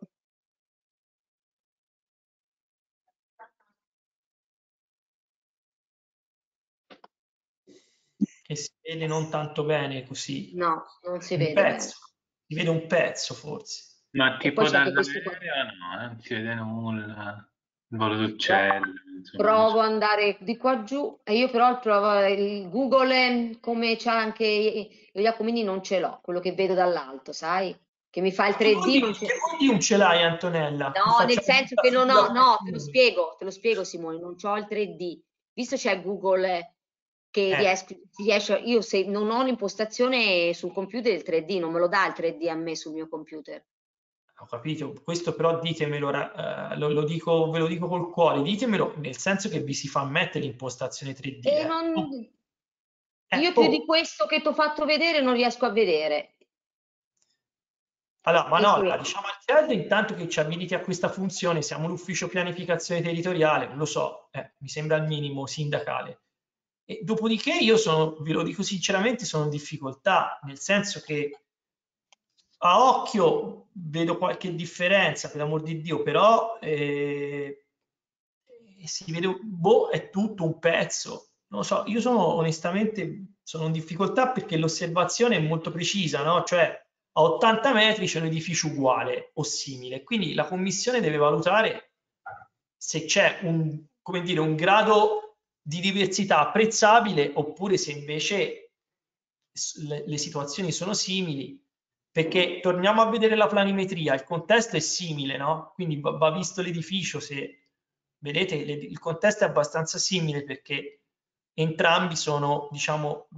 [SPEAKER 2] Che si vede non tanto bene così.
[SPEAKER 4] No, non si vede bene.
[SPEAKER 2] Si vede un pezzo forse.
[SPEAKER 1] Ma tipo dall'aereo no, non si vede nulla. Il volo d'uccello.
[SPEAKER 4] Provo ad andare di qua giù e io però provo il Google come c'ha anche gli Iacomini, non ce l'ho, quello che vedo dall'alto, sai? Che mi fa il 3D.
[SPEAKER 2] Che non ce l'hai, Antonella?
[SPEAKER 4] No, nel senso che non ho, no, te lo spiego Simone, non ho il 3D. Visto c'è Google che riesce, io se non ho l'impostazione sul computer il 3D, non me lo dà il 3D a me sul mio computer.
[SPEAKER 2] Ho capito, questo però ditemelo, ve lo dico col cuore, ditemelo nel senso che vi si fa mettere l'impostazione 3D.
[SPEAKER 4] Io più di questo che ti ho fatto vedere non riesco a vedere.
[SPEAKER 2] Allora, Manola, diciamo al CED intanto che ci abiliti a questa funzione, siamo l'ufficio pianificazione territoriale, lo so, mi sembra il minimo sindacale. E dopodiché io ve lo dico sinceramente, sono in difficoltà, nel senso che a occhio vedo qualche differenza, per l'amor di Dio, però si vede, è tutto un pezzo. Non lo so, io onestamente sono in difficoltà perché l'osservazione è molto precisa, no? Cioè a 80 metri c'è un edificio uguale o simile, quindi la commissione deve valutare se c'è un grado di diversità apprezzabile oppure se invece le situazioni sono simili. Perché torniamo a vedere la planimetria, il contesto è simile, no? Quindi va visto l'edificio, se vedete il contesto è abbastanza simile perché entrambi sono, diciamo,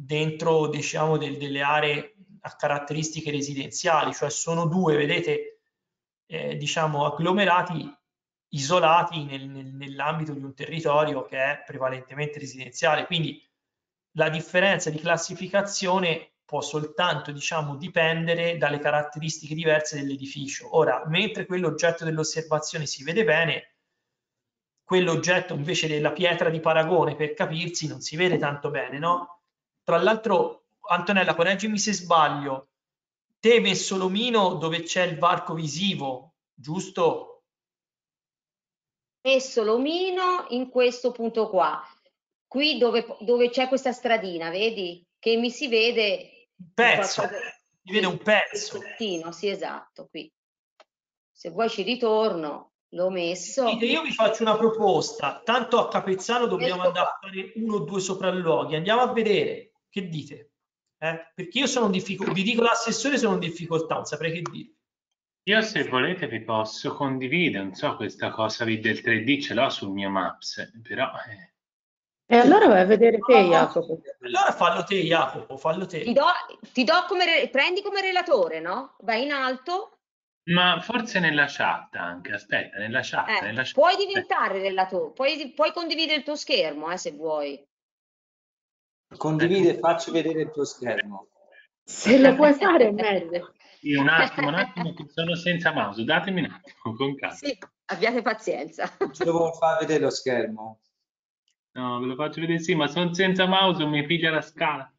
[SPEAKER 2] dentro, diciamo, delle aree a caratteristiche residenziali, cioè sono due, vedete, diciamo, agglomerati isolati nell'ambito di un territorio che è prevalentemente residenziale. Quindi la differenza di classificazione può soltanto, diciamo, dipendere dalle caratteristiche diverse dell'edificio. Ora, mentre quell'oggetto dell'osservazione si vede bene, quell'oggetto invece della pietra di paragone, per capirsi, non si vede tanto bene, no? Tra l'altro, Antonella, correggimi se sbaglio, te hai messo l'omino dove c'è il varco visivo, giusto?
[SPEAKER 4] Messo l'omino in questo punto qua, qui dove c'è questa stradina, vedi? Che mi si vede
[SPEAKER 2] un pezzo,
[SPEAKER 4] si vede
[SPEAKER 2] un pezzo.
[SPEAKER 4] Sì, esatto, qui. Se vuoi ci ritorno, l'ho messo.
[SPEAKER 2] Io vi faccio una proposta, tanto a Capezzano dobbiamo andare a fare 1 o 2 sopralluoghi, andiamo a vedere, che dite? Perché io sono in difficoltà, vi dico l'assessore, sono in difficoltà, non saprei che dire.
[SPEAKER 1] Io se volete vi posso condividere, non so, questa cosa del 3D ce l'ho sul mio Maps, però...
[SPEAKER 5] E allora vai a vedere te, Jacopo.
[SPEAKER 2] Allora fallo te, Jacopo, fallo te.
[SPEAKER 4] Ti do come, prendi come relatore, no? Vai in alto.
[SPEAKER 1] Ma forse nella chat anche, aspetta, nella chat.
[SPEAKER 4] Puoi diventare relatore, puoi condividere il tuo schermo, se vuoi.
[SPEAKER 3] Condivide, facci vedere il tuo schermo.
[SPEAKER 5] Se lo puoi fare è meglio.
[SPEAKER 1] Sì, un attimo, che sono senza mouse, datemi un attimo, con calma.
[SPEAKER 4] Sì, abbiate pazienza.
[SPEAKER 3] Ce lo vuoi far vedere lo schermo?
[SPEAKER 1] No, ve lo faccio vedere, sì, ma sono senza mouse, mi piglia la scala.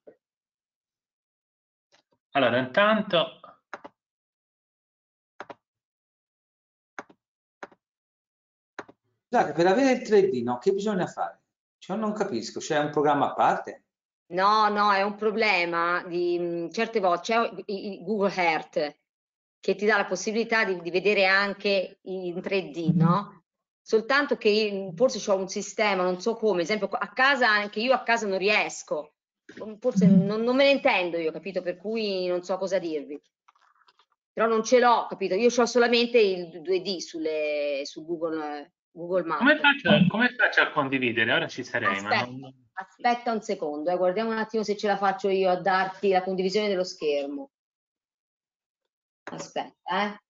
[SPEAKER 1] Allora, intanto...
[SPEAKER 3] Scusate, per avere il 3D, no, che bisogna fare? Cioè, non capisco, c'è un programma a parte?
[SPEAKER 4] No, è un problema di certe volte, c'è il Google Earth che ti dà la possibilità di vedere anche in 3D, no? Soltanto che forse ho un sistema, non so come, ad esempio a casa, anche io a casa non riesco, forse non me ne intendo io, capito? Per cui non so cosa dirvi. Però non ce l'ho, capito? Io ho solamente il 2D su Google Maps.
[SPEAKER 1] Come faccio a condividere? Ora ci sarei,
[SPEAKER 4] Aspetta un secondo, guardiamo un attimo se ce la faccio io a darti la condivisione dello schermo. Aspetta,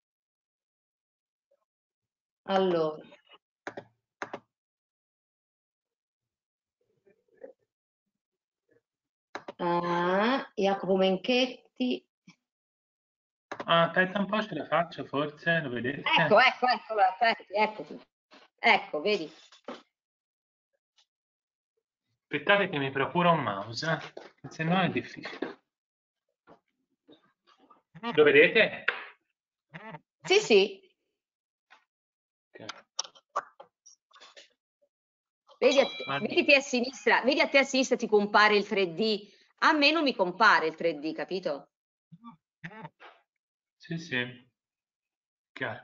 [SPEAKER 4] Allora. Jacopo Menchetti.
[SPEAKER 1] Aspetta un po', ce la faccio forse, lo vedete?
[SPEAKER 4] Ecco, vedi.
[SPEAKER 1] Aspettate che mi procuro un mouse, se no è difficile. Lo vedete?
[SPEAKER 4] Sì.
[SPEAKER 1] Okay.
[SPEAKER 4] Vedi a te a sinistra ti compare il 3D, a me non mi compare il 3D, capito?
[SPEAKER 1] Sì, chiaro.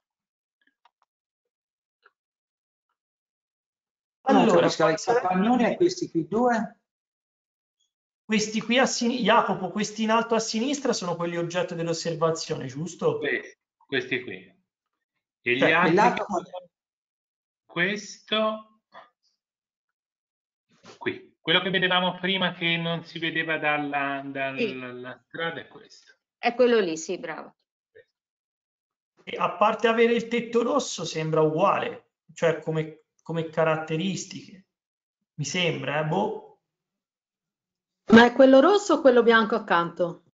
[SPEAKER 3] Allora, i capagnoni e questi qui due?
[SPEAKER 2] Questi qui a sinistra, Jacopo, questi in alto a sinistra sono quelli oggetto dell'osservazione, giusto?
[SPEAKER 1] Questi qui. E gli altri, questo qui, quello che vedevamo prima che non si vedeva dalla strada è questo.
[SPEAKER 4] È quello lì, sì, bravo.
[SPEAKER 2] E a parte avere il tetto rosso sembra uguale, cioè come caratteristiche, mi sembra, boh.
[SPEAKER 5] Ma è quello rosso o quello bianco accanto?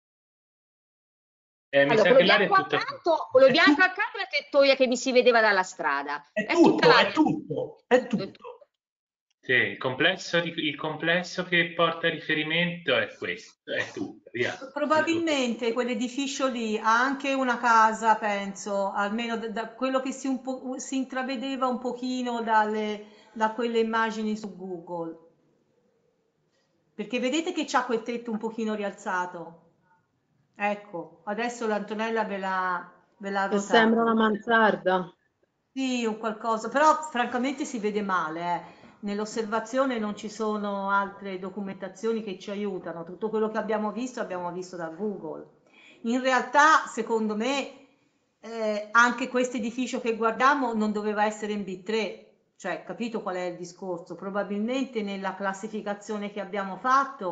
[SPEAKER 1] Mi sa che l'aria è tutta...
[SPEAKER 4] Quello bianco accanto è la tettoia che mi si vedeva dalla strada.
[SPEAKER 2] È tutto.
[SPEAKER 1] Sì, il complesso che porta a riferimento è questo, è tutto. Via.
[SPEAKER 6] Probabilmente quell'edificio lì ha anche una casa, penso, almeno da quello che si intravedeva un pochino da quelle immagini su Google. Perché vedete che c'ha quel tetto un pochino rialzato. Ecco, adesso l'Antonella ve l'ha ruotato.
[SPEAKER 5] Sembra una mansarda.
[SPEAKER 6] Sì, o qualcosa, però francamente si vede male. Nell'osservazione non ci sono altre documentazioni che ci aiutano. Tutto quello che abbiamo visto da Google. In realtà, secondo me, anche questo edificio che guardiamo non doveva essere in B3. Cioè, capito qual è il discorso? Probabilmente nella classificazione che abbiamo fatto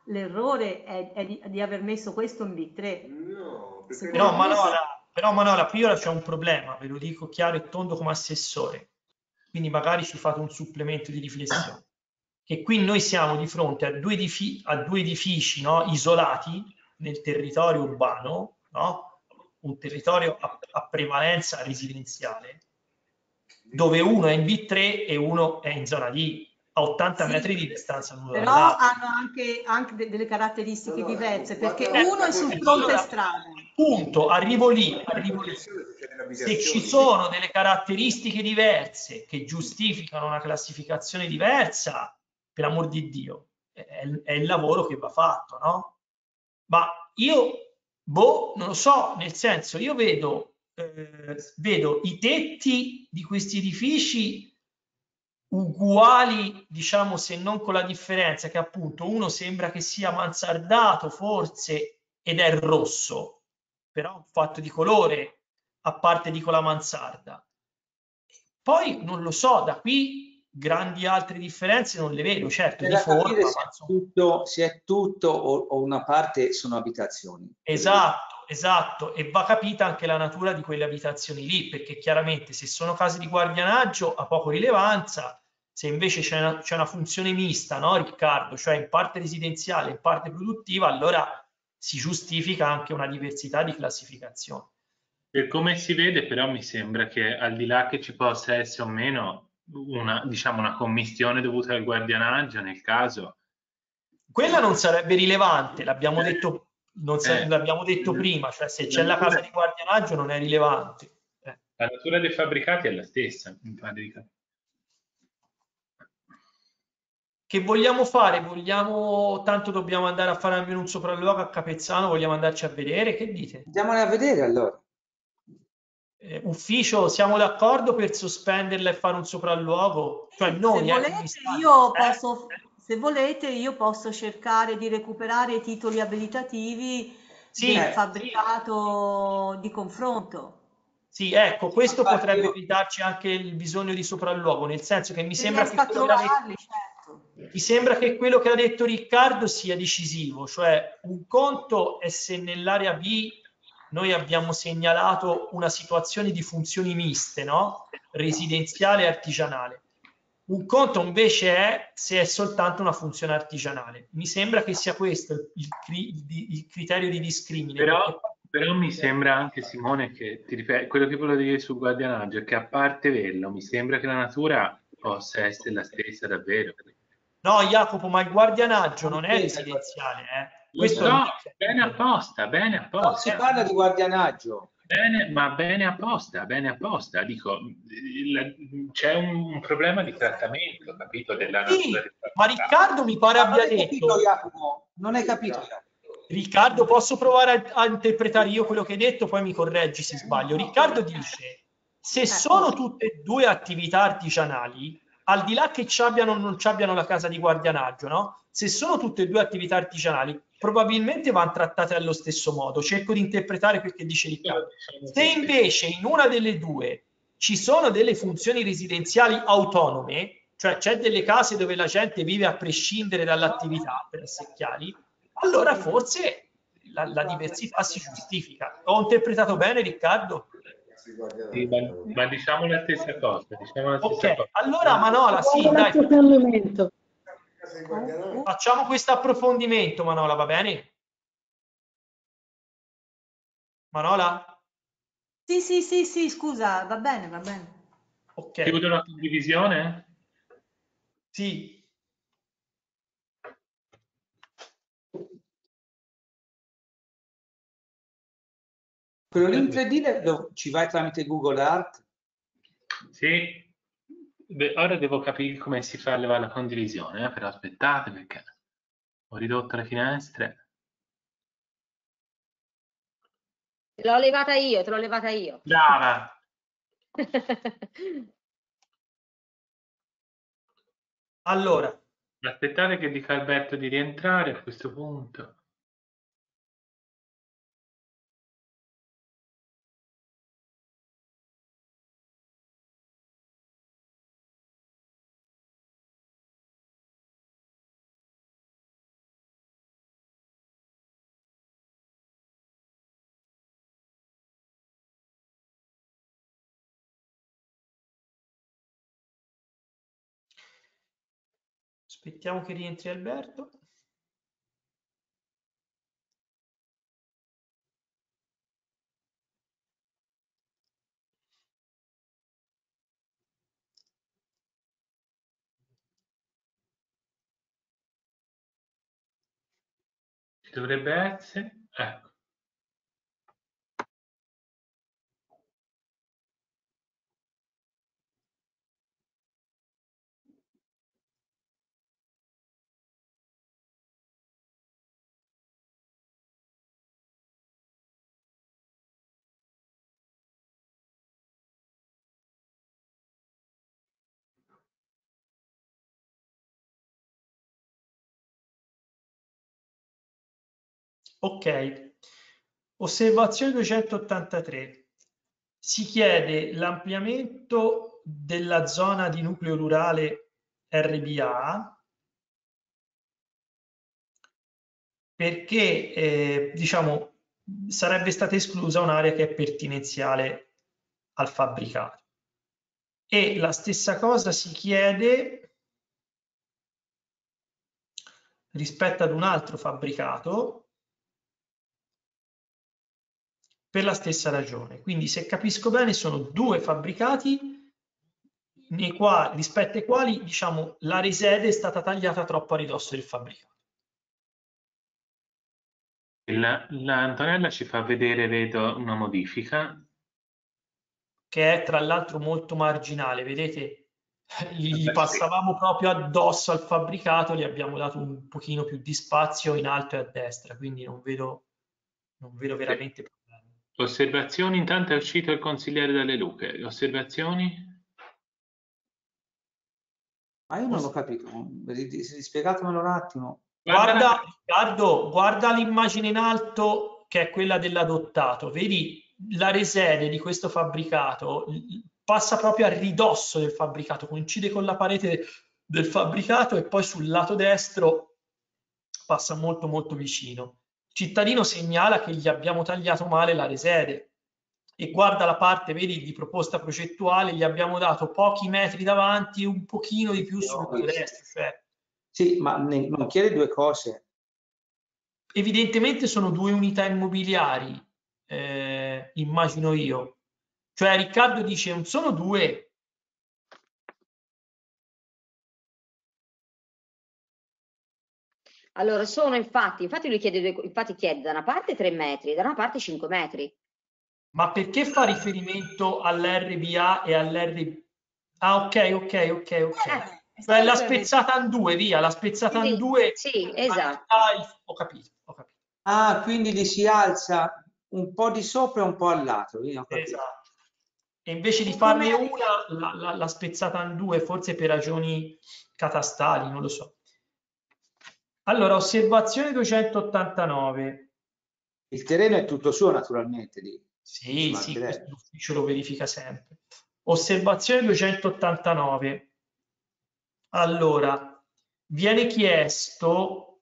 [SPEAKER 6] l'errore è di aver messo questo in B3.
[SPEAKER 9] No, perché
[SPEAKER 2] Però
[SPEAKER 6] Secondo me sì.
[SPEAKER 2] Manola, qui ora c'è un problema, ve lo dico chiaro e tondo come assessore, quindi magari ci fate un supplemento di riflessione, che qui noi siamo di fronte a due edifici, no, isolati nel territorio urbano, no? Un territorio a prevalenza residenziale, dove uno è in B3 e uno è in zona D, a 80
[SPEAKER 6] Sì,
[SPEAKER 2] metri di distanza l'uno
[SPEAKER 6] però
[SPEAKER 2] dall'altro.
[SPEAKER 6] hanno anche delle caratteristiche
[SPEAKER 9] No,
[SPEAKER 6] diverse, perché
[SPEAKER 9] guarda
[SPEAKER 6] uno
[SPEAKER 9] la
[SPEAKER 6] è sul
[SPEAKER 9] posizione.
[SPEAKER 6] fronte
[SPEAKER 2] Allora,
[SPEAKER 6] strada.
[SPEAKER 2] appunto, arrivo lì.
[SPEAKER 9] Posizione se c'è le
[SPEAKER 2] Se ci
[SPEAKER 9] abitazioni.
[SPEAKER 2] sono delle caratteristiche diverse che giustificano una classificazione diversa, per amor di Dio, è il lavoro che va fatto, no? Ma io, non lo so, nel senso, io vedo i tetti di questi edifici uguali, diciamo, se non con la differenza che appunto uno sembra che sia mansardato forse ed è rosso, però un fatto di colore, a parte dico la mansarda. Poi non lo so, da qui grandi altre differenze non le vedo, certo,
[SPEAKER 3] C'è
[SPEAKER 2] di
[SPEAKER 3] da
[SPEAKER 2] forma,
[SPEAKER 3] capire
[SPEAKER 2] ma insomma.
[SPEAKER 3] se è tutto o una parte sono abitazioni.
[SPEAKER 2] Esatto, e va capita anche la natura di quelle abitazioni lì, perché chiaramente se sono case di guardianaggio ha poco rilevanza, se invece c'è una funzione mista, no, Riccardo, cioè in parte residenziale, in parte produttiva, allora si giustifica anche una diversità di classificazione.
[SPEAKER 1] Per come si vede, però, mi sembra che al di là che ci possa essere o meno diciamo, una commistione dovuta al guardianaggio, nel caso.
[SPEAKER 2] Quella non sarebbe rilevante, l'abbiamo detto,
[SPEAKER 1] Eh,
[SPEAKER 2] l'abbiamo detto prima, cioè se c'è la
[SPEAKER 1] natura-
[SPEAKER 2] casa di guardianaggio non è rilevante.
[SPEAKER 1] La natura dei fabbricati è la stessa, mi pare di capire.
[SPEAKER 2] Che vogliamo fare? Tanto dobbiamo andare a fare almeno un sopralluogo a Capezzano, vogliamo andarci a vedere? Che dite?
[SPEAKER 3] Andiamole a vedere allora.
[SPEAKER 2] Ufficio, siamo d'accordo per sospenderla e fare un sopralluogo? Cioè
[SPEAKER 6] Se
[SPEAKER 2] noi,
[SPEAKER 6] volete, se volete, io posso cercare di recuperare i titoli abilitativi del
[SPEAKER 2] Sì,
[SPEAKER 6] fabbricato di confronto.
[SPEAKER 2] sì, ecco, questo
[SPEAKER 3] Infatti
[SPEAKER 2] potrebbe
[SPEAKER 3] io
[SPEAKER 2] evitarci anche il bisogno di sopralluogo, nel senso che mi
[SPEAKER 6] Se
[SPEAKER 2] sembra
[SPEAKER 6] riesco
[SPEAKER 2] che
[SPEAKER 6] a
[SPEAKER 2] quello che ha detto
[SPEAKER 6] trovarli, certo.
[SPEAKER 2] Mi sembra che quello che ha detto Riccardo sia decisivo, cioè un conto è se nell'area B noi abbiamo segnalato una situazione di funzioni miste, no? Residenziale e artigianale. Un conto invece è se è soltanto una funzione artigianale. Mi sembra che sia questo il criterio di discrimine.
[SPEAKER 1] Però mi sembra anche, Simone, che ti ripeto, quello che volevo dire sul guardianaggio è che a parte quello, mi sembra che la natura possa essere la stessa davvero.
[SPEAKER 2] No, Jacopo, ma il guardianaggio non è
[SPEAKER 3] attenta,
[SPEAKER 2] residenziale,
[SPEAKER 1] Lo
[SPEAKER 2] Questo è
[SPEAKER 1] so,
[SPEAKER 2] un
[SPEAKER 1] bene
[SPEAKER 3] no, si
[SPEAKER 1] apposta.
[SPEAKER 3] parla di guardianaggio.
[SPEAKER 1] Bene apposta, bene apposta. Dico, c'è un problema di trattamento, capito, della natura
[SPEAKER 2] Sì,
[SPEAKER 1] del
[SPEAKER 2] ma
[SPEAKER 1] fabbricato.
[SPEAKER 2] Riccardo mi pare
[SPEAKER 3] Ma non
[SPEAKER 2] abbia
[SPEAKER 3] hai capito,
[SPEAKER 2] detto,
[SPEAKER 3] Jacopo? Non hai capito, Jacopo?
[SPEAKER 2] Riccardo, posso provare a interpretare io quello che hai detto, poi mi correggi se sbaglio. Riccardo dice, se sono tutte e due attività artigianali, al di là che ci abbiano o non ci abbiano la casa di guardianaggio, no? Se sono tutte e due attività artigianali, probabilmente vanno trattate allo stesso modo. Cerco di interpretare quel che dice Riccardo. Se invece in una delle due ci sono delle funzioni residenziali autonome, cioè c'è delle case dove la gente vive a prescindere dall'attività, per essere chiari, allora forse la diversità si giustifica. Ho interpretato bene, Riccardo?
[SPEAKER 1] Sì, ma diciamo la stessa cosa, diciamo la stessa
[SPEAKER 2] Ok,
[SPEAKER 1] cosa.
[SPEAKER 2] allora Manola, sì, dai,
[SPEAKER 5] L'approfondimento.
[SPEAKER 2] facciamo questo approfondimento, Manola, va bene? Manola?
[SPEAKER 6] Sì, scusa, va bene, va bene.
[SPEAKER 2] Ok,
[SPEAKER 1] Chiudo la condivisione?
[SPEAKER 2] sì.
[SPEAKER 3] Quello lì in 3D ci vai tramite Google Art?
[SPEAKER 1] Sì. Ora devo capire come si fa a levare la condivisione, però aspettate perché ho ridotto le finestre.
[SPEAKER 4] Te l'ho levata io, te l'ho levata io.
[SPEAKER 1] Brava!
[SPEAKER 2] Allora,
[SPEAKER 1] Aspettate che dica Alberto di rientrare a questo punto.
[SPEAKER 2] Aspettiamo che rientri Alberto.
[SPEAKER 1] Ci dovrebbe essere, ecco.
[SPEAKER 2] Ok, osservazione 283. Si chiede l'ampliamento della zona di nucleo rurale RBA perché diciamo, sarebbe stata esclusa un'area che è pertinenziale al fabbricato. E la stessa cosa si chiede rispetto ad un altro fabbricato per la stessa ragione. Quindi, se capisco bene, sono due fabbricati rispetto ai quali, diciamo, l'area sede è stata tagliata troppo a ridosso del fabbricato.
[SPEAKER 1] Antonella ci fa vedere, vedo, una modifica.
[SPEAKER 2] Che è tra l'altro molto marginale, vedete? Gli passavamo proprio addosso al fabbricato, gli abbiamo dato un pochino più di spazio in alto e a destra, quindi non vedo veramente problemi.
[SPEAKER 1] Osservazioni, intanto è uscito il consigliere dalle Luche. Osservazioni?
[SPEAKER 3] Ma io non l'ho capito, spiegatemelo un attimo.
[SPEAKER 2] Guarda, Riccardo, guarda l'immagine in alto che è quella dell'adottato, vedi la resede di questo fabbricato passa proprio a ridosso del fabbricato, coincide con la parete del fabbricato e poi sul lato destro passa molto molto vicino. Il cittadino segnala che gli abbiamo tagliato male la resede e guarda la parte, vedi, di proposta progettuale, gli abbiamo dato pochi metri davanti e un pochino di più sul lato destro. Cioè,
[SPEAKER 3] sì, ma non chiede due cose.
[SPEAKER 2] Evidentemente sono due unità immobiliari, immagino io. Cioè Riccardo dice non sono due.
[SPEAKER 4] Allora, sono infatti lui chiede, infatti chiede da una parte 3 metri, da una parte 5 metri.
[SPEAKER 2] Ma perché fa riferimento all'RBA e all'RB? Ah, ok. Cioè la spezzata in due, via, la spezzata in due.
[SPEAKER 4] Sì, esatto.
[SPEAKER 2] Ho capito.
[SPEAKER 3] Ah, quindi li si alza un po' di sopra e un po' al lato.
[SPEAKER 2] Esatto. E invece di farne una, la spezzata in due, forse per ragioni catastali, non lo so. Allora, osservazione 289.
[SPEAKER 3] Il terreno è tutto suo, naturalmente.
[SPEAKER 2] Sì, questo l'ufficio lo verifica sempre. Osservazione 289. Allora, viene chiesto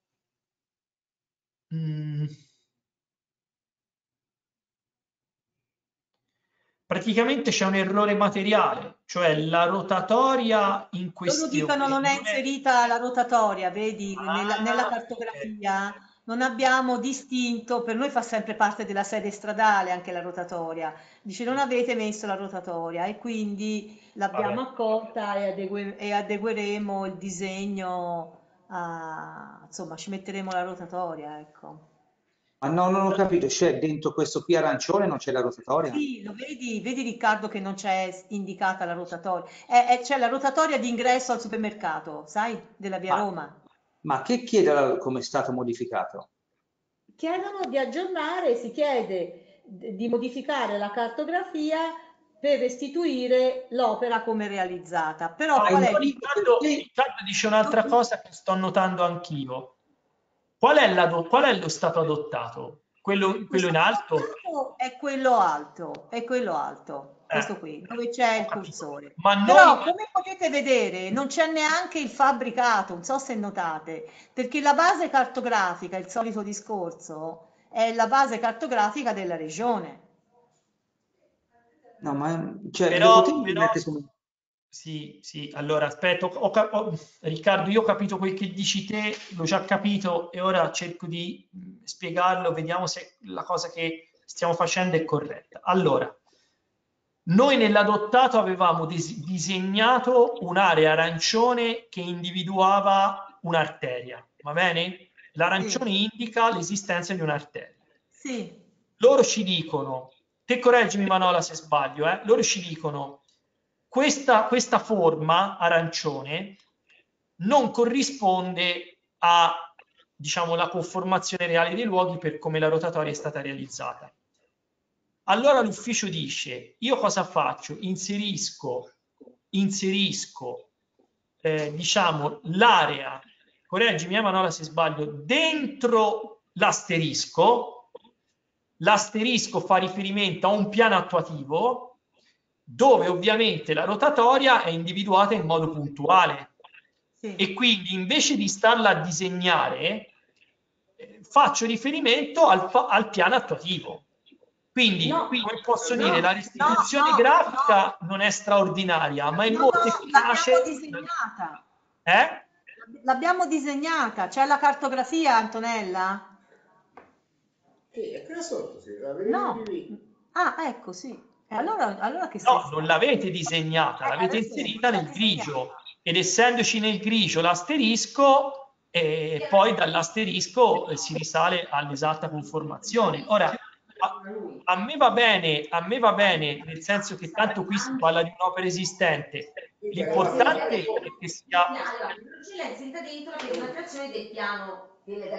[SPEAKER 2] praticamente c'è un errore materiale, cioè la rotatoria in questione.
[SPEAKER 6] Loro dicono non è inserita la rotatoria, vedi, nella cartografia non abbiamo distinto, per noi fa sempre parte della sede stradale anche la rotatoria, dice non avete messo la rotatoria e quindi l'abbiamo accolta e adegueremo il disegno, insomma ci metteremo la rotatoria, ecco.
[SPEAKER 3] Ma no, non ho capito, c'è dentro questo qui arancione non c'è la rotatoria?
[SPEAKER 6] Sì, lo vedi Riccardo che non c'è indicata la rotatoria, c'è la rotatoria di ingresso al supermercato, sai, della via Roma.
[SPEAKER 3] Ma che chiede come è stato modificato?
[SPEAKER 6] Chiedono di aggiornare, si chiede di modificare la cartografia per restituire l'opera come realizzata. Però
[SPEAKER 2] Riccardo dice un'altra cosa che sto notando anch'io. Qual è lo stato adottato? Quello in alto?
[SPEAKER 6] È quello alto, questo qui, dove c'è il cursore.
[SPEAKER 2] Ma
[SPEAKER 6] però come potete vedere non c'è neanche il fabbricato, non so se notate, perché la base cartografica, il solito discorso, è la base cartografica della regione.
[SPEAKER 3] No, ma cioè, lo potevi mettere come...
[SPEAKER 2] Sì, allora aspetta, Riccardo, io ho capito quel che dici te, l'ho già capito e ora cerco di spiegarlo, vediamo se la cosa che stiamo facendo è corretta. Allora, noi nell'adottato avevamo disegnato un'area arancione che individuava un'arteria, va bene? L'arancione indica l'esistenza di un'arteria.
[SPEAKER 6] Sì.
[SPEAKER 2] Loro ci dicono, te correggimi Manola se sbaglio, loro ci dicono questa forma arancione non corrisponde a, diciamo, la conformazione reale dei luoghi per come la rotatoria è stata realizzata. Allora l'ufficio dice, io cosa faccio? Inserisco diciamo, l'area, correggimi Manola se sbaglio, dentro l'asterisco. L'asterisco fa riferimento a un piano attuativo dove ovviamente la rotatoria è individuata in modo puntuale. Sì. E quindi invece di starla a disegnare faccio riferimento al piano attuativo. Quindi, come posso dire, la restituzione grafica non è straordinaria, ma è molto efficace.
[SPEAKER 6] L'abbiamo disegnata. L'abbiamo disegnata. C'è la cartografia, Antonella?
[SPEAKER 7] È qui sotto, sì.
[SPEAKER 6] No. Ah, ecco, sì. Allora che
[SPEAKER 2] no, non l'avete disegnata, l'avete inserita nel grigio. Ed essendoci nel grigio l'asterisco, poi dall'asterisco si risale all'esatta conformazione. Ora, a me va bene, nel senso che tanto qui si parla di un'opera esistente. L'importante è che sia...
[SPEAKER 4] Non ce l'ha inserita dentro la penetrazione del piano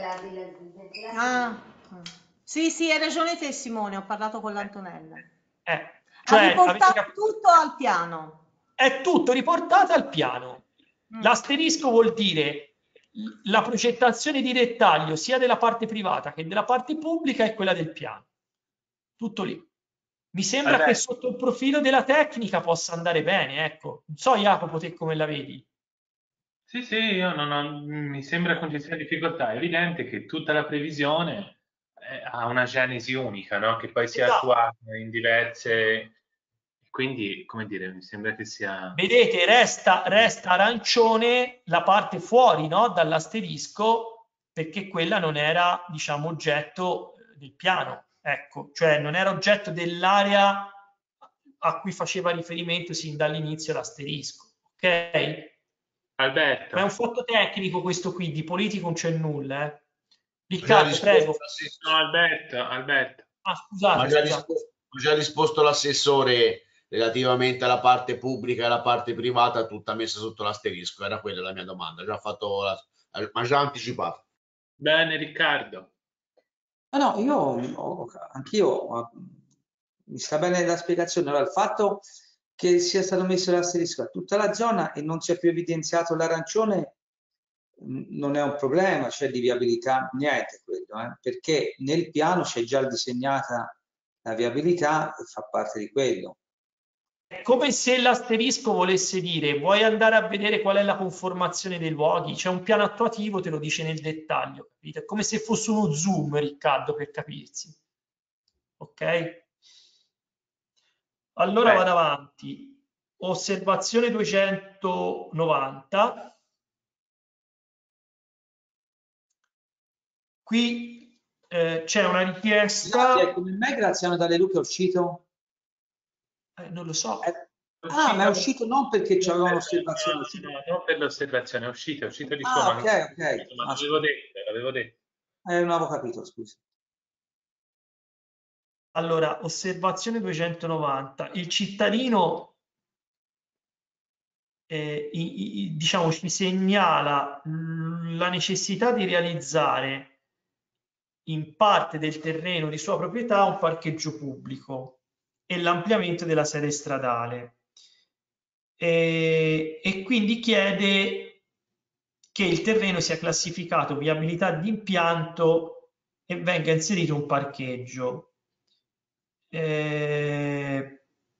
[SPEAKER 6] Sì, hai ragione te Simone, ho parlato con l'Antonella.
[SPEAKER 2] Cioè,
[SPEAKER 6] ha riportato tutto al piano.
[SPEAKER 2] È tutto riportato al piano. L'asterisco vuol dire la progettazione di dettaglio sia della parte privata che della parte pubblica e quella del piano. Tutto lì. Mi sembra che sotto il profilo della tecnica possa andare bene, ecco. Non so Jacopo, te come la vedi?
[SPEAKER 1] Sì, io mi sembra con certe difficoltà. È evidente che tutta la previsione ha una genesi unica, no? Che poi si è attuata in diverse... Quindi, come dire, mi sembra che sia...
[SPEAKER 2] Vedete, resta arancione la parte fuori, no? Dall'asterisco, perché quella non era, diciamo, oggetto del piano. Ecco, cioè non era oggetto dell'area a cui faceva riferimento sin dall'inizio l'asterisco. Ok?
[SPEAKER 1] Alberto.
[SPEAKER 2] Ma è un fatto tecnico questo qui, di politico non c'è nulla. Riccardo, prego.
[SPEAKER 1] No, Alberto.
[SPEAKER 2] Ah, scusate.
[SPEAKER 7] Ho già risposto l'assessore relativamente alla parte pubblica e alla parte privata, tutta messa sotto l'asterisco. Era quella la mia domanda, ma già anticipato.
[SPEAKER 1] Bene, Riccardo.
[SPEAKER 3] No, anch'io mi sta bene la spiegazione. Allora, il fatto che sia stato messo l'asterisco a tutta la zona e non sia più evidenziato l'arancione non è un problema, c'è di viabilità, niente quello, perché nel piano c'è già disegnata la viabilità e fa parte di quello.
[SPEAKER 2] È come se l'asterisco volesse dire vuoi andare a vedere qual è la conformazione dei luoghi, c'è un piano attuativo, te lo dice nel dettaglio, capite? È come se fosse uno zoom, Riccardo, per capirsi. Ok? Allora vado avanti. Osservazione 290. Qui c'è una richiesta...
[SPEAKER 3] Come mai Graziano Dalle Luca è uscito?
[SPEAKER 2] Non lo so.
[SPEAKER 3] Ma è uscito non perché c'aveva un'osservazione.
[SPEAKER 1] No, non per l'osservazione, è uscito di suo.
[SPEAKER 3] Ok.
[SPEAKER 1] Ma l'avevo detto.
[SPEAKER 3] Non avevo capito, scusi.
[SPEAKER 2] Allora, osservazione 290. Il cittadino, diciamo, ci segnala la necessità di realizzare in parte del terreno di sua proprietà un parcheggio pubblico e l'ampliamento della sede stradale. E quindi chiede che il terreno sia classificato viabilità di impianto e venga inserito un parcheggio. E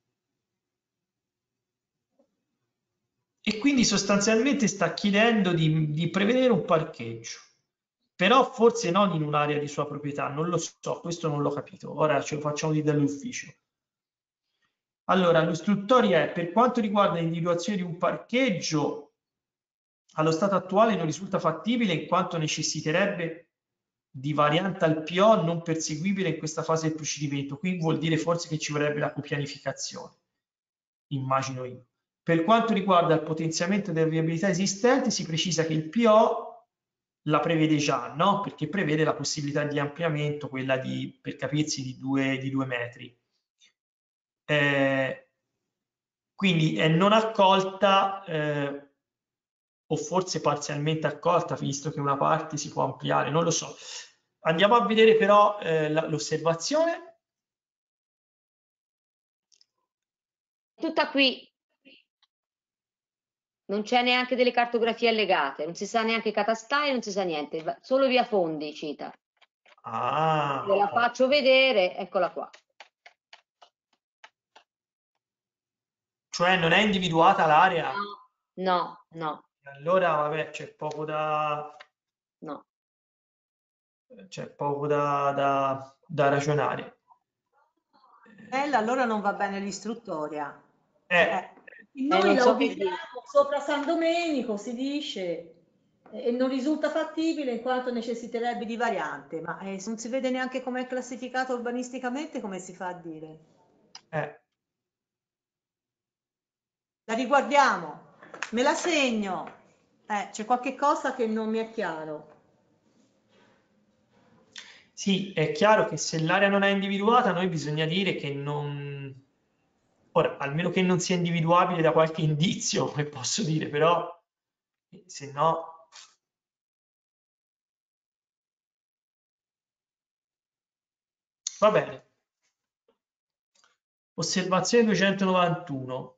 [SPEAKER 2] quindi sostanzialmente sta chiedendo di prevedere un parcheggio, però forse non in un'area di sua proprietà, non lo so, questo non l'ho capito, ora ce lo facciamo dire dall'ufficio. Allora, l'istruttoria è: per quanto riguarda l'individuazione di un parcheggio, allo stato attuale non risulta fattibile in quanto necessiterebbe di variante al PO non perseguibile in questa fase del procedimento. Qui vuol dire forse che ci vorrebbe la copianificazione, immagino io. Per quanto riguarda il potenziamento delle viabilità esistenti, si precisa che il PO la prevede già, no? Perché prevede la possibilità di ampliamento, quella di, per capirsi, di 2 metri. Quindi è non accolta o forse parzialmente accolta, visto che una parte si può ampliare, non lo so. Andiamo a vedere però l'osservazione.
[SPEAKER 4] Tutta qui. Non c'è neanche delle cartografie allegate, non si sa neanche catastale, non si sa niente, solo via Fondi cita.
[SPEAKER 2] Ah,
[SPEAKER 4] ve la faccio vedere, eccola qua.
[SPEAKER 2] Cioè non è individuata l'area?
[SPEAKER 4] No, no.
[SPEAKER 2] Allora, vabbè, c'è poco da...
[SPEAKER 4] No.
[SPEAKER 2] C'è poco da ragionare.
[SPEAKER 6] Allora non va bene l'istruttoria.
[SPEAKER 4] non
[SPEAKER 6] Noi la
[SPEAKER 4] so che
[SPEAKER 6] ubichiamo sopra San Domenico, si dice, e non risulta fattibile in quanto necessiterebbe di variante, ma se non si vede neanche come è classificato urbanisticamente, come si fa a dire? La riguardiamo, me la segno, c'è qualche cosa che non mi è chiaro.
[SPEAKER 2] Sì, è chiaro che se l'area non è individuata, noi bisogna dire che non... Ora, almeno che non sia individuabile da qualche indizio, come posso dire, però se no... Va bene. Osservazione 291.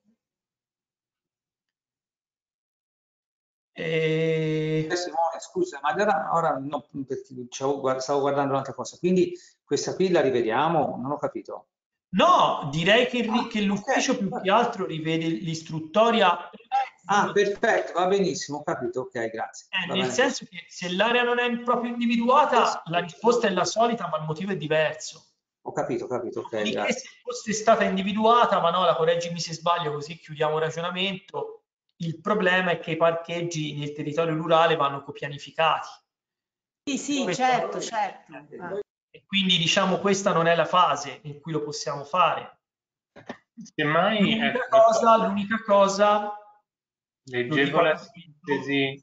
[SPEAKER 3] Simone, scusa, ma ora no, perché stavo guardando un'altra cosa, quindi questa qui la rivediamo? Non ho capito.
[SPEAKER 2] No, direi che l'ufficio più che altro rivede l'istruttoria.
[SPEAKER 3] Ah, perfetto, va benissimo, ho capito, ok, grazie.
[SPEAKER 2] Nel senso che se l'area non è proprio individuata, la risposta è la solita, ma il motivo è diverso.
[SPEAKER 3] Ho capito, ok, grazie.
[SPEAKER 2] Se fosse stata individuata, ma no, la correggimi se sbaglio, così chiudiamo il ragionamento. Il problema è che i parcheggi nel territorio rurale vanno copianificati.
[SPEAKER 6] Sì, certo.
[SPEAKER 2] E quindi diciamo questa non è la fase in cui lo possiamo fare.
[SPEAKER 1] Semmai
[SPEAKER 2] l'unica cosa
[SPEAKER 1] leggevo la sintesi.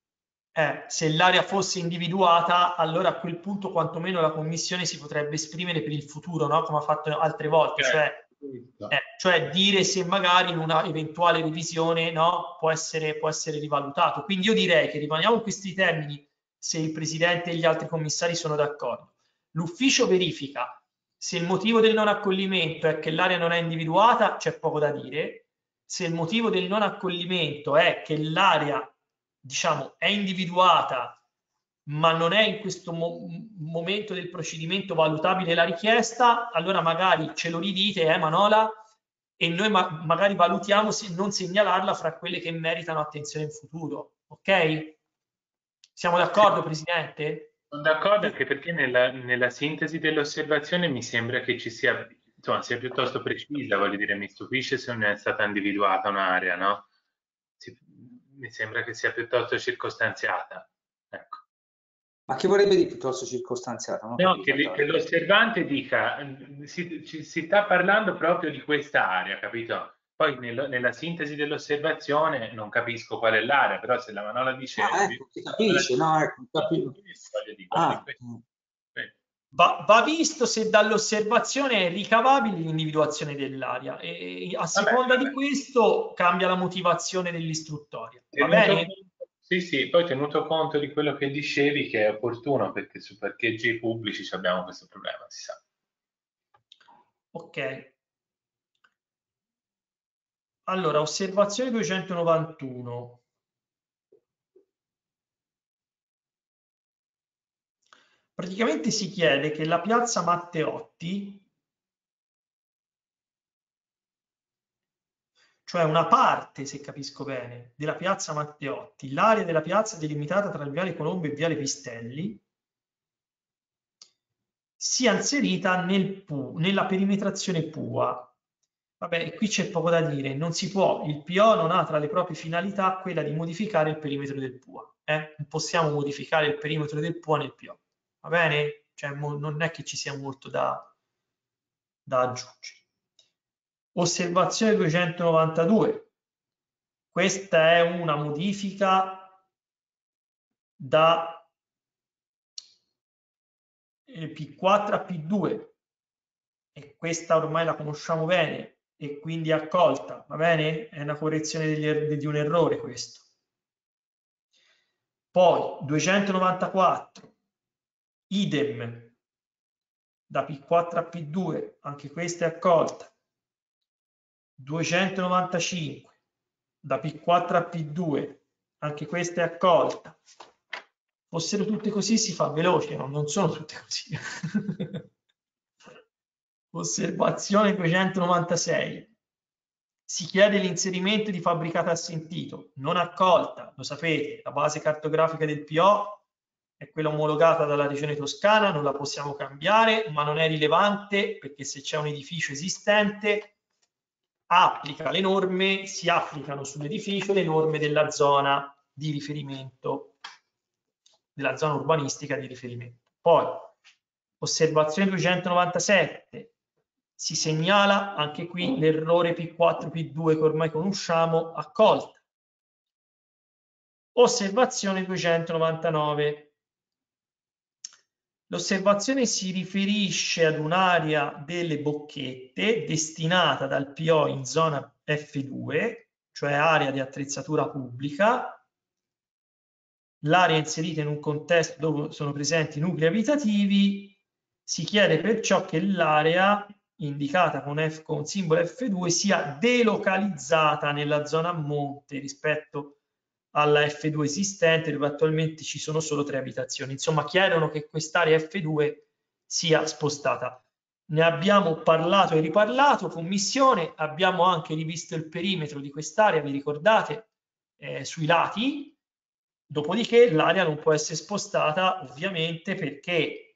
[SPEAKER 2] Se l'area fosse individuata, allora a quel punto quantomeno la commissione si potrebbe esprimere per il futuro, no? Come ha fatto altre volte, cioè dire se magari in una eventuale revisione, no, può essere rivalutato. Quindi io direi che rimaniamo in questi termini se il presidente e gli altri commissari sono d'accordo. L'ufficio verifica se il motivo del non accoglimento è che l'area non è individuata, c'è poco da dire. Se il motivo del non accoglimento è che l'area, diciamo, è individuata ma non è in questo momento del procedimento valutabile la richiesta, allora magari ce lo ridite, Manola, e noi magari valutiamo se non segnalarla fra quelle che meritano attenzione in futuro. Ok? Siamo d'accordo, Presidente?
[SPEAKER 1] Sono d'accordo, anche perché nella sintesi dell'osservazione mi sembra che ci sia, insomma, sia piuttosto precisa, voglio dire, mi stupisce se non è stata individuata un'area, no? Mi sembra che sia piuttosto circostanziata. Ecco.
[SPEAKER 3] Ma che vorrebbe dire piuttosto circostanziata?
[SPEAKER 1] No, che l'osservante dica, si sta parlando proprio di questa area, capito? Poi nella sintesi dell'osservazione non capisco qual è l'area, però se la Manola dice...
[SPEAKER 3] si capisce, capisco.
[SPEAKER 2] Va visto se dall'osservazione è ricavabile l'individuazione dell'area e a seconda di questo cambia la motivazione dell'istruttoria. Va bene?
[SPEAKER 1] Sì, poi tenuto conto di quello che dicevi, che è opportuno perché su parcheggi pubblici abbiamo questo problema, si sa.
[SPEAKER 2] Ok. Allora, osservazione 291. Praticamente si chiede che la piazza Matteotti, cioè una parte, se capisco bene, della piazza Matteotti, l'area della piazza delimitata tra il viale Colombo e viale Pistelli, sia inserita nella perimetrazione PUA, Vabbè, qui c'è poco da dire, non si può, il PO non ha tra le proprie finalità quella di modificare il perimetro del PUA, non possiamo modificare il perimetro del PUA nel PO, va bene? Cioè, non è che ci sia molto da aggiungere. Osservazione 292, questa è una modifica da P4 a P2 e questa ormai la conosciamo bene e quindi è accolta, va bene? È una correzione di un errore questo. Poi 294, idem, da P4 a P2, anche questa è accolta. 295, da P4 a P2, anche questa è accolta. Fossero tutte così si fa veloce, no? Non sono tutte così. Osservazione 296. Si chiede l'inserimento di fabbricato assentito, non accolta, lo sapete, la base cartografica del PO è quella omologata dalla Regione Toscana, non la possiamo cambiare, ma non è rilevante perché se c'è un edificio esistente applica le norme, si applicano sull'edificio le norme della zona di riferimento, della zona urbanistica di riferimento. Poi, osservazione 297. Si segnala anche qui l'errore P4, P2 che ormai conosciamo, accolta. Osservazione 299. L'osservazione si riferisce ad un'area delle bocchette destinata dal PO in zona F2, cioè area di attrezzatura pubblica. L'area inserita in un contesto dove sono presenti nuclei abitativi. Si chiede perciò che l'area indicata con simbolo F2 sia delocalizzata nella zona a monte rispetto alla F2 esistente dove attualmente ci sono solo 3 abitazioni. Insomma, chiedono che quest'area F2 sia spostata. Ne abbiamo parlato e riparlato, commissione, abbiamo anche rivisto il perimetro di quest'area, vi ricordate, sui lati, dopodiché l'area non può essere spostata ovviamente perché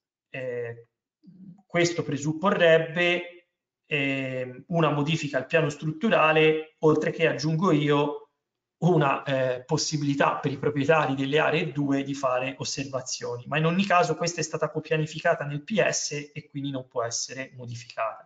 [SPEAKER 2] questo presupporrebbe una modifica al piano strutturale, oltre che, aggiungo io, una possibilità per i proprietari delle aree 2 di fare osservazioni. Ma in ogni caso questa è stata copianificata nel PS e quindi non può essere modificata.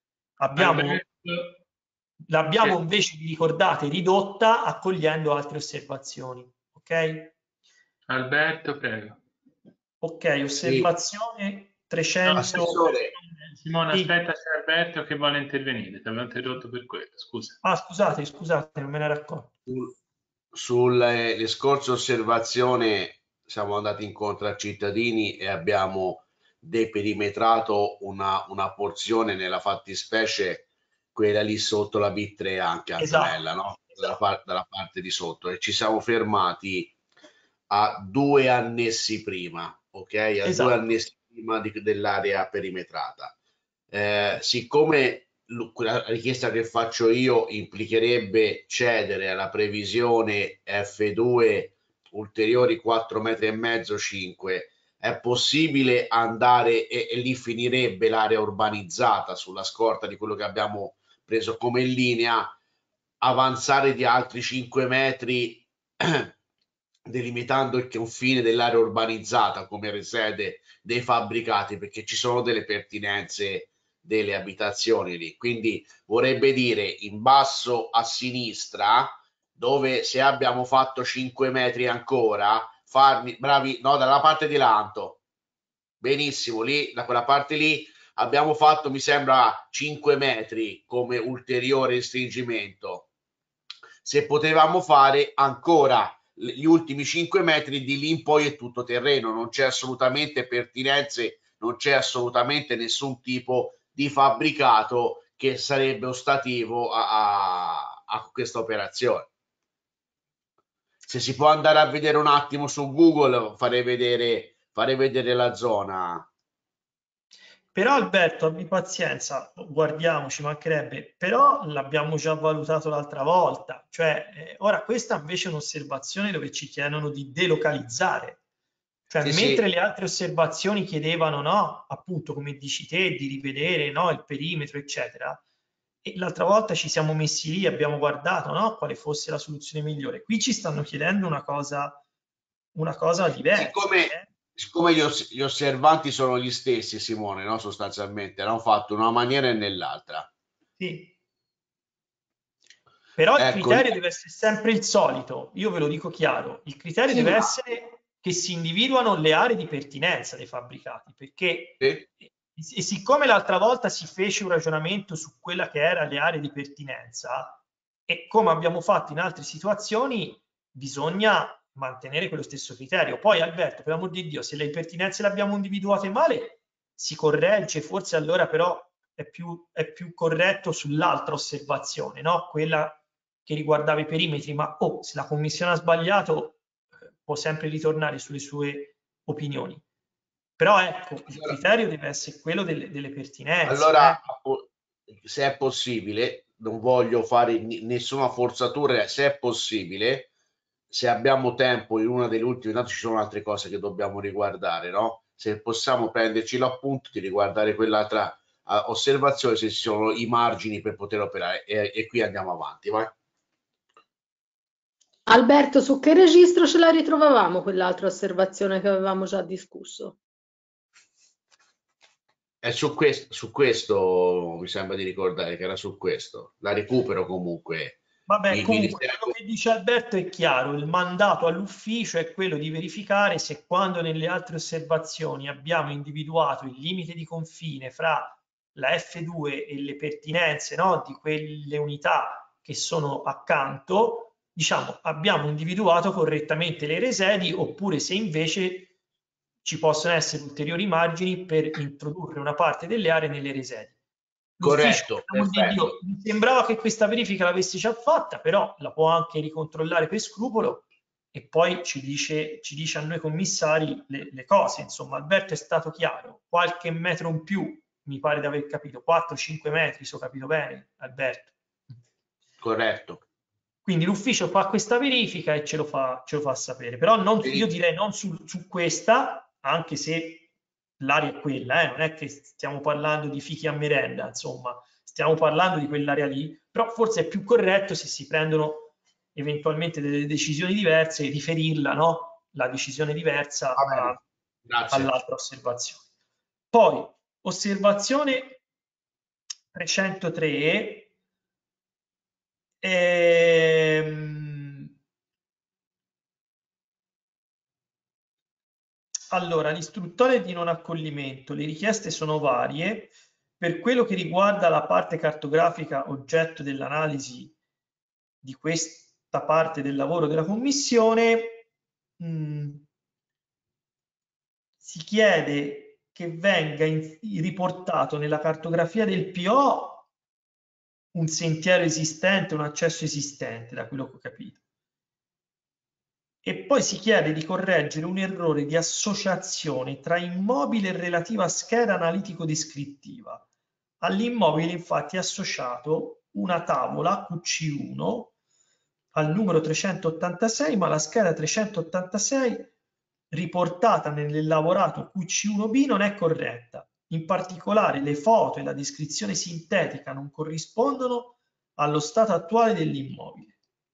[SPEAKER 2] L'abbiamo invece, vi ricordate, ridotta accogliendo altre osservazioni. Ok?
[SPEAKER 1] Alberto, prego.
[SPEAKER 2] Ok, osservazione 300.
[SPEAKER 7] Assessore.
[SPEAKER 1] Simone, aspetta, c'è Alberto che vuole intervenire, ti avevo interrotto per quello, scusa.
[SPEAKER 2] Ah, scusate, non me ne ero accorto.
[SPEAKER 7] Sulle scorse osservazioni siamo andati incontro a cittadini e abbiamo deperimetrato una porzione, nella fattispecie quella lì sotto la B3 anche Antonella, no? Dalla parte di sotto, e ci siamo fermati a 2 annessi prima, ok? A 2 annessi prima dell'area perimetrata. Siccome la richiesta che faccio io implicherebbe cedere alla previsione F2 ulteriori 4,5 metri, 5, è possibile andare e lì finirebbe l'area urbanizzata sulla scorta di quello che abbiamo preso come linea, avanzare di altri 5 metri delimitando il confine dell'area urbanizzata come sede dei fabbricati, perché ci sono delle pertinenze delle abitazioni lì, quindi vorrebbe dire in basso a sinistra, dove se abbiamo fatto 5 metri ancora, farmi bravi, no, dalla parte di Lanto, benissimo, lì da quella parte lì abbiamo fatto, mi sembra, 5 metri come ulteriore restringimento. Se potevamo fare ancora gli ultimi 5 metri, di lì in poi è tutto terreno, non c'è assolutamente pertinenze, non c'è assolutamente nessun tipo di fabbricato che sarebbe ostativo a questa operazione. Se si può andare a vedere un attimo su Google, farei vedere la zona.
[SPEAKER 2] Però Alberto, abbi pazienza, guardiamoci, mancherebbe, però l'abbiamo già valutato l'altra volta, cioè ora questa invece è un'osservazione dove ci chiedono di delocalizzare, cioè mentre le altre osservazioni chiedevano, no, appunto come dici te, di rivedere, no, il perimetro, eccetera, e l'altra volta ci siamo messi lì, abbiamo guardato, no, quale fosse la soluzione migliore. Qui ci stanno chiedendo una cosa diversa.
[SPEAKER 7] Siccome gli osservanti sono gli stessi, Simone, no? Sostanzialmente hanno fatto una maniera e nell'altra.
[SPEAKER 2] Sì. Però il criterio deve essere sempre il solito, io ve lo dico chiaro, il criterio deve essere che si individuano le aree di pertinenza dei fabbricati, perché e siccome l'altra volta si fece un ragionamento su quella che era le aree di pertinenza, e come abbiamo fatto in altre situazioni, bisogna mantenere quello stesso criterio. Poi Alberto, per amor di Dio, se le pertinenze le abbiamo individuate male, si corregge, forse allora però è più corretto sull'altra osservazione, no? Quella che riguardava i perimetri, ma se la commissione ha sbagliato può sempre ritornare sulle sue opinioni. Però ecco, il criterio deve essere quello delle pertinenze.
[SPEAKER 7] Allora, se è possibile, non voglio fare nessuna forzatura, se è possibile, se abbiamo tempo in una delle ultime, tanto ci sono altre cose che dobbiamo riguardare, no? Se possiamo prenderci l'appunto di riguardare quell'altra osservazione, se ci sono i margini per poter operare, e qui andiamo avanti, vai.
[SPEAKER 5] Alberto, su che registro ce la ritrovavamo quell'altra osservazione che avevamo già discusso?
[SPEAKER 7] È su questo mi sembra di ricordare che era su questo. La recupero comunque.
[SPEAKER 2] Vabbè, comunque quello che dice Alberto è chiaro, il mandato all'ufficio è quello di verificare se quando nelle altre osservazioni abbiamo individuato il limite di confine fra la F2 e le pertinenze, no, di quelle unità che sono accanto, diciamo, abbiamo individuato correttamente le resedi, oppure se invece ci possono essere ulteriori margini per introdurre una parte delle aree nelle resedi.
[SPEAKER 7] Corretto,
[SPEAKER 2] perfetto. Mi sembrava che questa verifica l'avesse già fatta, però la può anche ricontrollare per scrupolo e poi ci dice a noi commissari le cose. Insomma, Alberto è stato chiaro, qualche metro in più, mi pare di aver capito, 4-5 metri, se ho capito bene, Alberto.
[SPEAKER 7] Corretto.
[SPEAKER 2] Quindi l'ufficio fa questa verifica e ce lo fa sapere, però non, io direi non su questa, anche se l'area è quella, non è che stiamo parlando di fichi a merenda, insomma, stiamo parlando di quell'area lì, però forse è più corretto se si prendono eventualmente delle decisioni diverse, riferirla, no? La decisione diversa all'altra osservazione. Poi, osservazione 303, allora, l'istruttore di non accoglimento, le richieste sono varie. Per quello che riguarda la parte cartografica oggetto dell'analisi di questa parte del lavoro della commissione, si chiede che venga riportato nella cartografia del PO un sentiero esistente, un accesso esistente, da quello che ho capito. E poi si chiede di correggere un errore di associazione tra immobile e relativa scheda analitico-descrittiva. All'immobile infatti è associato una tavola QC1 al numero 386, ma la scheda 386 riportata nell'elaborato QC1B non è corretta. In particolare le foto e la descrizione sintetica non corrispondono allo stato attuale dell'immobile.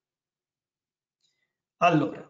[SPEAKER 2] Allora,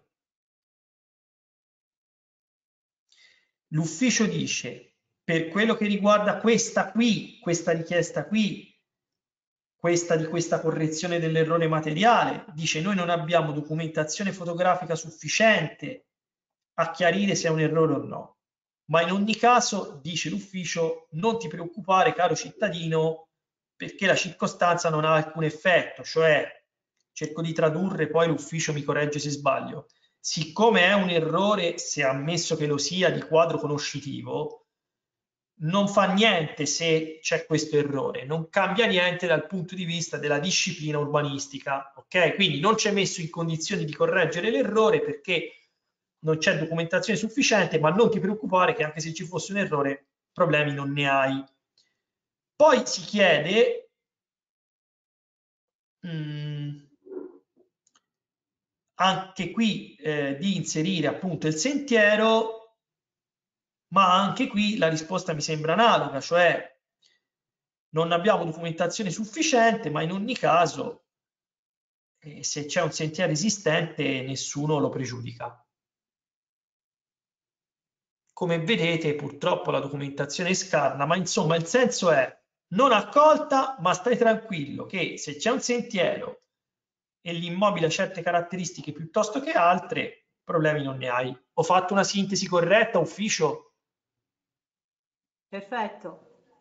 [SPEAKER 2] l'ufficio dice, per quello che riguarda questa richiesta qui, questa correzione dell'errore materiale, dice noi non abbiamo documentazione fotografica sufficiente a chiarire se è un errore o no. Ma in ogni caso, dice l'ufficio, non ti preoccupare, caro cittadino, perché la circostanza non ha alcun effetto, cioè, cerco di tradurre, poi l'ufficio mi corregge se sbaglio, siccome è un errore, se ammesso che lo sia, di quadro conoscitivo, non fa niente se c'è questo errore, non cambia niente dal punto di vista della disciplina urbanistica, ok? Quindi non c'è messo in condizioni di correggere l'errore perché non c'è documentazione sufficiente, ma non ti preoccupare che anche se ci fosse un errore, problemi non ne hai. Poi si chiede anche qui di inserire appunto il sentiero, ma anche qui la risposta mi sembra analoga, cioè non abbiamo documentazione sufficiente, ma in ogni caso se c'è un sentiero esistente nessuno lo pregiudica. Come vedete purtroppo la documentazione è scarna, ma insomma il senso è non accolta, ma stai tranquillo che se c'è un sentiero e l'immobile ha certe caratteristiche piuttosto che altre, problemi non ne hai. Ho fatto una sintesi corretta, ufficio?
[SPEAKER 6] Perfetto.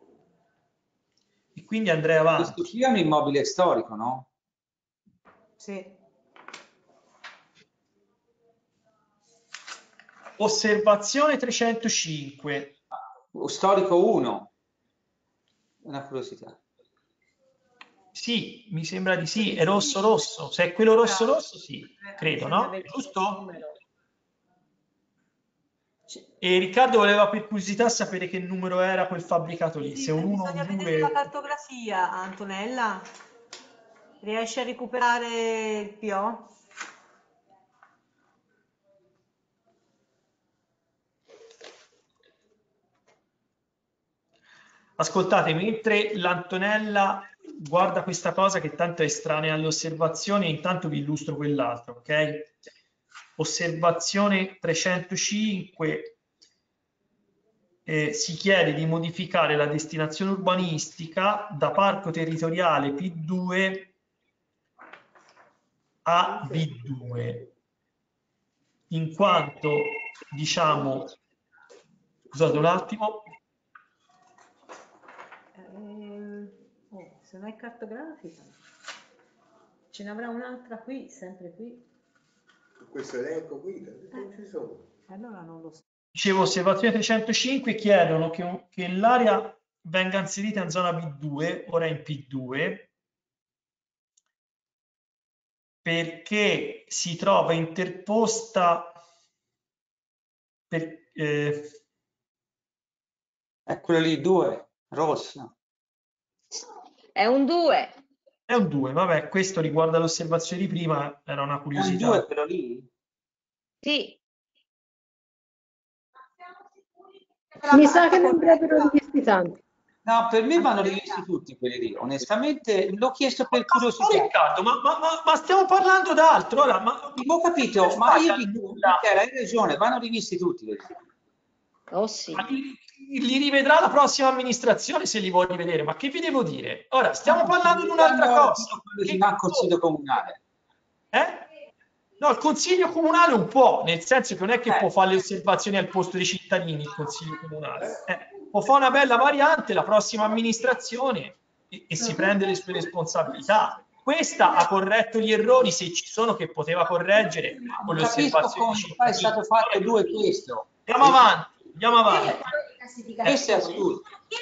[SPEAKER 2] E quindi andrei avanti.
[SPEAKER 3] Questo qui è un immobile storico, no?
[SPEAKER 6] Sì.
[SPEAKER 2] Osservazione 305.
[SPEAKER 3] Storico 1. Una curiosità.
[SPEAKER 2] Sì, mi sembra di sì, è rosso-rosso. Se è quello rosso-rosso, sì, credo, no? È giusto? E Riccardo voleva per curiosità sapere che numero era quel fabbricato lì.
[SPEAKER 6] Sì,
[SPEAKER 2] Se un 1 o
[SPEAKER 6] bisogna
[SPEAKER 2] un
[SPEAKER 6] vedere
[SPEAKER 2] 2...
[SPEAKER 6] la cartografia, Antonella. Riesci a recuperare il PO?
[SPEAKER 2] Ascoltate, mentre l'Antonella guarda questa cosa che tanto è estranea alle osservazioni, intanto vi illustro quell'altro, ok? Osservazione 305, si chiede di modificare la destinazione urbanistica da parco territoriale P2 a B2, in quanto, diciamo, scusate un attimo,
[SPEAKER 6] se non è cartografica, ce ne avrà un'altra qui, sempre qui.
[SPEAKER 9] Questo elenco qui, non ci sono.
[SPEAKER 6] Allora non lo so.
[SPEAKER 2] Dicevo, osservazione 305 chiedono che l'area venga inserita in zona B2, ora in P2, perché si trova interposta per,
[SPEAKER 3] È quello lì, 2, rosso.
[SPEAKER 4] È un 2.
[SPEAKER 2] È un 2, vabbè, questo riguarda l'osservazione di prima, era una
[SPEAKER 3] È un
[SPEAKER 2] curiosità.
[SPEAKER 3] 2 quello lì?
[SPEAKER 4] Sì.
[SPEAKER 5] Mi sa che ne andrebbero rivisti tanti.
[SPEAKER 3] No, per me vanno rivisti tutti quelli lì. Onestamente l'ho chiesto per curiosità.
[SPEAKER 2] Riccardo, ma stiamo parlando d'altro. Ora,
[SPEAKER 3] Ho capito, ma io dico, Michele, hai ragione, vanno rivisti tutti quelli lì.
[SPEAKER 4] Oh sì.
[SPEAKER 2] Li rivedrà la prossima amministrazione se li vuoi rivedere, ma che vi devo dire? Ora, stiamo parlando di un'altra cosa.
[SPEAKER 3] Che va al Consiglio Comunale.
[SPEAKER 2] No, il Consiglio Comunale un po', nel senso che non è che può fare le osservazioni al posto dei cittadini il Consiglio Comunale. Può fare una bella variante la prossima amministrazione e si prende le sue responsabilità. Questa ha corretto gli errori, se ci sono, che poteva correggere con le osservazioni dei cittadini.
[SPEAKER 3] È stato fatto 2 questo.
[SPEAKER 2] Andiamo avanti, andiamo avanti.
[SPEAKER 3] Questo è assurdo.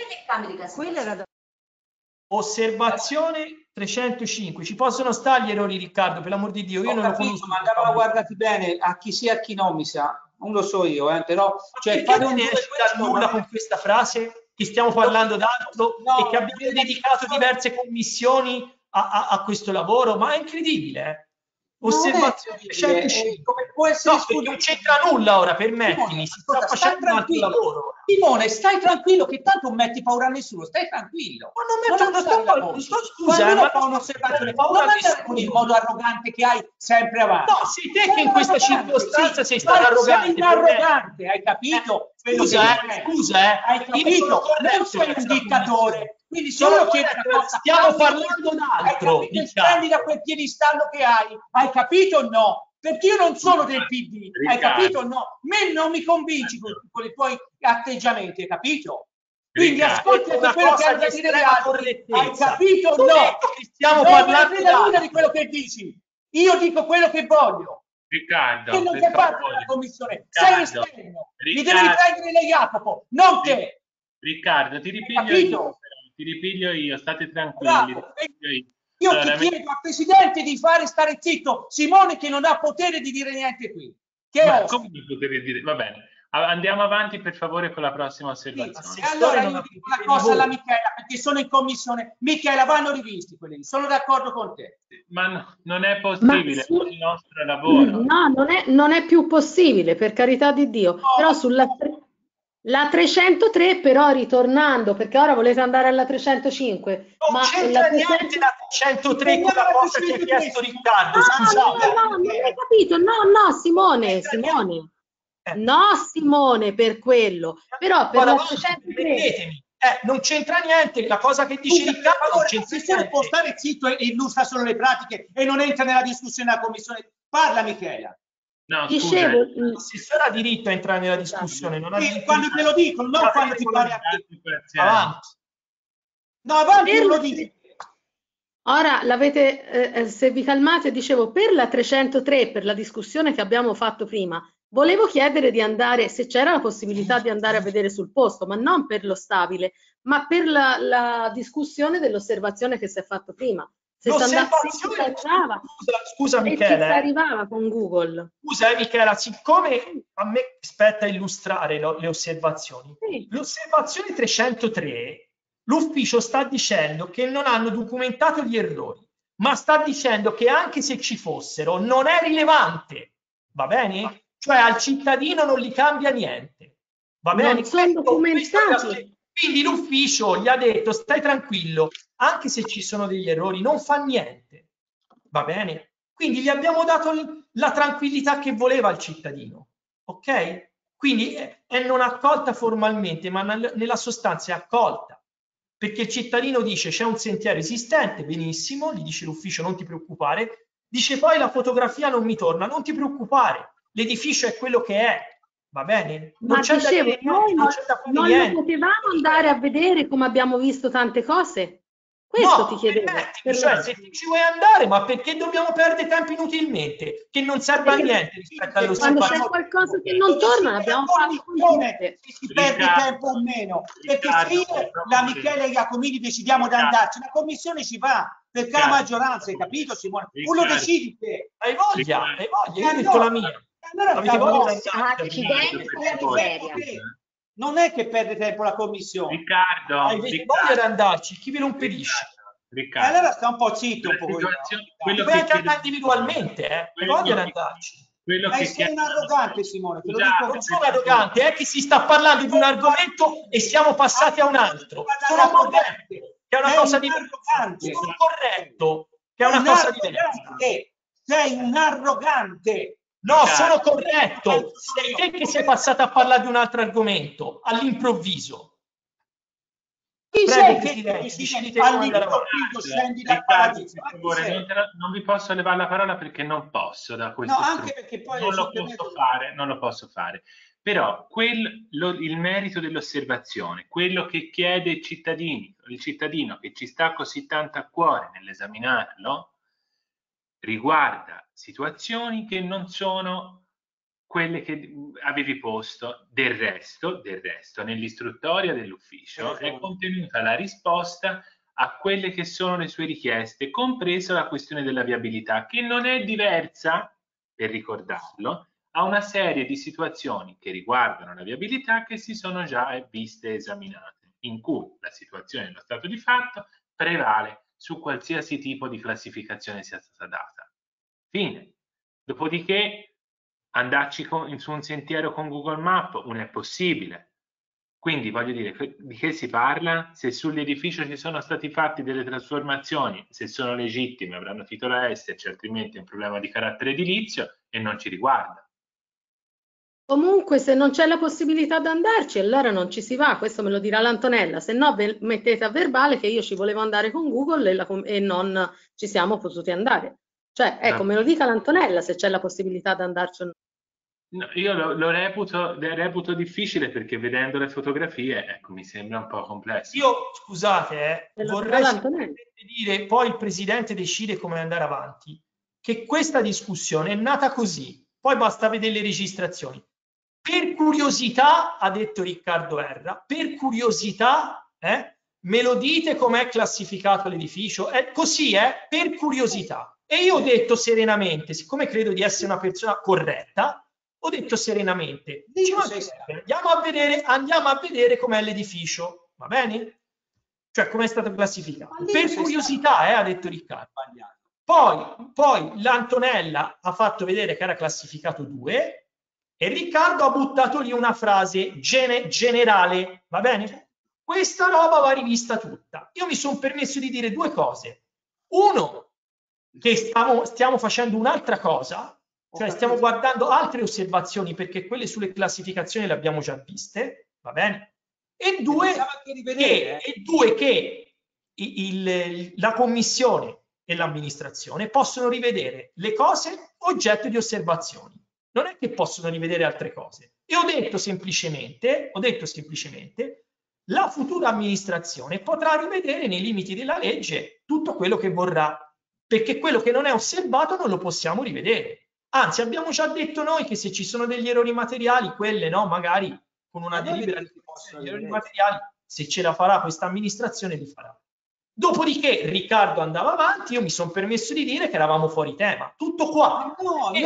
[SPEAKER 2] Osservazione 305. Ci possono stare gli errori, Riccardo, per l'amor di Dio, io non lo conosco.
[SPEAKER 3] Ma andavano guardati bene, a chi sia, a chi non mi sa. Non lo so io, però... Cioè,
[SPEAKER 2] fate un nulla con questa frase, che stiamo parlando d'altro e che abbiamo dedicato diverse commissioni a questo lavoro, ma è incredibile, Osservazione 305.
[SPEAKER 3] Come può essere
[SPEAKER 2] perché non c'entra nulla ora, permettimi, si sta facendo un altro lavoro.
[SPEAKER 3] Simone, stai tranquillo che tanto non metti paura a nessuno, stai tranquillo.
[SPEAKER 2] Ma non sto
[SPEAKER 3] scusa, ma fa un'osservazione, non andare con il modo arrogante che hai sempre avanti.
[SPEAKER 2] No, sei te che in questa circostanza sei stato arrogante.
[SPEAKER 3] Sei arrogante, hai capito?
[SPEAKER 2] Scusa,
[SPEAKER 3] hai capito? Non sei un dittatore. Quindi solo che
[SPEAKER 2] stiamo parlando d'altro.
[SPEAKER 3] Prendi da quel piedistallo che hai capito o no? Perché io non sono del PD, hai capito o no? Me non mi convinci con i tuoi atteggiamenti, hai capito? Quindi ascolti quello che hai da dire agli altri, hai capito o no?
[SPEAKER 2] Stiamo parlando
[SPEAKER 3] di quello che dici. Io dico quello che voglio.
[SPEAKER 1] Riccardo,
[SPEAKER 3] che non sei parte della commissione, sei esterno. Mi devi riprendere lei Jacopo, non te.
[SPEAKER 1] Riccardo, ti ripiglio io, state tranquilli.
[SPEAKER 3] Io allora, ti chiedo al Presidente di fare stare zitto Simone che non ha potere di dire niente qui.
[SPEAKER 1] Come potere dire? Va bene, andiamo avanti per favore con la prossima osservazione.
[SPEAKER 3] Sì, allora io dico una cosa alla Michela, perché sono in commissione. Michela, vanno rivisti quelli lì, sono d'accordo con te.
[SPEAKER 1] Ma non è possibile, è il nostro lavoro.
[SPEAKER 5] No, non è più possibile, per carità di Dio.
[SPEAKER 3] No,
[SPEAKER 5] però sulla... La 303 però, ritornando, perché ora volete andare alla 305,
[SPEAKER 2] non
[SPEAKER 5] ma
[SPEAKER 2] c'entra
[SPEAKER 5] la
[SPEAKER 2] niente la 303 con la cosa che ha chiesto Riccardo, scusate.
[SPEAKER 5] No, non hai capito, no, Simone, no, Simone, per quello, però per la 303...
[SPEAKER 2] Permettetemi, non c'entra niente, la cosa che dice Riccardo non c'entra
[SPEAKER 3] se
[SPEAKER 2] niente.
[SPEAKER 3] può stare zitto e illustra solo le pratiche e non entra nella discussione della commissione, parla Michela.
[SPEAKER 1] No,
[SPEAKER 5] Dicevo,
[SPEAKER 2] l'assessore ha diritto a entrare nella discussione, non ha diritto
[SPEAKER 3] quando te lo dicono, non quando ti pare a te.
[SPEAKER 2] Avanti. No, avanti, non lo dici.
[SPEAKER 5] Ora l'avete, se vi calmate, dicevo, per la 303, per la discussione che abbiamo fatto prima, volevo chiedere di andare, se c'era la possibilità di andare a vedere sul posto, ma non per lo stabile, ma per la discussione dell'osservazione che si è fatto prima. Se
[SPEAKER 2] scusa Michela,
[SPEAKER 5] arrivava con Google.
[SPEAKER 2] Scusa Michela, siccome a me spetta illustrare le osservazioni, sì. L'osservazione 303, l'ufficio sta dicendo che non hanno documentato gli errori, ma sta dicendo che anche se ci fossero non è rilevante, va bene? Cioè al cittadino non gli cambia niente, va bene?
[SPEAKER 5] Non sono documentati.
[SPEAKER 2] Quindi l'ufficio gli ha detto stai tranquillo, anche se ci sono degli errori non fa niente, va bene? Quindi gli abbiamo dato la tranquillità che voleva il cittadino, ok? Quindi è non accolta formalmente, ma nella sostanza è accolta, perché il cittadino dice c'è un sentiero esistente, benissimo, gli dice l'ufficio non ti preoccupare, dice poi la fotografia non mi torna, non ti preoccupare, l'edificio è quello che è. Va bene?
[SPEAKER 5] Ma dicevo, noi non lo potevamo andare a vedere come abbiamo visto tante cose? Questo ti chiedevo.
[SPEAKER 2] Cioè, se ci vuoi andare, ma perché dobbiamo perdere tempo inutilmente? Che non serve a niente rispetto allo
[SPEAKER 5] quando c'è qualcosa che non torna, abbiamo fatto
[SPEAKER 3] si perde tempo o meno. Perché se io, la Michele Iacomini decidiamo di andarci, la commissione ci va, perché la maggioranza, hai capito Simone? Uno decidi te.
[SPEAKER 2] Hai voglia, io ho detto la mia.
[SPEAKER 3] Non è che perde tempo la commissione.
[SPEAKER 1] Riccardo,
[SPEAKER 2] hai voglia di andarci, chi ve lo impedisce?
[SPEAKER 3] Riccardo, allora sta un po' zitto un po'.
[SPEAKER 2] Quello che chiede individualmente, voglia di andarci.
[SPEAKER 3] Sei un arrogante Simone, te lo dico.
[SPEAKER 2] Non sono arrogante, è che si sta parlando di un argomento e siamo passati a un altro. Sono corretto, che è una cosa diversa. Sono corretto, che è una cosa diversa.
[SPEAKER 3] Sei un arrogante.
[SPEAKER 2] No, sono corretto. Sei te che sei passato a parlare di un altro argomento all'improvviso.
[SPEAKER 3] Prego, Presidente, all'improvviso scendi dal paradiso.
[SPEAKER 1] Non vi posso levare la parola perché non posso da questo
[SPEAKER 3] anche perché poi
[SPEAKER 1] non lo posso fare. Però il merito dell'osservazione, quello che chiede il cittadino che ci sta così tanto a cuore nell'esaminarlo, riguarda situazioni che non sono quelle che avevi posto. Del resto nell'istruttoria dell'ufficio è contenuta la risposta a quelle che sono le sue richieste, compresa la questione della viabilità, che non è diversa, per ricordarlo, a una serie di situazioni che riguardano la viabilità che si sono già viste esaminate, in cui la situazione dello stato di fatto prevale su qualsiasi tipo di classificazione sia stata data. Fine. Dopodiché andarci su un sentiero con Google Maps non è possibile. Quindi voglio dire, di che si parla? Se sull'edificio ci sono stati fatti delle trasformazioni, se sono legittime avranno titolo a esserci, altrimenti è un problema di carattere edilizio e non ci riguarda.
[SPEAKER 5] Comunque se non c'è la possibilità di andarci, allora non ci si va, questo me lo dirà l'Antonella, se no mettete a verbale che io ci volevo andare con Google e non ci siamo potuti andare. Cioè, ecco, me lo dica l'Antonella se c'è la possibilità di andarci o no.
[SPEAKER 1] No, io lo reputo difficile, perché vedendo le fotografie, ecco, mi sembra un po' complesso.
[SPEAKER 2] Io, scusate, vorrei dire, poi il Presidente decide come andare avanti, che questa discussione è nata così, poi basta vedere le registrazioni. Per curiosità, ha detto Riccardo Erra, per curiosità, me lo dite com'è classificato l'edificio? Così, per curiosità. E io ho detto serenamente, siccome credo di essere una persona corretta, ho detto serenamente, andiamo a vedere com'è l'edificio, va bene? Cioè com'è stato classificato. Per curiosità, ha detto Riccardo. Poi l'Antonella ha fatto vedere che era classificato 2 E Riccardo ha buttato lì una frase generale, va bene? Questa roba va rivista tutta. Io mi sono permesso di dire due cose. Uno, che stiamo facendo un'altra cosa, cioè stiamo guardando altre osservazioni, perché quelle sulle classificazioni le abbiamo già viste, va bene? E due, che la commissione e l'amministrazione possono rivedere le cose oggetto di osservazioni. Non è che possono rivedere altre cose. E ho detto semplicemente, la futura amministrazione potrà rivedere nei limiti della legge tutto quello che vorrà, perché quello che non è osservato non lo possiamo rivedere. Anzi, abbiamo già detto noi che se ci sono degli errori materiali, quelle no, magari con una delibera di gli errori materiali, se ce la farà questa amministrazione, li farà. Dopodiché Riccardo andava avanti, io mi sono permesso di dire che eravamo fuori tema. Tutto qua.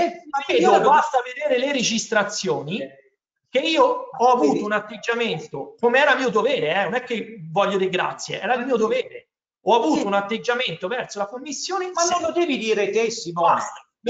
[SPEAKER 2] Basta vedere le registrazioni, che io ho avuto un atteggiamento, come era mio dovere, non è che voglio dire grazie, era il mio dovere. Ho avuto un atteggiamento verso la commissione.
[SPEAKER 3] Ma non lo devi dire te, Simone.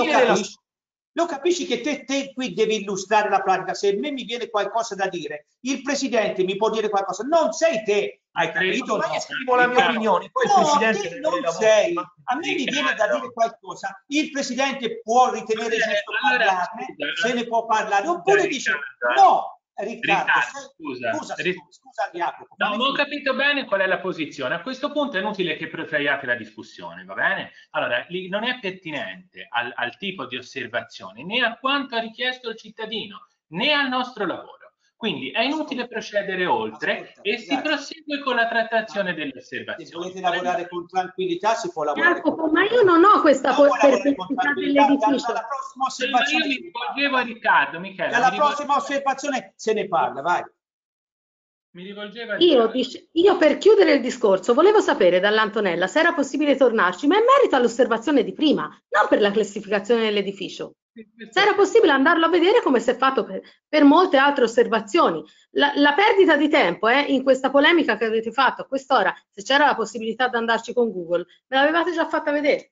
[SPEAKER 3] Lo capisci che te qui devi illustrare la pratica. Se a me mi viene qualcosa da dire, il presidente mi può dire qualcosa, non sei te, hai capito?
[SPEAKER 2] Ma io esprimo la mia opinione, poi il presidente
[SPEAKER 3] non sei. A me mi viene da dire qualcosa, il presidente può ritenere giusto parlarne, se ne può parlare, oppure dice no. Riccardo, scusa Jacopo.
[SPEAKER 1] No, ma ho capito bene qual è la posizione. A questo punto è inutile che protraiate la discussione, va bene? Allora, non è pertinente al tipo di osservazione, né a quanto ha richiesto il cittadino, né al nostro lavoro. Quindi è inutile procedere oltre e si prosegue con la trattazione delle osservazioni.
[SPEAKER 3] Se volete lavorare con tranquillità si può lavorare.
[SPEAKER 5] Jacopo, ma io non ho questa perplessità dell'edificio.
[SPEAKER 3] Dalla prossima osservazione
[SPEAKER 1] io mi rivolgevo a Riccardo, Michele.
[SPEAKER 3] Dalla prossima osservazione se ne parla, vai.
[SPEAKER 1] Mi rivolgevo a Riccardo.
[SPEAKER 5] Io per chiudere il discorso volevo sapere dall'Antonella se era possibile tornarci, ma in merito all'osservazione di prima, non per la classificazione dell'edificio. Se era possibile andarlo a vedere come si è fatto per molte altre osservazioni. La perdita di tempo in questa polemica che avete fatto a quest'ora, se c'era la possibilità di andarci con Google, me l'avevate già fatta vedere.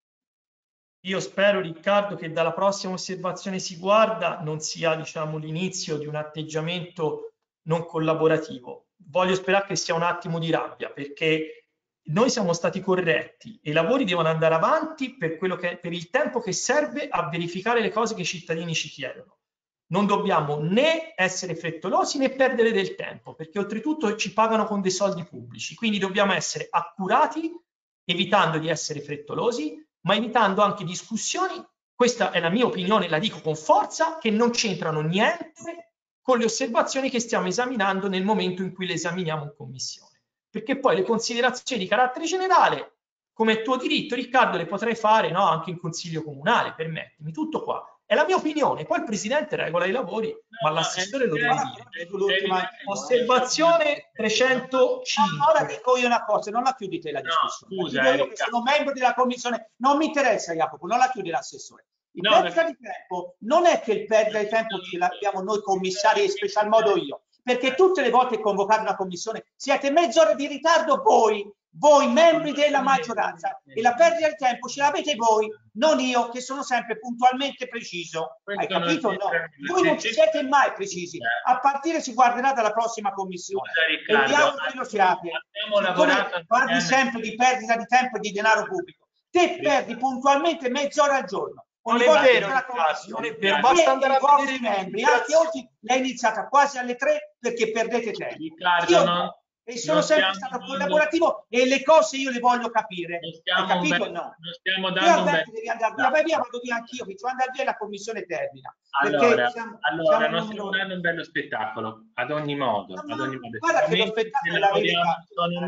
[SPEAKER 2] Io spero, Riccardo, che dalla prossima osservazione si guarda non sia, diciamo, l'inizio di un atteggiamento non collaborativo. Voglio sperare che sia un attimo di rabbia, perché noi siamo stati corretti e i lavori devono andare avanti per il tempo che serve a verificare le cose che i cittadini ci chiedono. Non dobbiamo né essere frettolosi né perdere del tempo, perché oltretutto ci pagano con dei soldi pubblici, quindi dobbiamo essere accurati, evitando di essere frettolosi, ma evitando anche discussioni, questa è la mia opinione, la dico con forza, che non c'entrano niente con le osservazioni che stiamo esaminando nel momento in cui le esaminiamo in commissione. Perché poi le considerazioni di carattere generale, come è tuo diritto, Riccardo, le potrei fare anche in consiglio comunale, permettimi, tutto qua. È la mia opinione, poi il presidente regola i lavori, ma l'assessore lo deve dire. Osservazione 305.
[SPEAKER 3] Ora dico io una cosa, non la chiudi te la discussione.
[SPEAKER 1] Scusa,
[SPEAKER 3] io che sono membro della commissione, non mi interessa Jacopo, non la chiudi l'assessore. Il perdita di tempo non è che il perdita di tempo ce l'abbiamo noi commissari, in special modo io, perché tutte le volte che convocate una commissione siete mezz'ora di ritardo voi membri della maggioranza, e la perdita di tempo ce l'avete voi, non io che sono sempre puntualmente preciso. Hai capito? No, voi non ci siete mai precisi. A partire si guarderà dalla prossima commissione. E vediamo che lo siate. Parli sempre di perdita di tempo e di denaro pubblico. Te perdi puntualmente mezz'ora al giorno.
[SPEAKER 2] Non è vero, basta andare a vedere i
[SPEAKER 3] membri. Anche oggi l'hai iniziata quasi alle 3 perché perdete tempo. Io no. E sono sempre stato collaborativo e le cose io le voglio capire. Hai capito o no?
[SPEAKER 1] Non stiamo dando
[SPEAKER 3] devi andare via, vai via, vado via anch'io, che devo andare via e la commissione termina.
[SPEAKER 1] Allora, non stiamo dando un bello spettacolo, ad ogni modo.
[SPEAKER 3] Guarda che lo spettacolo è la verità.
[SPEAKER 1] Sono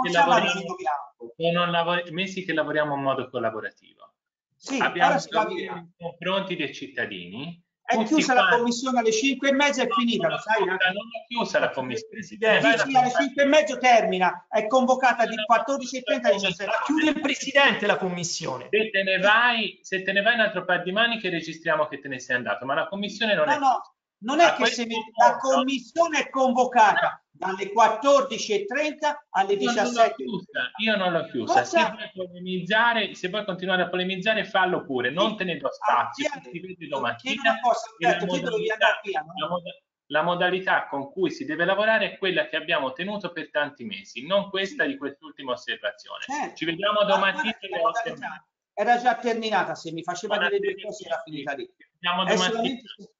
[SPEAKER 1] mesi che lavoriamo in modo collaborativo.
[SPEAKER 3] Sì,
[SPEAKER 1] abbiamo nei confronti dei cittadini.
[SPEAKER 3] È chiusa la commissione alle 5:30, è finita, lo sai?
[SPEAKER 1] Non è chiusa la commissione.
[SPEAKER 3] Sì, alle 5:30 termina, è convocata di 14:30 a 17.
[SPEAKER 2] Chiude il presidente la commissione.
[SPEAKER 1] Se te ne vai un altro paio di mani che registriamo che te ne sei andato, ma la commissione non è.
[SPEAKER 3] No, Non è che se la commissione è convocata dalle 14:30 alle 17.
[SPEAKER 1] Io non l'ho chiusa. Se vuoi polemizzare, se vuoi continuare a polemizzare, fallo pure. Non te ne do spazio. Ti vedi domattina. La modalità con cui si deve lavorare è quella che abbiamo tenuto per tanti mesi, non questa di quest'ultima osservazione.
[SPEAKER 3] Certo.
[SPEAKER 1] Ci vediamo domattina.
[SPEAKER 3] Era già terminata, se mi faceva dire due cose era finita lì.
[SPEAKER 1] Domattina.